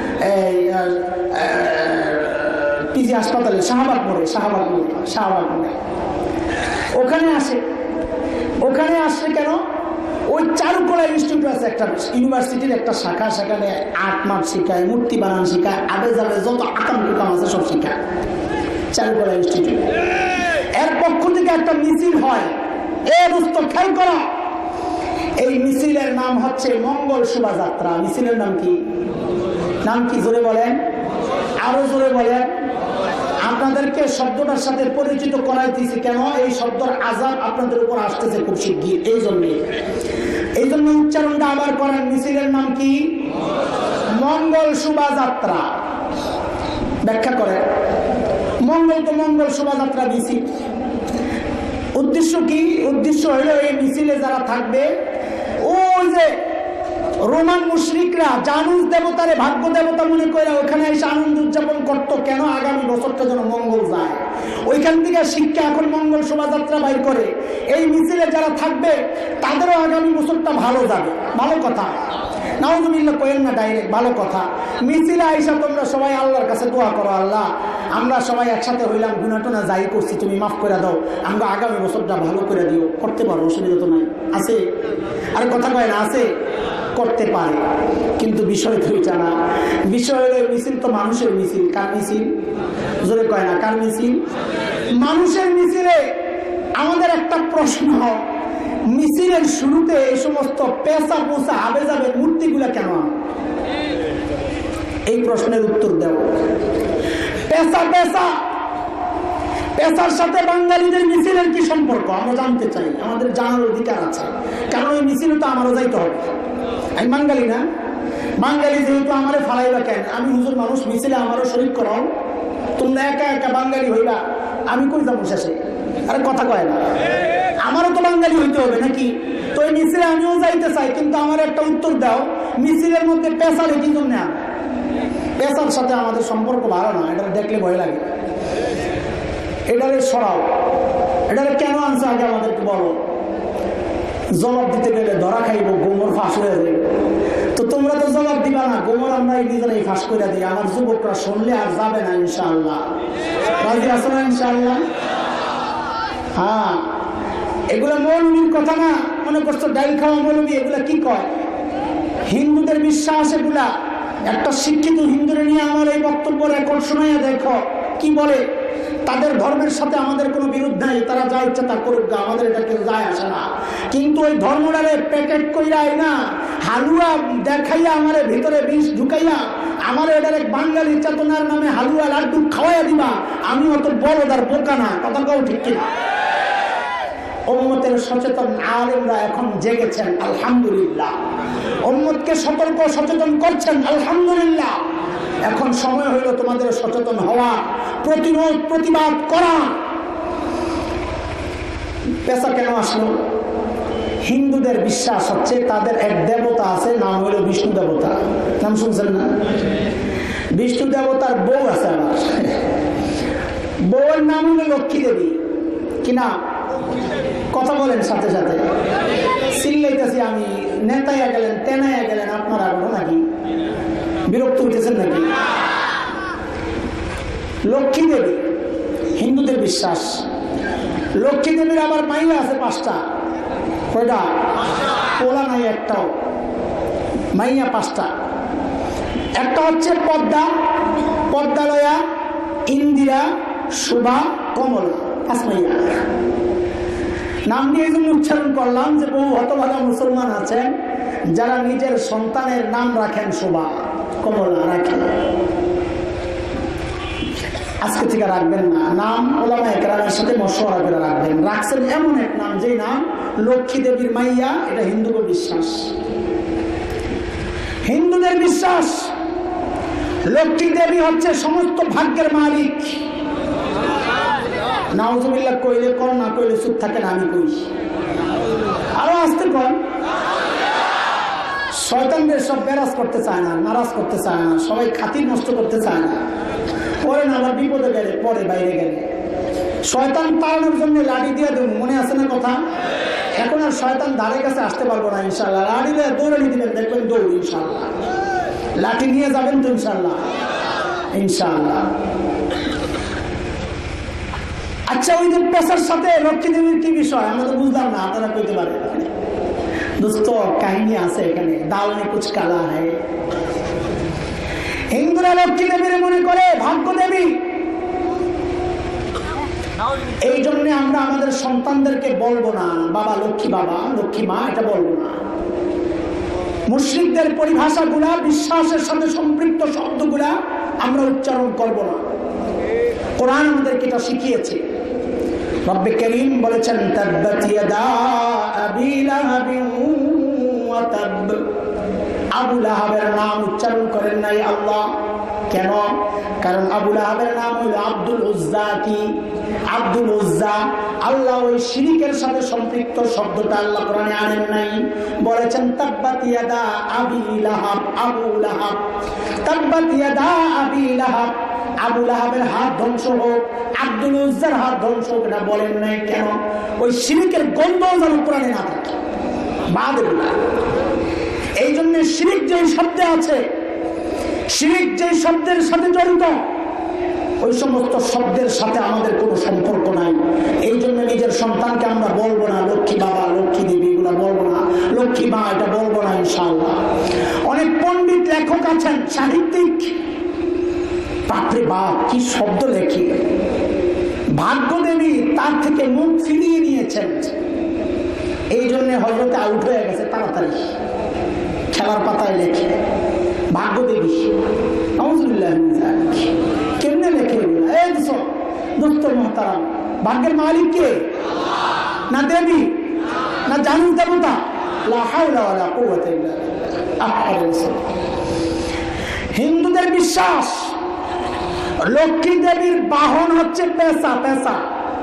পিজি হাসপাতালে, শাহবাগ মোড়ে, শাহবাগ মোড়ে শাহবাগ মোড়ে ওখানে আসে। ওখানে আসে কেন? ওই চারুকলা ইনস্টিটিউট আছে একটা, ইউনিভার্সিটির একটা শাখা, সেখানে আর্ট মার্ট শিখায়, মূর্তি বানান শিখায়, আবে যাবে যত আকাম কুকাম আছে সব শিখায় চারুকলা ইনস্টিটিউট। এর পক্ষ থেকে একটা মিছিল হয়। এ দোস্ত খেয়াল করো, এই মিছিলের নাম হচ্ছে মঙ্গল শোভাযাত্রা। মিছিলের নাম কি? নাম কি জোরে বলেন, আরো জোরে বলেন। আপনাদেরকে শব্দটার সাথে পরিচিত করাইতেছি কেন? এই শব্দের আযাব আপনাদের উপর আসতেছে খুব শিগগির, এই জন্য এই জন্য উচ্চারণটা আবার করেন। মিছিলের নাম কি? মঙ্গল শোভাযাত্রা। ব্যাখ্যা করেন। মঙ্গল তো মঙ্গল শোভাযাত্রা মিছিল। উদ্দেশ্য কি? উদ্দেশ্য হলো এই মিছিলে যারা থাকবে, ওই যে রোমান মুশরিকরা জানুস দেবতারে ভাগ্য দেবতা মনে করে ওখানে এসে আনন্দ উদযাপন করতো, কেন আগামী বছরটা যেন মঙ্গল যায়। ওইখান থেকে শিক্ষা এখন মঙ্গল শোভাযাত্রা বাইর করে। এই মিছিলে যারা থাকবে তাদেরও আগামী বছরটা ভালো যাবে। ভালো কথা, নাউজুবিল্লাহ কইেন না ডাইরেক্ট, ভালো কথা। মিছিলে আইসা তোমরা সবাই আল্লাহর কাছে দোয়া করো, আল্লাহ আমরা সবাই একসাথে হইলাম, গুনাহ টুনা যাই করছি তুমি মাফ করে দাও, আমরা আগামী বছরটা ভালো করে দিও, করতে পারো, অসুবিধা তো নাই, আছে? আর কথা কয় না, আছে? করতে পারে। কিন্তু বিষয় তো এটা না, বিষয় হলো মিছিল তো মানুষের মিছিল। কার মিছিল? জোরে কয় না, কার মিছিল? মানুষের মিছিলে। আমাদের একটা প্রশ্ন, মিছিলের শুরুতে এই সমস্ত পেশা পোষা আবে যাবে মূর্তিগুলা কেন? এই প্রশ্নের উত্তর দেব। পেশা পেশা পেশার সাথে বাঙালিদের মিছিলের কি সম্পর্ক আমরা জানতে চাই, আমাদের জানার অধিকার আছে। কারণ ওই মিছিলে তো আমারও যাইতে হবে, আমি বাঙালি না? বাঙালি যেহেতু আমারে ফালাইবা কেন? আমি হুজুর মানুষ, মিছিলে আমারও শরীক করাও। তোমরা একা একা বাঙালি হইবা, আমি কই যাবো শেষে? আরে কথা কয় না, আমারও তো বাঙালি হইতে হবে নাকি? তো এই মিছিলে আমিও যাইতে চাই, কিন্তু আমার একটা উত্তর দাও, মিছিলের মধ্যে পেশার কি জন্য? পেশার সাথে আমাদের সম্পর্ক ভালো না, এটা দেখলে ভয় লাগে। এটারে সরাও, এটারে কেন আনছে আগে আমাদেরকে বলো। জবাব দিতে গেলে ধরা খাইব, গোমর ফাঁস হয়ে যাবে। তো তোমরা তো জবাব দিবা না, গোমর আমরা নিজেরাই ফাঁস করে দিই। আমার যুবকরা শুনলে আর যাবে না ইনশাআল্লাহ। রাজি আছো না ইনশাআল্লাহ? হ্যাঁ, এগুলা মৌলবীর কথা না, মনে করছো ডাইল খাওয়া মৌলবী। এগুলা কি কয়? হিন্দুদের বিশ্বাস এগুলা। একটা শিক্ষিত হিন্দুরে নিয়ে আমার এই বক্তব্য রেকর্ড শোনাইয়া দেখো কি বলে। তাদের ধর্মের সাথে আমাদের কোনো বিরোধ নাই, তারা যা ইচ্ছা তা করুক, আমাদের এটা কেউ যায় আসে না। কিন্তু ওই ধর্মটারে প্যাকেট কইরাই না, হালুয়া দেখাইয়া আমারে ভিতরে বিষ ঢুকাইয়া আমার এটার এক বাঙালি চেতনার নামে হালুয়া লাড্ডু খাওয়াইয়া দিবা। আমি অত বড়দার বোকা না, কথা কেউ ঠিক কিনা? উম্মতের সচেতন আলেমরা এখন জেগেছেন, আলহামদুলিল্লাহ। উম্মতকে সতর্ক সচেতন করছেন, আলহামদুলিল্লাহ। এখন সময় হইল তোমাদের সচেতন হওয়া, প্রতিরোধ প্রতিবাদ করা। পেশা কেন আসলো? হিন্দুদের বিশ্বাস হচ্ছে তাদের এক দেবতা আছে, নাম হইল বিষ্ণু দেবতা। নাম শুনছেন না? বিষ্ণু দেবতার বউ আছে আমার, বউয়ের নাম হইল লক্ষ্মী দেবী। কিনা কথা বলেন সাথে সাথে? চিল্লাইতেছি আমি, নেতাইয়া গেলেন, তেনাইয়া গেলেন, আপনারা বলো নাকি? বিরক্ত হইতেছেন নাকি? লক্ষ্মী দেবী হিন্দুদের বিশ্বাস। লক্ষ্মী দেবীর আবার মাইয়া আছে পাঁচটা। কয়টা? পোলা নাই একটাও, মাইয়া পাঁচটা। একটা হচ্ছে পদ্মা, পদ্মালয়া, ইন্দিরা, শোভা, কমলা, পাঁচ মাইয়া। নাম দিয়ে এই জন্য উচ্চারণ করলাম যে বহু হতভাগা মুসলমান আছেন যারা নিজের সন্তানের নাম রাখেন শোভা, কমলা রাখেন। আজকে থেকে রাখবেন না, নাম ওলামায়ে কেরামের সাথে মশওয়ারা করে রাখবেন। রাখছেন এমন এক নাম যেই নাম লক্ষ্মী দেবীর মাইয়া, এটা হিন্দুদের বিশ্বাস। হিন্দুদের বিশ্বাস লক্ষ্মী দেবী হচ্ছে সমস্ত ভাগ্যের মালিক। নাউজুবিল্লাহ কইলে কর, না কইলে চুপ থাকেন, আমি কই। আরো আসতে কর। শয়তানদের সব বেরাজ করতে চায় না, নারাজ করতে চায় না, সবাই খাতির নষ্ট করতে চায় না। পরে না আবার বিপদে গেলে, পরে বাইরে গেলে শয়তান তাড়ানোর জন্য লাঠি দিয়ে দেব, মনে আছে না কথা? এখন আর শয়তান ধারে কাছে আসতে পারবো না ইনশাল্লাহ। লাঠি দিয়ে দৌড়ানি দিবেন, দেখবেন দৌড় ইনশাল্লাহ। লাঠি নিয়ে যাবেন তো ইনশাল্লাহ, ইনশাল্লাহ। আচ্ছা, ওই যে পেশার সাথে লক্ষ্মী দেবীর কি বিষয় আমরা তো বুঝলাম না, আপনারা কইতে পারেন? দোস্ত কাহিনী আছে এখানে, দাল মে কুছ কালা হ্যায়। হিন্দুরা লক্ষ্মী দেবীর মনে করে ভাগ্য দেবী। এই জন্য আমরা আমাদের সন্তানদেরকে বলবো না বাবা লক্ষ্মী, বাবা লক্ষ্মী মা, এটা বলবো না। মুশরিকদের পরিভাষাগুলা, বিশ্বাসের সাথে সম্পৃক্ত শব্দগুলা আমরা উচ্চারণ করব না। কোরআন আমাদেরকে এটা শিখিয়েছে। রব্বে করিম বলেছেন তাব্বাত ইয়াদা আবি লাহাবিন ওয়া তাব। আবু লাহাবের নাম উচ্চারণ করেন নাই আল্লাহ। কেন? কারণ আবু লাহাবের নাম হইল আব্দুল উজ্জা। কি? আব্দুল উজ্জা। আল্লাহ ওই শিরিকের সাথে সম্পৃক্ত শব্দটা আল্লাহ কোরআনে আনেন নাই। বলেছেন তাব্বাত ইয়াদা আবি লাহাব, আবু লাহাব। তাব্বাত ইয়াদা আবি লাহাব, আবু লাহাবের হাত ধ্বংস হোক, আব্দুল উজ্জার হাত ধ্বংস হোক, এটা বলেন নাই। কেন? ওই শিরিকের গন্ধ যেন কোরআনে না থাকে। বাদ এই জন্য শিরিক যে শব্দে আছে, শিরিক যে শব্দের সাথে জড়িত, ওই সমস্ত শব্দের সাথে আমাদের কোনো সম্পর্ক নাই। এই জন্য নিজের সন্তানকে আমরা বলবো না লক্ষ্মী বাবা, লক্ষ্মী দেবী, এগুলো বলবো না, লক্ষ্মী মা এটা বলবো না ইনশাআল্লাহ। অনেক পণ্ডিত লেখক আছেন, সাহিত্যিক, বাপরে বাপ কি শব্দ লেখি, ভাগ্যদেবী তার থেকে মুখ ফিরিয়ে নিয়েছেন। এই জন্য হযরতে আউট হয়ে গেছে তাড়াতাড়ি, খেলার পাতায় লেখে ভাগ্যদেবী। কেমনে লেখে এই দোস্ত মহতারাম, ভাগ্যের মালিক কে? না দেবী, না জানি দেবতা? লা হাওলা ওয়ালা কুওয়াতা ইল্লা বিল্লাহ। হিন্দুদের বিশ্বাস লক্ষ্মী দেবীর বাহন হচ্ছে পেশা। পেশা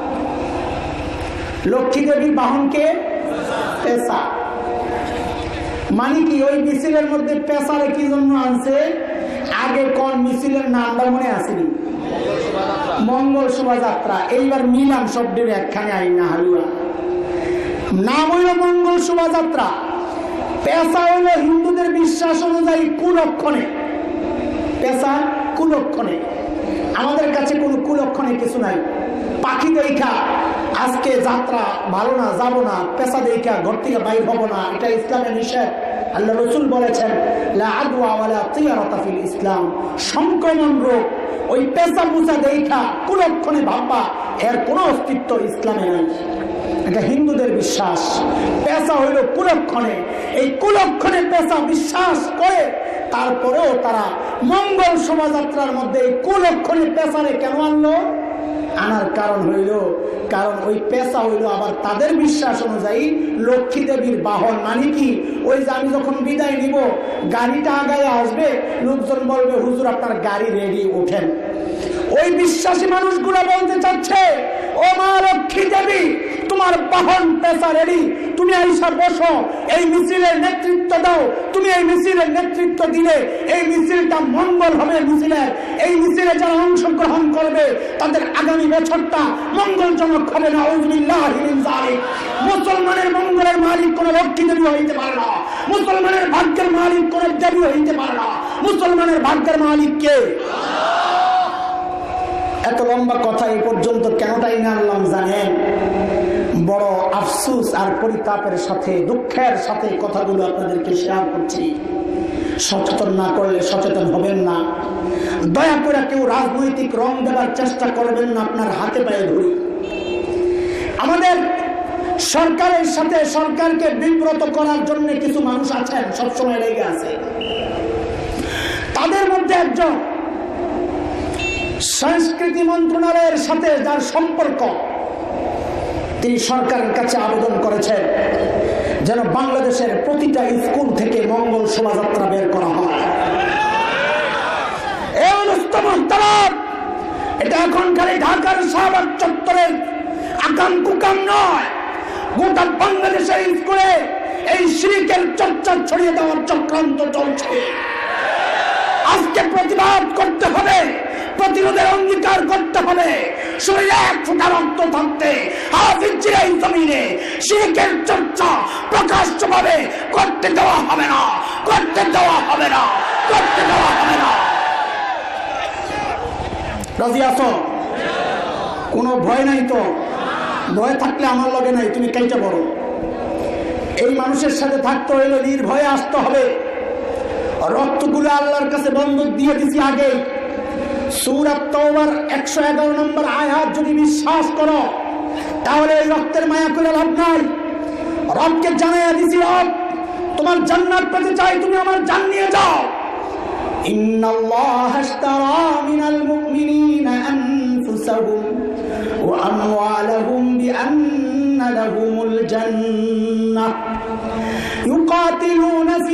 লক্ষ্মী দেবীর বাহন কে? পেশা। মানে কি ওই মিছিলের মধ্যে পেশারে কি জন্য আনছে? আগে কোন মিছিলের নামটা মনে আসেনি? মঙ্গল শোভাযাত্রা। এইবার মিলাম শব্দের একখানে আইনা হালুয়া, নাম হইল মঙ্গল শোভাযাত্রা। পেশা হইল হিন্দুদের বিশ্বাস অনুযায়ী কুলক্ষণে। পেশা কুলক্ষণে, আমাদের কাছে কোনো কুলক্ষণে কিছু নাই। পাখি দেখা আজকে যাত্রা ভালো না, যাব না, পেশা দেখা ঘর থেকে বাইর হবো না, এটা ইসলামের নিষেধ। আল্লাহ রসুল বলেছেন লা আদওয়া ওয়ালা তিয়ারাতা ফিল ইসলাম, সংক্রমণ রোগ ওই পেশা পূজা দেখা কুলক্ষণে ভাববা, এর কোনো অস্তিত্ব ইসলামে নাই। এটা হিন্দুদের বিশ্বাস। পেশা হইল কুলক্ষণে, এই কুলক্ষণে পেশা বিশ্বাস করে তারপরেও তারা মঙ্গল শোভাযাত্রার মধ্যে এই কুলক্ষণে পেশারে কেন আনলো? আনার কারণ হইল, কারণ ওই পেশা হইল আবার তাদের বিশ্বাস অনুযায়ী লক্ষ্মী দেবীর বাহন। মানে কি, ওই যে আমি যখন বিদায় নিব, গাড়িটা আগায় আসবে, লোকজন বলবে হুজুর আপনার গাড়ি রেডি, ওঠেন। ওই বিশ্বাসী মানুষগুলো বলতে চাচ্ছে ও মা লক্ষ্মী দেবী, তোমার বাহন পেশা রেডি, তুমি আইসা বসো, এই মিছিলের নেতৃত্ব দাও। তুমি এই মিছিলের নেতৃত্ব দিলে এই মিছিলটা মঙ্গল হবে। মিছিলের এই মিছিলে যারা অংশগ্রহণ করবে তাদের আগামী বছরটা মঙ্গলজনক হবে না। মুসলমানের মঙ্গলের মালিক কোন লক্ষ্মী দেবী হইতে পারে না, মুসলমানের ভাগ্যের মালিক কোন দেবী হইতে পারে না। মুসলমানের ভাগ্যের মালিক কে? এত লম্বা কথা এই পর্যন্ত কেনটাই না আনলাম জানেন? বড় আফসোস আর পরিতাপের সাথে, দুঃখের সাথে কথাগুলো আপনাদেরকে শেয়ার করছি। সচেতন না করলে সচেতন হবেন না। দয়া করে কেউ রাজনৈতিক রং দেওয়ার চেষ্টা করবেন না, আপনার হাতে পায়ে ধরি। আমাদের সরকারের সাথে সরকারকে বিব্রত করার জন্য কিছু মানুষ আছেন, সবসময় লেগে আছে। তাদের মধ্যে একজন সংস্কৃতি মন্ত্রণালয়ের সাথে যার সম্পর্ক, তিনি সরকারের কাছে আবেদন করেছেন যেন বাংলাদেশের প্রতিটা স্কুল থেকে মঙ্গল শোভাযাত্রা বের করা হয়। এটা এখন খালি ঢাকার শাহবাগ চত্বরের আকাম কুকাম নয়, গোটা বাংলাদেশের স্কুলে এই শিরকের চর্চা ছড়িয়ে দেওয়ার চক্রান্ত চলছে। আজকে প্রতিবাদ করতে হবে, প্রতিরোধের অঙ্গীকার করতে হবে। শরীরে এক ফোঁটা রক্ত থাকতে হাফিজ জিরাই জমিনে শিরকের চর্চা প্রকাশ্যভাবে করতে দেওয়া হবে না, করতে দেওয়া হবে না, করতে দেওয়া হবে না। রাজি আছো? কোনো ভয় নাই তো? ভয় থাকলে আমার লগে নাই, তুমি কেটে বড়। এই মানুষের সাথে থাকতে হইলে নির্ভয়ে আসতে হবে। রক্তগুলো আল্লাহর কাছে বন্ধক দিয়ে দিছি আগে। সূরা তাওবার একশো এগারো নম্বর আয়াত যদি বিশ্বাস করো তাহলে এই রক্তের মায়া করে লাভ নাই। রবকে জানাইয়া দিছি, রব তোমার জান্নাত পেতে চাই, তুমি আমার জান নিয়ে যাও। ইন্নাল্লাহা আশতারা মিনাল মুমিনিনা আনফুসাহুম ওয়া আমওয়ালাহুম বিআন্না লাহুমুল জান্নাহ ইউকাতিলুনা ফি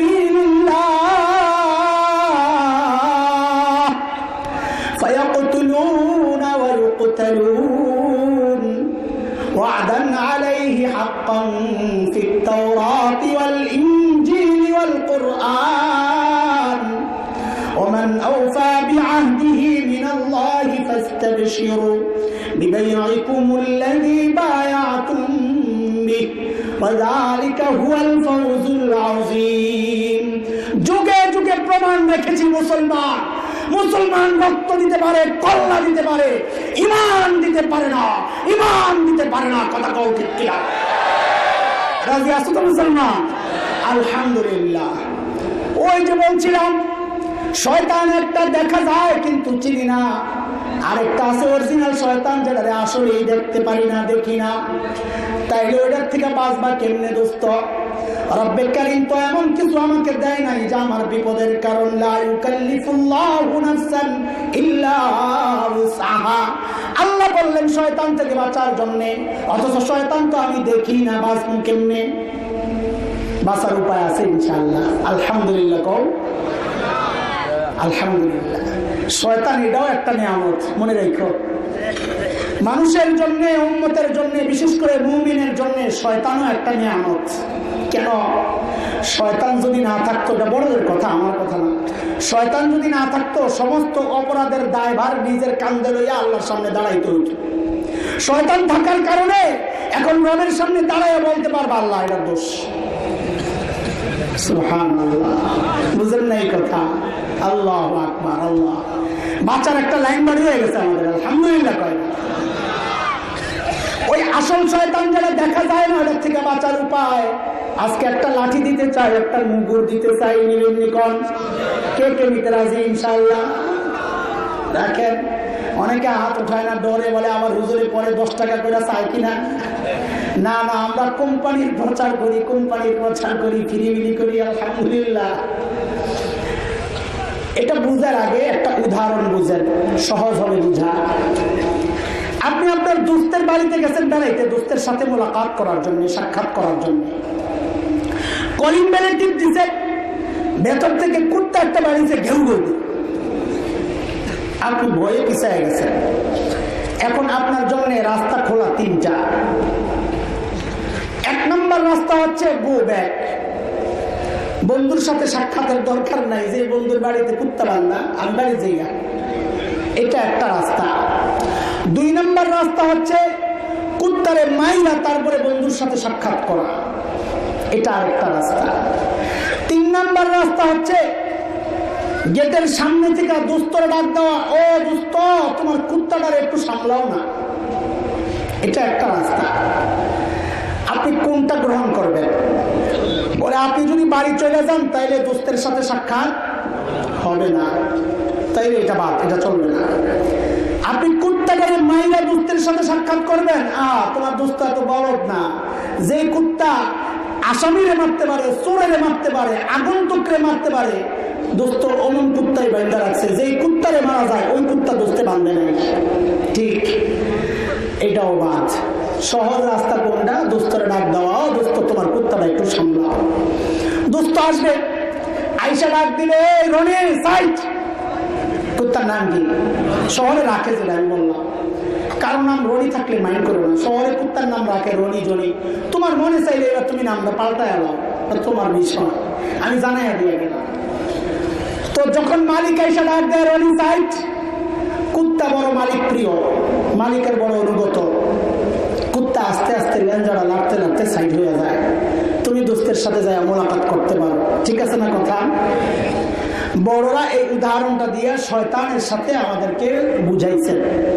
সাবিলিল্লাহ ফায়াকতুলুনা ওয়া ইউকতালুন ওয়া'দান আলাইহি হাক্কান ফিত তাওরাতি ওয়াল ইনজিল ওয়াল কুরআন ومن أوفى بعهده من الله فاستبشروا ببيعكم الذي بايعتم به وذلك هو الفوز العظيم। যুগে যুগে প্রমাণ রেখেছি মুসলমান, মুসলমান রক্ত দিতে পারে, কল্লা দিতে পারে, ইমান দিতে পারে না, ইমান দিতে পারে না। কথা কও ঠিক কিনা? রাজি আছো তো মুসলমান? আলহামদুলিল্লাহ। ওই যে বলছিলাম শয়তান একটা দেখা যায় কিন্তু চিনি না, আরেকটা আছে অরিজিনাল শয়তান যেটা আসলেই দেখতে পারি না, দেখি না। তাইলে ওইটার থেকে বাঁচবা কেমনে দোস্ত? রব্বে কারীম তো এমন কিছু আমাকে দেয় নাই যে আমার বিপদের কারণ। লা ইউকাল্লিফুল্লাহু নাফসান ইল্লা উসআহা। আল্লাহ বললেন শয়তান থেকে বাঁচার জন্য, অথচ শয়তান তো আমি দেখি না, বাঁচবো কেমনে? বাঁচার উপায় আছে ইনশাআল্লাহ। আলহামদুলিল্লাহ কও আলহামদুলিল্লাহ। শয়তান এটাও একটা নিয়ামত, মনে রাখো। মানুষের জন্য, উম্মতের জন্য, বিশেষ করে মুমিনের জন্য শয়তানও একটা নিয়ামত। কেন? শয়তান যদি না থাকতো, এটা বড়দের কথা, আমার কথা না, শয়তান যদি না থাকতো সমস্ত অপরাধের দায়ভার নিজের কাঁধে লইয়া আল্লাহর সামনে দাঁড়াইতে হইতো। শয়তান থাকার কারণে এখন রবের সামনে দাঁড়াইয়া বলতে পারবা আল্লাহ এটা দোষ। সুবহানাল্লাহ। বুঝলেন না এই কথা? আল্লাহু আকবার। আল্লাহ বাঁচার একটা লাইন বাড়ি হয়ে গেছে আমাদের, আলহামদুলিল্লাহ। কয় ওই আসল শয়তান যেটা দেখা যায় না, ওটার থেকে বাঁচার উপায়। আজকে একটা লাঠি দিতে চাই, একটা মুগুর দিতে চাই, নিবেন কে কে নিতে রাজি ইনশাআল্লাহ? দেখেন অনেকে হাত উঠায় না, ডরে বলে আমার হুজুরে পরে দশ টাকা করে চাই কিনা। না না, আমরা কোম্পানির প্রচার করি, কোম্পানির প্রচার করি, ফিরিবিলি করি, আলহামদুলিল্লাহ। এটা বুঝার আগে একটা উদাহরণ বুঝেন, সহজ হবে বুঝা। আপনি আপনার দোস্তের বাড়িতে গেছেন বেড়াইতে, দোস্তের সাথে মোলাকাত করার জন্য, সাক্ষাৎ করার জন্য। কলিং বেলে টিপ দিছে, ভেতর থেকে কুত্তা একটা বাড়িতে ঘেউ ঘেউ। আপনি ভয়ে পিছায় গেছেন। এখন আপনার জন্য রাস্তা খোলা তিনটা। এক নম্বর রাস্তা হচ্ছে গো ব্যাক, বন্ধুর সাথে সাক্ষাতের দরকার নাই, যে বন্ধুর বাড়িতে কুত্তা বান্ধা, আমি বাড়ি যাই না, এটা একটা রাস্তা। দুই নম্বর রাস্তা হচ্ছে কুত্তারে মাইরা তারপরে বন্ধুর সাথে সাক্ষাৎ করা, এটা আরেকটা রাস্তা। তিন নম্বর রাস্তা হচ্ছে গেটের সামনে থেকে দোস্তরে ডাক দেওয়া, ও দোস্ত তোমার কুত্তাটারে একটু সামলাও না, এটা একটা রাস্তা। আপনি কোনটা গ্রহণ করবেন? বলে আপনি যদি বাড়ি চলে যান তাইলে দোস্তের সাথে সাক্ষাৎ হবে না, তাইলে এটা বাদ, এটা চলবে না। আপনি কুত্তাকে মাইরা দোস্তের সাথে সাক্ষাৎ করবেন, আহ তোমার দোস্ত এত বলদ না, যে কুত্তা আসামিরে মারতে পারে, চোরেরে মারতে পারে, আগন্তুকরে মারতে পারে, দোস্ত অমন কুত্তাই বান্ধা রাখছে, যেই কুত্তারে মারা যায় ওই কুত্তা দোস্তে বান্ধে নেই, ঠিক? এটাও বাদ। সহজ রাস্তা কোনটা? দোস্তরে ডাক দেওয়া, দোস্ত তোমার কুত্তাটা একটু সামলাও। দোস্ত আসবে, আইসা ডাক দিলে রনি সাইট, কুত্তার নাম কি? শহরে রাখে যেটা আমি বললাম, কারণ নাম রনি থাকলে মাইন্ড করবে না, শহরে কুত্তার নাম রাখে রনি জনি, তোমার মনে চাইলে এবার তুমি নামটা পাল্টায় এলাও, তোমার বিষয়, আমি জানাই দিয়ে গেলাম। তো যখন মালিক আইসা ডাক দেয় রনি সাইট, কুত্তা বড় মালিক প্রিয়, মালিকের বড় অনুগত, কুত্তা আস্তে আস্তে লেঞ্জারা লাগতে লাগতে সাইড হয়ে যায়, তুমি দোস্তের সাথে যায় মোলাকাত করতে পারো, ঠিক আছে না কথা? বড়রা এই উদাহরণটা দিয়ে শয়তানের সাথে আমাদেরকে বুঝাইছেন।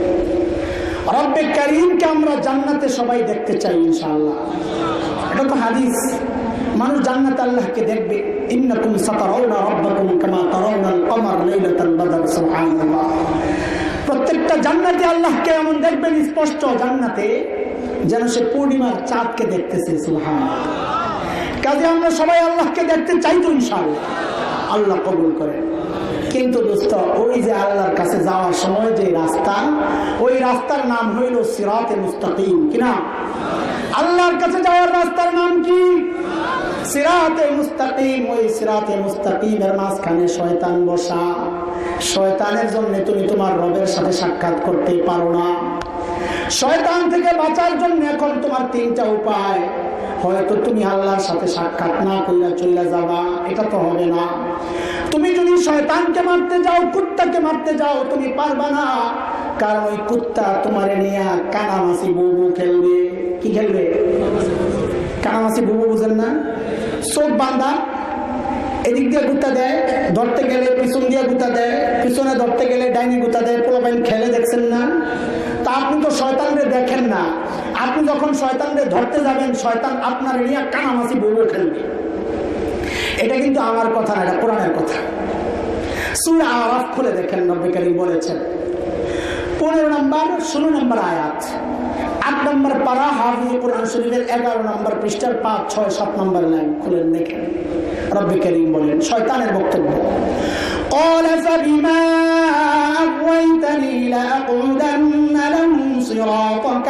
রব্বে কারীমকে আমরা জান্নাতে সবাই দেখতে চাই ইনশাআল্লাহ, এটা তো হাদিস। মানুষ জান্নাতে আল্লাহকে দেখবে, ইন্নাকুম সাতারাউনা রাব্বাকুম কামা তারাউনাল কমার লাইলাতাল বদর, সুবহানাল্লাহ। প্রত্যেকটা জান্নাতে আল্লাহকে এমন দেখবেন স্পষ্ট জান্নাতে, যেন সে পূর্ণিমার চাঁদকে দেখতেছে, সুবহানাল্লাহ। কাজে আমরা সবাই আল্লাহকে দেখতে চাই তো ইনশাআল্লাহ, আল্লাহ কবুল করে। কিন্তু দোস্ত ওই যে আল্লাহর কাছে যাওয়ার সময় যে রাস্তা, ওই রাস্তার নাম হইল সিরাতে মুস্তাকিম, কি না? আল্লাহর কাছে যাওয়ার রাস্তার নাম কি? সিরাতে মুস্তাকিম। ওই সিরাতে মুস্তাকিমের মাঝখানে শয়তান বসা, শয়তানের জন্য তুমি তোমার রবের সাথে সাক্ষাৎ করতে পারো না। শয়তান থেকে বাঁচার জন্য এখন তোমার তিনটা উপায়, হয়তো তুমি আল্লাহর সাথে সাক্ষাৎ না কইরা চলে যাবা, এটা তো হবে না। তুমি যদি শয়তানকে মারতে যাও, কুত্তাকে মারতে যাও, তুমি পারবা না, কারণ ওই কুত্তা তোমারে নিয়ে কানামাছি বুবু খেলবে। কি খেলবে? কানামাছি বুবু বুঝেন না? চোখ বান্ধা, এদিক দিয়ে গুতা দেয়, ধরতে গেলে পিছন দিয়ে গুতা দেয়, পিছনে ধরতে গেলে ডাইনি গুতা দেয়। পোলাপাইন খেলে দেখছেন না? তা আপনি তো শয়তানরে দেখেন না। আপনি যখন শয়তানরে ধরতে যাবেন, শয়তান আপনার নিয়ে কানামাছি বউও খেলবে। এটা কিন্তু আমার কথা না, এটা কোরআনের কথা। সূরা আরাফ খুলে দেখেন, নবী কারীম বলেছেন পনেরো নম্বর ষোলো নম্বর আয়াত, আট নম্বর পারা হাফিজ কোরআন শরীফের এগারো নম্বর পৃষ্ঠার পাঁচ ছয় সাত নম্বর লাইন খুলে দেখেন। রব্বী কারীম বলেন শয়তানের বক্তব্য, قال فبما أغويتني لأقعدن لهم صراطك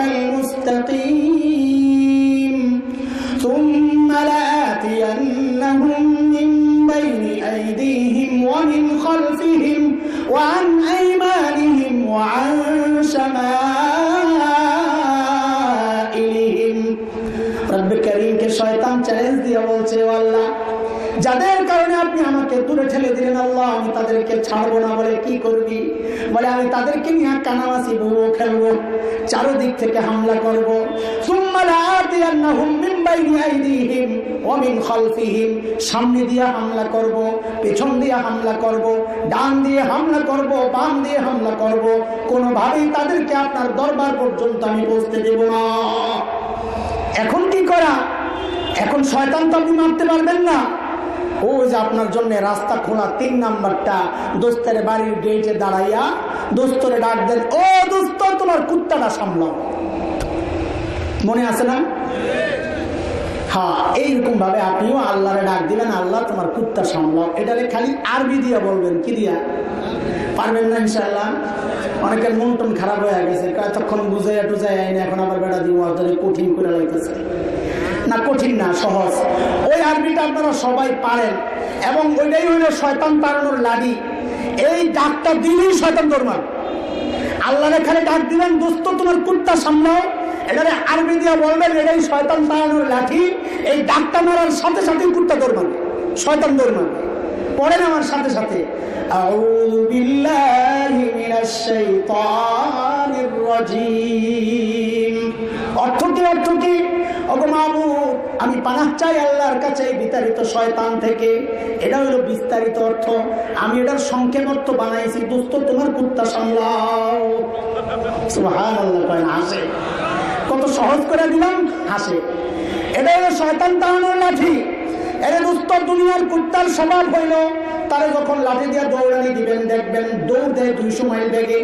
المستقيم ثم لآتينهم من بين أيديهم ومن خلفهم وعن أيمانهم وعن شمائلهم। রব্বী কারীমকে শয়তান চ্যালেঞ্জ দিয়ে বলছে, আল্লাহ যাদের কারণে আপনি আমাকে দূরে ঠেলে দিলেন আল্লাহ, আমি তাদেরকে ছাড়বো না। বলে কি করবি? বলে আমি তাদেরকে নিয়ে কানামাছি বউও খেলবো, চারদিক থেকে হামলা করবো। সামনে দিয়ে হামলা করব, পেছন দিয়ে হামলা করব, ডান দিয়ে হামলা করব, বাম দিয়ে হামলা করব, কোনোভাবেই তাদেরকে আপনার দরবার পর্যন্ত আমি পৌঁছতে দেব না। এখন কি করা? এখন শয়তান তো আপনি মারতে পারবেন না। ও যে আপনার জন্য রাস্তা খোলা, তিন নাম্বারটা দোস্তের বাড়ির গেটে দাঁড়াইয়া দোস্তরে ডাক দেন, ও দোস্ত তোমার কুত্তাটা সামলাও। মনে আছে না? হ্যাঁ, এইরকম ভাবে আপনিও আল্লাহরে ডাক দিবেন, আল্লাহ তোমার কুত্তা সামলাও। এটারে খালি আরবি দিয়া বলবেন। কি দিয়া? পারবেন না ইনশাআল্লাহ? অনেকের মন টন খারাপ হয়ে গেছে, এতক্ষণ বুঝাইয়া টুজাই আইনি, এখন আবার বেড়া দিব কঠিন করে লাগতেছে না। কঠিন না, সহজ। ওই আরবিটা আপনারা সবাই পারেন এবং ওইটাই হইল শয়তান তাড়ানোর লাঠি। এই ডাকটা দিলেই শয়তান দৌড়। আল্লাহর এখানে ডাক দিবেন, দোস্ত তোমার কুত্তা সামলাও, এটারে আরবি দিয়ে বলবেন এটাই শয়তান তাড়ানোর লাঠি। এই ডাকটা মারার সাথে সাথে কুত্তা দৌড় মারবে, শয়তান দৌড় মারবে। পড়েন আমার সাথে সাথে, আউযু বিল্লাহি মিনাশ শাইতানির রাজীম। অর্থ কি? অর্থ কি? ওগো মাবুদ, আমি পানাহ চাই আল্লাহর কাছে বিতাড়িত শয়তান থেকে। এটা হলো বিস্তারিত অর্থ। আমি এটার সংক্ষেপ অর্থ বানাইছি, দোস্ত তোমার কুত্তা সামলাও। সুবহানাল্লাহ। কয় না, হাসে। কত সহজ করে দিলাম, হাসে। এটা হলো শয়তান তাড়ানোর লাঠি। এর দোস্ত দুনিয়ার কুত্তার স্বভাব হইল, তারে যখন লাঠি দিয়ে দৌড়ানি দিবেন, দেখবেন দৌড় দেয় দুইশো মাইল বেগে।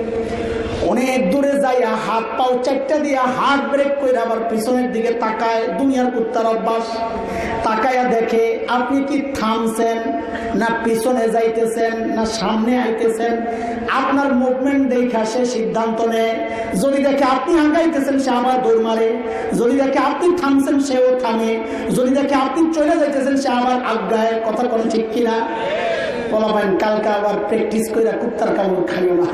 অনেক দূরে যাইয়া হাত পাও চারটা দিয়া হাত ব্রেক করে আবার পিছনের দিকে তাকায়। দুনিয়ার কুত্তার অভ্যাস, তাকায়া দেখে আপনি কি থামছেন না পিছনে যাইতেছেন না সামনে আইতেছেন। আপনার মুভমেন্ট দেখে সে সিদ্ধান্ত নেয়। যদি দেখে আপনি আগাইতেছেন, সে আবার দৌড় মারে। যদি দেখে আপনি থামছেন, সেও থামে। যদি দেখে আপনি চলে যাইতেছেন, সে আবার আজ্ঞায়। কথা কোন ঠিক কিনা? বলা পাইন কালকে আবার প্র্যাকটিস করে কুত্তার কামড় খাইও না।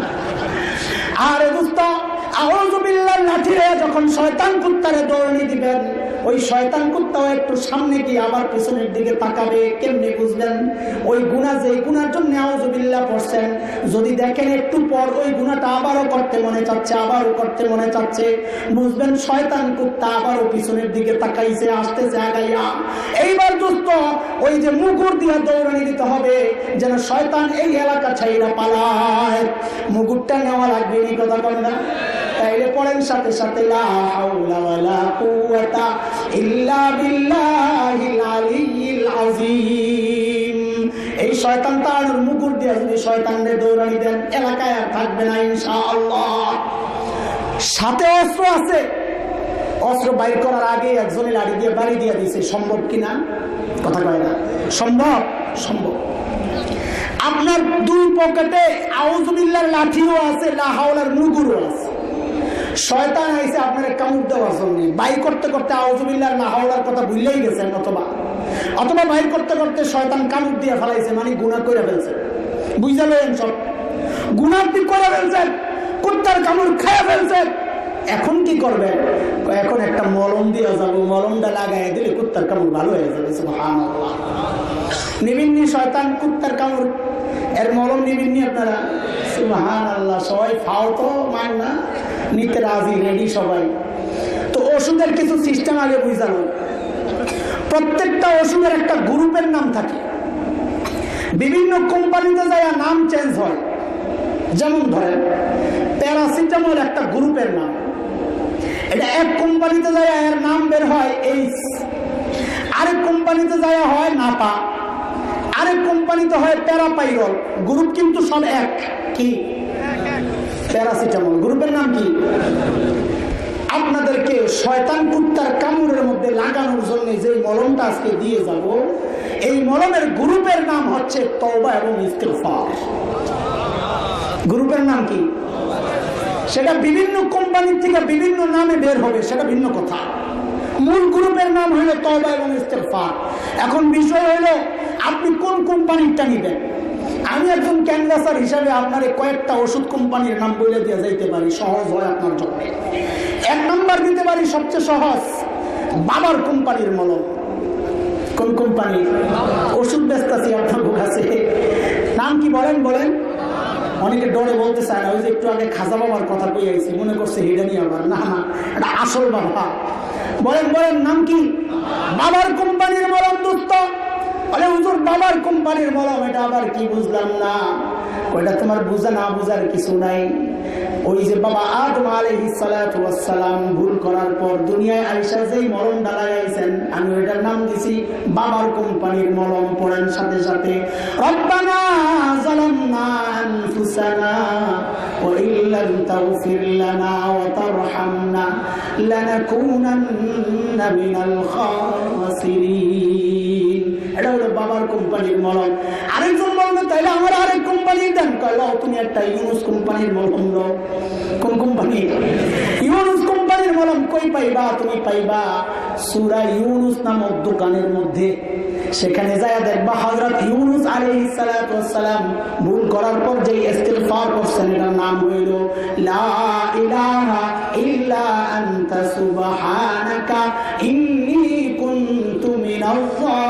আর দোস্ত, আউযু বিল্লাহর লাঠি যখন শয়তান কুত্তারে দৌড়নি দিবেন, ওই শয়তান কুত্তাও একটু সামনে গিয়ে আবার পিছনের দিকে তাকাবে। কেমনে বুঝবেন? ওই গুনাহ, যে গুনার জন্য আউযু বিল্লাহ পড়ছেন, যদি দেখেন একটু পর ওই গুনাহটা আবারও করতে মনে চাচ্ছে, আবারও করতে মনে চাচ্ছে, বুঝবেন শয়তান কুত্তা আবারও পিছনের দিকে তাকাইছে, আসতেছে আগাইয়া। এইবার দোস্ত, ওই যে মুগুর দিয়ে দৌড়ানি দিতে হবে যেন শয়তান এই এলাকা ছাইরা পালায়। মুগুরটা নেওয়া লাগবে, এই কথা বলেন না? তাইলে পড়েন সাথে সাথে, লা হাওলা ওয়ালা কুওয়াতা ইল্লা বিল্লাহিল আলিয়্যিল আযীম। এই শয়তান তাড়ানোর মুগুর দিয়ে যদি শয়তানদের দৌড়ানি দেন, এলাকায় আর থাকবে না ইনশাআল্লাহ। সাথে অস্ত্র আছে, অস্ত্র বাইর করার আগে একজনের লাঠি দিয়ে বাড়ি দিয়ে দিছে। সম্ভব কিনা? কথা কয় না। সম্ভব? সম্ভব। আপনার দুই পকেটে আউযু বিল্লাহর লাঠিও আছে, লা হাওলার মুগুরও আছে। শয়তান আইছে আপনার কামড় দেওয়ার জন্য। বাই করতে করতে আউযু বিল্লাহর লা হাওলার কথা ভুলেই গেছেন, অথবা অথবা বাইর করতে করতে শয়তান কামড় দিয়ে ফেলাইছে, মানে গুনাহ করে ফেলছে। বুঝলেন? সব গুনাহ কি করে ফেলছেন, কুত্তার কামড় খেয়ে ফেলছেন। এখন কি করবেন? এখন একটা মলম দিয়ে যাবো, মলমটা লাগাই দিলে কুত্তার কামড় ভালো হয়ে যাবে। সুবহানাল্লাহ। নিবিন্নি শয়তান কুত্তার কামড়, এর মলম নিবিন্নি আপনারা? সুবহানাল্লাহ। সবাই ফাও তো মান না, নিতে রাজি, রেডি সবাই। তো ওষুধের কিছু সিস্টেম আগে বুঝানো। প্রত্যেকটা ওষুধের একটা গ্রুপের নাম থাকে, বিভিন্ন কোম্পানিতে যায় নাম চেঞ্জ হয়। যেমন ধরেন প্যারাসিটামল একটা গ্রুপের নাম, এটা এক কোম্পানিতে যায় এর নাম বের হয় এইচ, আরেক কোম্পানিতে যায় হয় নাপা, আরেক কোম্পানিতে হয় প্যারাপাইরল। গ্রুপ কিন্তু সব এক, কি প্যারাসিটামল গ্রুপের নাম কি? আপনাদেরকে শয়তান কুত্তার কামড়ের মধ্যে লাগানোর জন্য যে মলমটা আজকে দিয়ে যাব, এই মলমের গ্রুপের নাম হচ্ছে তওবা এবং ইস্তিগফার। গ্রুপের নাম কি? সেটা বিভিন্ন কোম্পানির থেকে বিভিন্ন নামে বের হবে, সেটা ভিন্ন কথা। মূল গ্রুপের নাম হলো তওবা এবং ইস্তিগফার। এখন বিষয় হলো আপনি কোন কোম্পানিটা নিবেন। আমি একজন ক্যানভাসার হিসাবে আপনার কয়েকটা ওষুধ কোম্পানির নাম বলে দিয়ে যাইতে পারি, সহজ হয় আপনার জন্য। এক নাম্বার দিতে পারি সবচেয়ে সহজ, বাবার কোম্পানির মলম। কোন কোম্পানি? ওষুধ বেচতেছি আপনার কাছে, নাম কি বলেন বলেন? অনেকে ডরে বলতে চায় না, ওই যে একটু আগে খাজা বাবার কথা কই আইছি, মনে করছে হিডানি আবার, না না এটা আসল বাবা। বলেন বলেন নাম কি? বাবার কোম্পানির মলম। দোস্ত বলে হুজুর বাবার কোম্পানির মলম, এটা আবার কি বুঝলাম না। ওইটা তোমার বুঝা না বুঝার কিছু নাই। ওই যে বাবা আদম আলাইহিস সালাতু ওয়াস সালাম ভুল করার পর দুনিয়ায় আয়েশা যেই মলমটা লাগাইছেন, আমি ওইটার নাম দিছি বাবার কোম্পানির মলম। পড়েন সাথে সাথে, রব্বানা যালামনা আনফুসানা ওয়া ইল্লাম তাগফির লানা ওয়া তারহামনা লানাকুনান্না মিনাল খাসিরিন। এটা হলো বাবার কোম্পানির মলম। আরেকজন বলবে তাইলে আমার আরেক কোম্পানির দেন, কইলো তুমি একটা ইউনুস কোম্পানির মলম দাও। কোন কোম্পানি? ইউনুস কোম্পানির মলম। কই পাইবা? তুমি পাইবা সূরা ইউনুস নামক দোকানের মধ্যে। সেখানে যায় দেখবা হযরত ইউনুস আলাইহিস সালাতু ওয়াস সালাম ভুল করার পর যে ইস্তিগফার করছেন, এটার নাম হইল লা ইলাহা ইল্লা আনতা সুবহানাকা ইন্নী কুনতু মিনাজ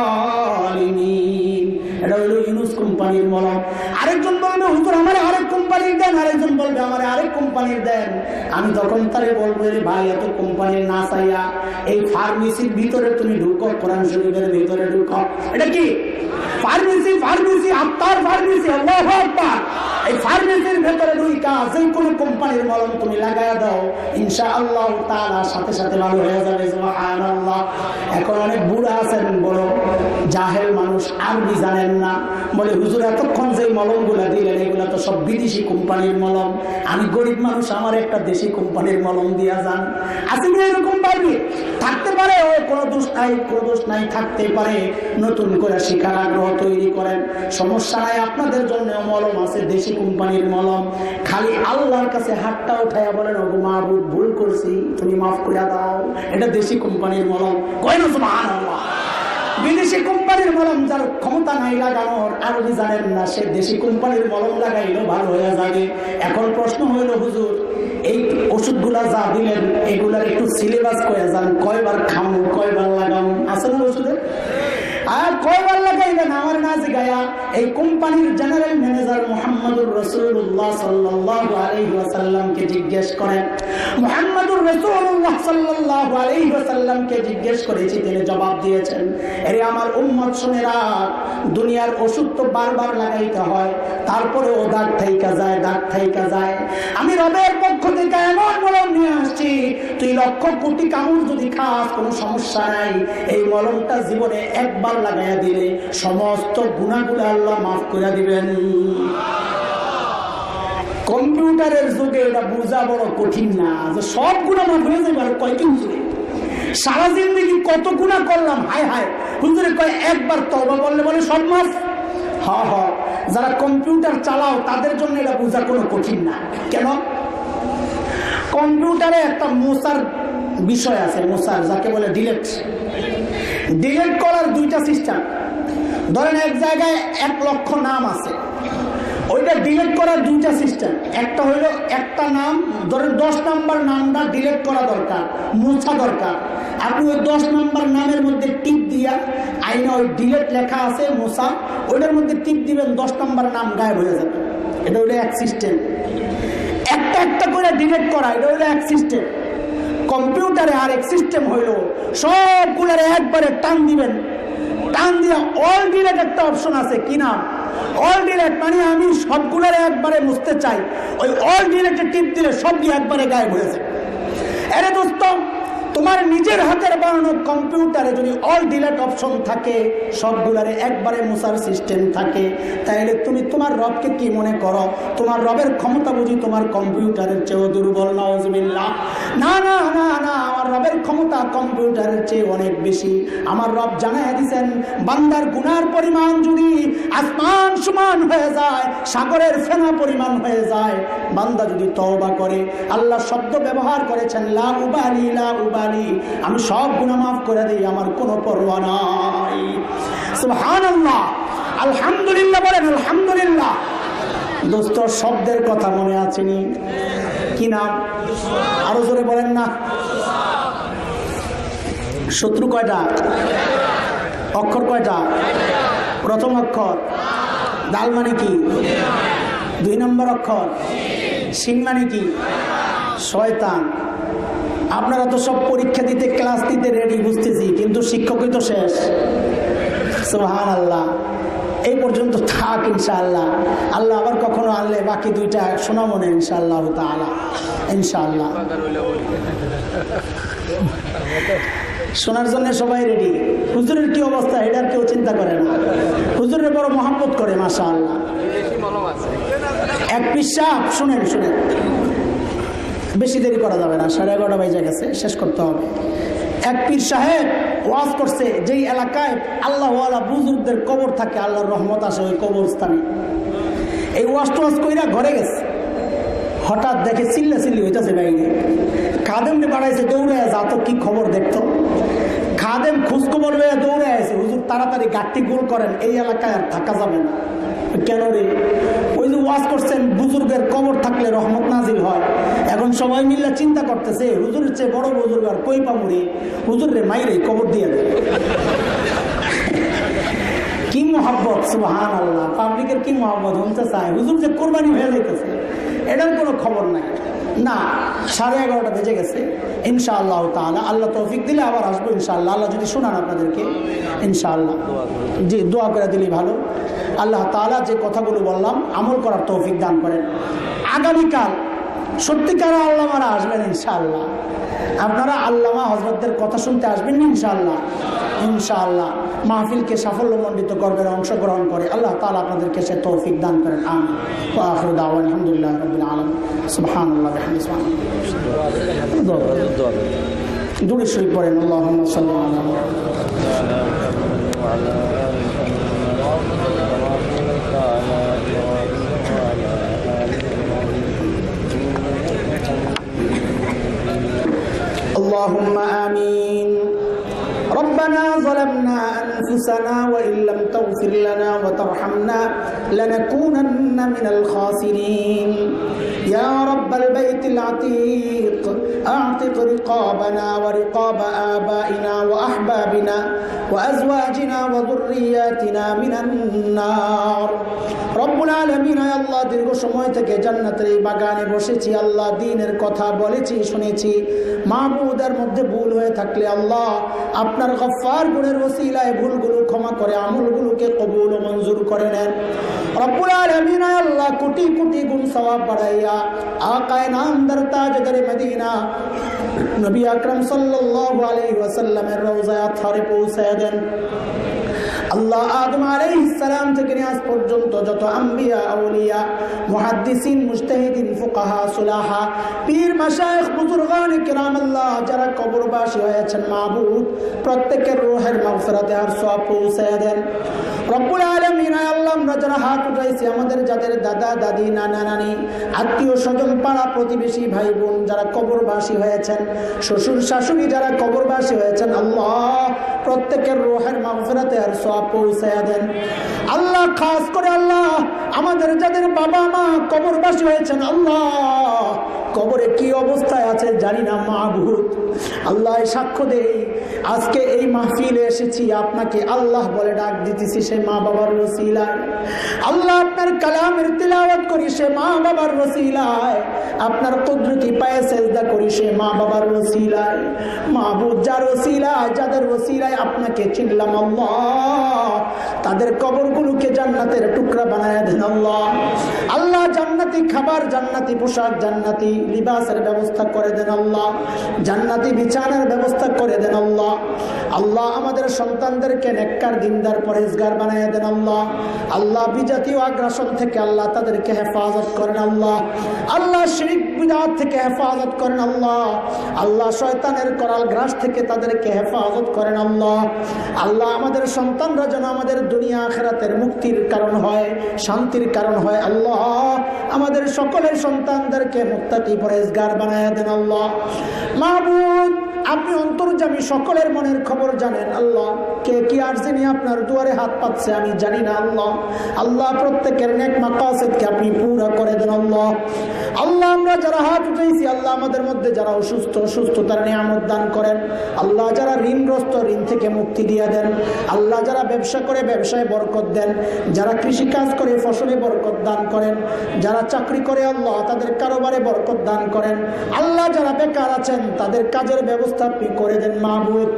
জালিমিন। এটা হইল ইউনুস কোম্পানির মলম। আরেকজন বলবে হুজুর আমার আরেক কোম্পানির দেন, আরেকজন বলবে আমার আরেক কোম্পানির দেন। আমি তখন তারে বলবো ভাই এত কোম্পানির না চাইয়া এই ফার্মেসির ভিতরে তুমি ঢুকো, কোরআন শরীফের ভিতরে ঢুকো। এটা কি ফার্মেসি? ফার্মেসি আত্মার ফার্মেসি, আল্লাহু আকবার। এই ফার্মেসির ভেতরে ঢুকা যে কোনো কোম্পানির মলম তুমি লাগায়া দাও, ইনশাআল্লাহ তাআলা সাথে সাথে ভালো হয়ে যাবে। সুবহানাল্লাহ। এখন অনেক বুড়া আছেন, বড় জাহেল মানুষ, আরবি জানেন না, বলে হুজুর এতক্ষণ যে মলমগুলা দিলেন এগুলা তো সব বিদেশি কোম্পানির মলম, আমি গরিব মানুষ, আমার একটা দেশি কোম্পানির মলম দিয়া যান। আছে কি এরকম পারবি? থাকতে পারে, ও কোনো দোষ নাই, কোনো দোষ নাই, থাকতে পারে। নতুন করে শিখার আগ্রহ তৈরি করেন, সমস্যা নাই। আপনাদের জন্য মলম আছে দেশি কোম্পানির মলম। খালি আল্লাহর কাছে হাতটা উঠাইয়া বলেন, ওগো মাহবুব ভুল করছি, তুমি মাফ করে দাও। এটা দেশি কোম্পানির মলম। কয় না সুবহানাল্লাহ। বিদেশি কোম্পানির মলম যার ক্ষমতা নাই লাগানোর, আরবি জানেন না, সে দেশি কোম্পানির মলম লাগাইলেও ভালো হয়ে যাবে। এখন প্রশ্ন হইল হুজুর এই ওষুধগুলা যা দিলেন এগুলার একটু সিলেবাস কয়ে যান, কয়বার খামো, কয়বার লাগামো, আছে না ওষুধে? আর কয়বার লাগাইবেন আমার না জিগায়া এই কোম্পানির জেনারেল ম্যানেজার মুহাম্মদুর রাসূলুল্লাহ সাল্লাল্লাহু আলাইহি ওয়াসাল্লামকে জিজ্ঞেস করেন। মুহাম্মদুর রাসূলুল্লাহ সাল্লাল্লাহু আলাইহি ওয়াসাল্লামকে জিজ্ঞেস করেছি, তিনি জবাব দিয়েছেন, আরে আমার উম্মত শুনেরা, দুনিয়ার ওষুধ তো বারবার লাগাইতে হয়, তারপরে ও দাগ থাইকা যায়, দাগ থাইকা যায়। আমি রবের পক্ষ থেকে এমন মলম নিয়ে আসছি, তুই লক্ষ কোটি কামড় যদি খাস কোনো সমস্যা নাই, এই মলমটা জীবনে একবার লাগাইয়া দিলে সমস্ত গুনাহগুলো আল্লাহ মাফ করে দিবেন। কম্পিউটারের যুগে এটা বোঝা বড় কঠিন না যে সব গুনাহ মাফ হয়ে যাবে। আর কয় কি হুজুরে সারা জিন্দগি কত গুনাহ করলাম, হায় হায়, হুজুরে কয় একবার তওবা করলে বলে সব মাফ। হ হ যারা কম্পিউটার চালাও তাদের জন্য এটা বোঝা কোনো কঠিন না। কেন? কম্পিউটারে একটা মোছার বিষয় আছে, মোছার, যাকে বলে ডিলেট। ডিলেট করার দুইটা সিস্টেম। ধরেন এক জায়গায় এক লক্ষ নাম আছে, ওইটা ডিলেট করার দুইটা সিস্টেম। একটা হইল একটা নাম, ধরেন দশ নাম্বার নামটা ডিলেট করা দরকার, মোছা দরকার। আপনি ওই দশ নাম্বার নামের মধ্যে টিপ দিয়া, আইনে ওই ডিলেট লেখা আছে মোছা, ওইটার মধ্যে টিপ দিবেন, দশ নাম্বার নাম গায়েব হয়ে যাবে। এটা হইলো এক সিস্টেম। একটা একটা করে ডিলেট করা, এটা হইলো এক সিস্টেম। কম্পিউটারে আরেক সিস্টেম হইল, সবগুলোরে একবারে টান দিবেন, টান দিয়ে অল ডিলেট একটা অপশন আছে, কি নাম? All delete. মানে আমি সবগুলোরে একবারে মুছতে চাই, ওই অল ডিলেটে টিপ দিলে সবগুলো একবারে গায়েব হয়ে যায়। আরে দোস্ত, তোমার নিজের হাতের বানানো কম্পিউটারে যদি অল ডিলেট অপশন থাকে, সবগুলারে একবারে মুছার সিস্টেম থাকে, তাহলে তুমি তোমার রবকে কি মনে করো? তোমার রবের ক্ষমতা বুঝি তোমার কম্পিউটারের চেয়েও দুর্বল? নাউজুবিল্লাহ। না না না না, আমার রবের ক্ষমতা কম্পিউটারের চেয়ে অনেক বেশি। আমার রব জানায় দিয়েছেন, বান্দার গুনার পরিমাণ যদি আসমান সমান হয়ে যায়, সাগরের ফেনা পরিমাণ হয়ে যায়, বান্দা যদি তওবা করে, আল্লাহ শব্দ ব্যবহার করেছেন লা উবালি লা উবালি, আমি সব গুনাহ মাফ করে দেই, আমার কোনো পরোয়া নাই। সুবহানাল্লাহ, আলহামদুলিল্লাহ বলেন আলহামদুলিল্লাহ। দোস্ত, শব্দের কথা মনে আছে নি? কি নাম? আরো জোরে বলেন না। শত্রু কয়টা? অক্ষর কয়টা? প্রথম অক্ষর দাল মানে কি? দুই নম্বর অক্ষর সিন মানে কি? শয়তান। আপনারা তো সব পরীক্ষা দিতে ক্লাস দিতে রেডি, বুঝতেছি, কিন্তু শিক্ষকই তো শেষ। সুবহানাল্লাহ। এই পর্যন্ত থাক ইনশাআল্লাহ। আল্লাহ আবার কখনো আনলে বাকি দুইটা শোনা মনে ইনশাআল্লাহ তাআলা। ইনশাআল্লাহ শোনার জন্য সবাই রেডি। হুজুরের কি অবস্থা এটার কেউ চিন্তা করে না, হুজুরের বড় মহব্বত করে মাশাআল্লাহ। এক পিসাব শুনেন শুনেন, বেশি দেরি করা যাবে না, সাড়ে এগারোটা বাজে গেছে, শেষ করতে হবে। এক পীর সাহেব ওয়াজ করছে, যেই এলাকায় আল্লাহ ওয়ালা বুজুর্গদের কবর থাকে, আল্লাহর রহমত আসে ওই কবরস্থানে। এই ওয়াজ টোয়াজ কইরা ঘরে গেছে, হঠাৎ দেখে চিল্লা চিল্লি হইতেছে বাইরে। খাদেম বাড়াইছে, দৌড়ে যা তো কি খবর দেখতো। খাদেম খোঁজখবর লইয়া দৌড়ে আছে, হুজুর তাড়াতাড়ি গাঠটি গোল করেন, এই এলাকায় আর থাকা যাবে না। কেন রে? ওই যে ওয়াজ করছেন বুজুর্গের কবর থাকলে রহমত নাজিল হয়। এখন সবাই মিলে চিন্তা করতেছে, হুজুরের চেয়ে বড় বুজুর্গ আর কই পামুরি, হুজুর রে মাইরে কবর দিয়ে দেয়। কি মহব্বত! সুবহানাল্লাহ। পাবলিকের কি মহব্বত শুনতে চায়, হুজুর যে কোরবানি হয়ে যেতেছে, এটার কোনো খবর নাই। না, সাড়ে এগারোটা বেজে গেছে। ইনশাআল্লাহ তাআলা আল্লাহ তৌফিক দিলে আবার আসবো ইনশাআল্লাহ, আল্লাহ যদি শোনান আপনাদেরকে ইনশাআল্লাহ। জি, দোয়া করে দিলে ভালো। আল্লাহ তাআলা যে কথাগুলো বললাম আমল করার তৌফিক দান করেন। আগামীকাল সত্যিকার আল্লামারা আসবেন ইনশাআল্লাহ। আপনারা আল্লামা হযরতদের কথা শুনতে আসবেন ইনশাআল্লাহ। ইনশাআল্লাহ মাহফিলকে সাফল্যমণ্ডিত করবেন, অংশগ্রহণ করে আল্লাহ তাআলা আপনাদেরকে সে তৌফিক দান করেন। আমিন। ওয়া আখিরু দাওয়ানা আলহামদুলিল্লাহি রাব্বিল আলামিন। সুবহানাল্লাহি ওয়া বিহামদিহি সুবহানাল্লাহ। দুরূদ শরীফ পড়েন। আল্লাহুম্মা সাল্লি আলা اللهم آمين. ربنا ظلمنا أنفسنا وإن لم تغفر لنا وترحمنا لنكونن من الخاسرين. يا رب البيت العتيق أعتق رقابنا ورقاب آبائنا وأحبابنا وأزواجنا وذرياتنا من النار. رب العالمين يا الله দীর্ঘ সময় থেকে জান্নাতের এই বাগানে বসেছি আল্লাহ, দ্বীনের কথা বলেছি শুনেছি। মাহবুদের মধ্যে ভুল হয়ে থাকলে আল্লাহ আপনার গফফার গুণের ওসিলায় ভুলগুলো ক্ষমা করে আমলগুলোকে কবুল ও মঞ্জুর করে নেন। রব্বুল আলামিন আল্লাহ কোটি কোটি গুণ সওয়াব বাড়াইয়া আকায়ে নামদার তাজদার মদিনা নবী আকরাম সাল্লাল্লাহু আলাইহি ওয়াসাল্লামের রওজায়ে আতহারে পৌঁছায় দেন। আল্লাহ আদম আলাইহিস সালাম থেকে আজ পর্যন্ত যত আম্বিয়া আউলিয়া মুহাদ্দিসিন মুজতাহিদিন ফুকাহা সুলাহা পীর মাশায়েখ বুজুর্গান কিরাম আল্লাহ যারা কবরবাসী হয়েছেন মাবুদ প্রত্যেকের রূহের মাগফিরাতে আর সওয়াব পৌঁছায় দেন। রব্বুল আলামিন আল্লাহ আমরা যারা হাত উঠাইছি আমাদের যাদের দাদা দাদি নানা নানি আত্মীয় স্বজন পাড়া প্রতিবেশী ভাই বোন যারা কবরবাসী হয়েছেন, শ্বশুর শাশুড়ি যারা কবরবাসী হয়েছেন, আল্লাহ প্রত্যেকের রূহের মাগফিরাতে আর সওয়াব পৌঁছায়া দেন। আল্লাহ খাস করে আল্লাহ আমাদের যাদের বাবা মা কবরবাসী হয়েছেন আল্লাহ কবরে কি অবস্থায় আছে জানি না মাবুদ। আল্লাহ সাক্ষ্য দেই, আজকে এই মাহফিলে এসেছি আপনাকে আল্লাহ বলে ডাক দিতেছি সে মা বাবার ওসিলায়। আল্লাহ আপনার কালামের তিলাওয়াত করি সে মা বাবার ওসিলায়। আপনার কুদরতি পায়ে সেজদা করি সে মা বাবার ওসিলায়। মাবুদ যার ওসিলায়, যাদের ওসিলায় আপনাকে চিনলাম আল্লাহ, তাদের কবরগুলোকে জান্নাতের টুকরা বানায় দেন আল্লাহ। আল্লাহ জান্নাতি খাবার, জান্নাতি পোশাক, জান্নাতি লিবাসের ব্যবস্থা করে দেন আল্লাহ। জান্নাতি বিছানার ব্যবস্থা করে দেন আল্লাহ। আল্লাহ আমাদের সন্তানদেরকে নেককার, দিনদার, পরেজগার বানায় দেন আল্লাহ। আল্লাহ বিজাতীয় আগ্রাসন থেকে আল্লাহ তাদেরকে হেফাজত করেন আল্লাহ। আল্লাহ শিরক বিদআত থেকে হেফাজত করেন আল্লাহ। আল্লাহ শয়তানের করাল গ্রাস থেকে তাদেরকে হেফাজত করেন আল্লাহ। আল্লাহ আমাদের সন্তানরা যেন আমাদের দুনিয়া আখিরাতের মুক্তির কারণ হয়, শান্তির কারণ হয় আল্লাহ। আমাদের সকলের সন্তানদেরকে মুত্তাকি পরেজগার বানায় দেন আল্লাহ। মাবুদ আপনি অন্তর্যামী, সকলের মনের খবর জানেন আল্লাহ। কে কি আরজি নিয়ে আপনার দুয়ারে হাত পাচ্ছে আমি জানি না আল্লাহ। আল্লাহ প্রত্যেকের নেক মাকাসিদকে আপনি পুরা করে দেন আল্লাহ। আল্লাহ আমরা যারা হাত উঠাইছি আল্লাহ আমাদের মধ্যে যারা অসুস্থ, সুস্থতার নিয়ামত দান করেন আল্লাহ। যারা ঋণগ্রস্ত ঋণ থেকে মুক্তি দিয়ে দেন আল্লাহ। যারা ব্যবসা করে ব্যবসায় বরকত দেন, যারা কৃষি কাজ করে ফসলে বরকত দান করেন, যারা চাকরি করে আল্লাহ তাদের কারোবারে বরকত দান করেন আল্লাহ। যারা বেকার আছেন তাদের কাজের ব্যবস্থা আপনি করে দেন মাবুদ।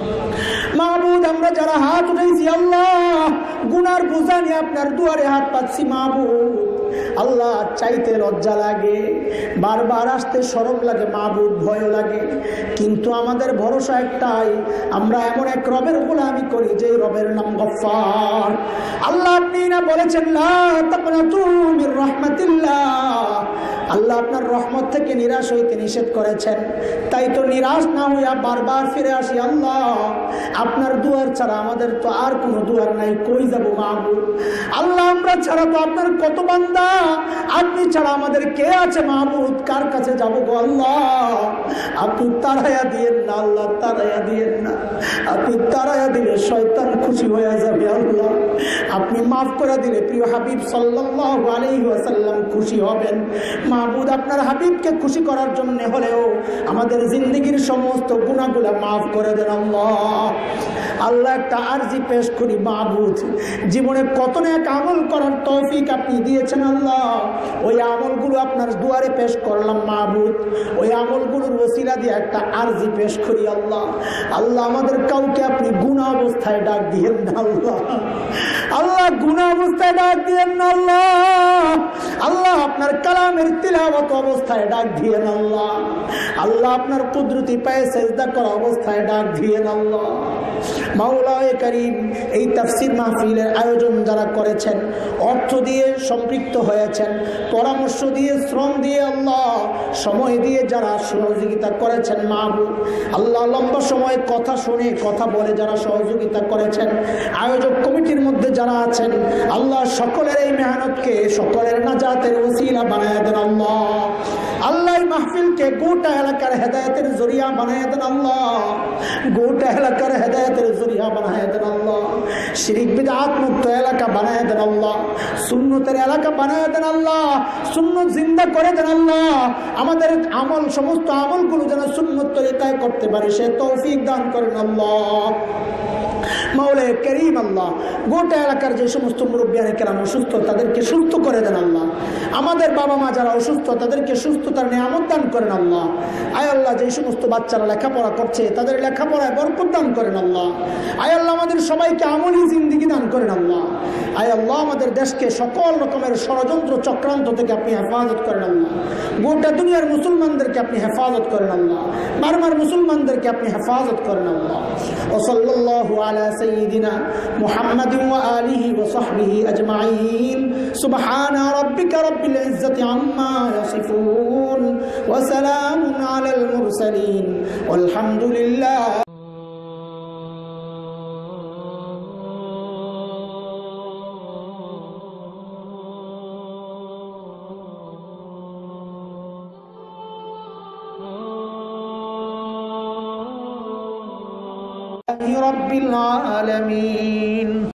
মাবুদ আমরা যারা হাত উঠাইছি আল্লাহ গুনার বোঝা নিয়ে আপনার দুয়ারে হাত পাচ্ছি মাবুদ। আল্লাহ চাইতে লজ্জা লাগে, বারবার আসতে শরম লাগে মাবুদ, ভয় লাগে, কিন্তু আমাদের ভরসা একটাই, আমরা এমন এক রবের গোলামি করি যে রবের নাম গফফার। আল্লাহ আপনি না বলেছেন লা তাকনাতু মির রাহমাতিল্লাহ, আল্লাহ আপনার রহমত থেকে নিরাশ হইতে নিষেধ করেছেন। তাই তো নিরাশ না হইয়া বারবার ফিরে আসি আল্লাহ। আপনার দুয়ার ছাড়া আমাদের তো আর কোনো দুয়ার নাই, কই যাব মাবুদ। আল্লাহ আমরা ছাড়া তো আপনার কত বান্দা, আপনি ছাড়া আমাদের কে আছে মাবুদ, কার কাছে যাব গো আল্লাহ। আপনি তাড়াইয়া দিয়েন না আল্লাহ, তাড়াইয়া দিয়েন না। আপনি তাড়াইয়া দিলে শয়তান খুশি হয়ে যাবে আল্লাহ। আপনি মাফ করে দিলে প্রিয় হাবিব সাল্লাল্লাহু আলাইহি ওয়াসাল্লাম খুশি হবেন মাবুদ। আপনার হাবিবকে খুশি করার জন্য হলেও আমাদের জিন্দগির সমস্ত গুনাহগুলো মাফ করে দেন আল্লাহ। আল্লাহ একটা আরজি পেশ করি মাবুদ, জীবনে কত নেক আমল করার তৌফিক আপনি দিয়েছেন আল্লাহ। ওই আমলগুলো আপনার দুয়ারে পেশ করলাম মাবুদ। ওই আমলগুলোর ওসিলা দিয়ে একটা আরজি পেশ করি আল্লাহ। আল্লাহ আমাদের কাউকে আপনি গুনাহ অবস্থায় ডাক দিয়েন না আল্লাহ। আল্লাহ গুনাহ অবস্থায় ডাক দিয়েন না আল্লাহ। আল্লাহ আপনার কালামের তিলাওয়াত অবস্থায় ডাক দিয়েন আল্লাহ। আল্লাহ আপনার কুদরতি পায়ে সেজদা করা অবস্থায় ডাক দিয়েন আল্লাহ। মাওলায়ে কারীম এই তাফসীর মাহফিলের আয়োজন যারা করেছেন, অর্থ দিয়ে সম্পৃক্ত হয়েছেন, পরামর্শ দিয়ে, শ্রম দিয়ে, আল্লাহ সময় দিয়ে যারা সহযোগিতা করেছেন মাবুদ, আল্লাহ লম্বা সময় কথা শুনে কথা বলে যারা সহযোগিতা করেছেন, আয়োজক কমিটির মধ্যে যারা আছেন আল্লাহ সকলের এই মেহনতকে সকলের নাজাতের ওসিলা বানায় দেন আল্লাহ। আল্লাহ মাহফিলকে গোটা এলাকার হেদায়েতের জরিয়া বানায় দেন আল্লাহ। গোটা এলাকার হেদায়েতের জরিয়া বানায় দেন আল্লাহ। শিরক বিদআত মুক্ত এলাকা বানায় দেন আল্লাহ। সুন্নতের এলাকা বানায় দেন আল্লাহ। সুন্নত জিন্দা করে দেন আল্লাহ। আমাদের আমল, সমস্ত আমলগুলো যেন সুন্নত তরিকায় করতে পারি সে তৌফিক দান করেন আল্লাহ। মাওলায়ে কারীম আল্লাহ গোটা এলাকার যে সমস্ত মুরব্বিয়ানে কেরাম অসুস্থ তাদেরকে সুস্থ করে দেন আল্লাহ। আমাদের বাবা মা যারা অসুস্থ তাদেরকে সুস্থতার নিয়ামত দান করেন আল্লাহ। আয় আল্লাহ যে সমস্ত বাচ্চারা লেখাপড়া করছে তাদের লেখাপড়ায় বরকত দান করেন আল্লাহ। আয় আল্লাহ আমাদের সবাইকে আমলি জিন্দেগি দান করেন আল্লাহ। আয় আল্লাহ আমাদের দেশকে সকল রকমের ষড়যন্ত্র চক্রান্ত থেকে আপনি হেফাজত করেন আল্লাহ। গোটা দুনিয়ার মুসলমানদেরকে আপনি হেফাজত করেন আল্লাহ। বারবার মুসলমানদেরকে আপনি হেফাজত করেন আল্লাহ। ওয়া সাল্লাল্লাহু আলা সাইয়্যিদিনা মুহাম্মাদিন ওয়া আলিহি ওয়া সাহবিহি আজমাইন। সুবহানা রাব্বিকা রাব্বিল ইজ্জাতি আম্মা ইয়াসিফুন ওয়া সালামুন আলাল মুরসালিন ওয়ালহামদুলিল্লাহ। رب العالمين।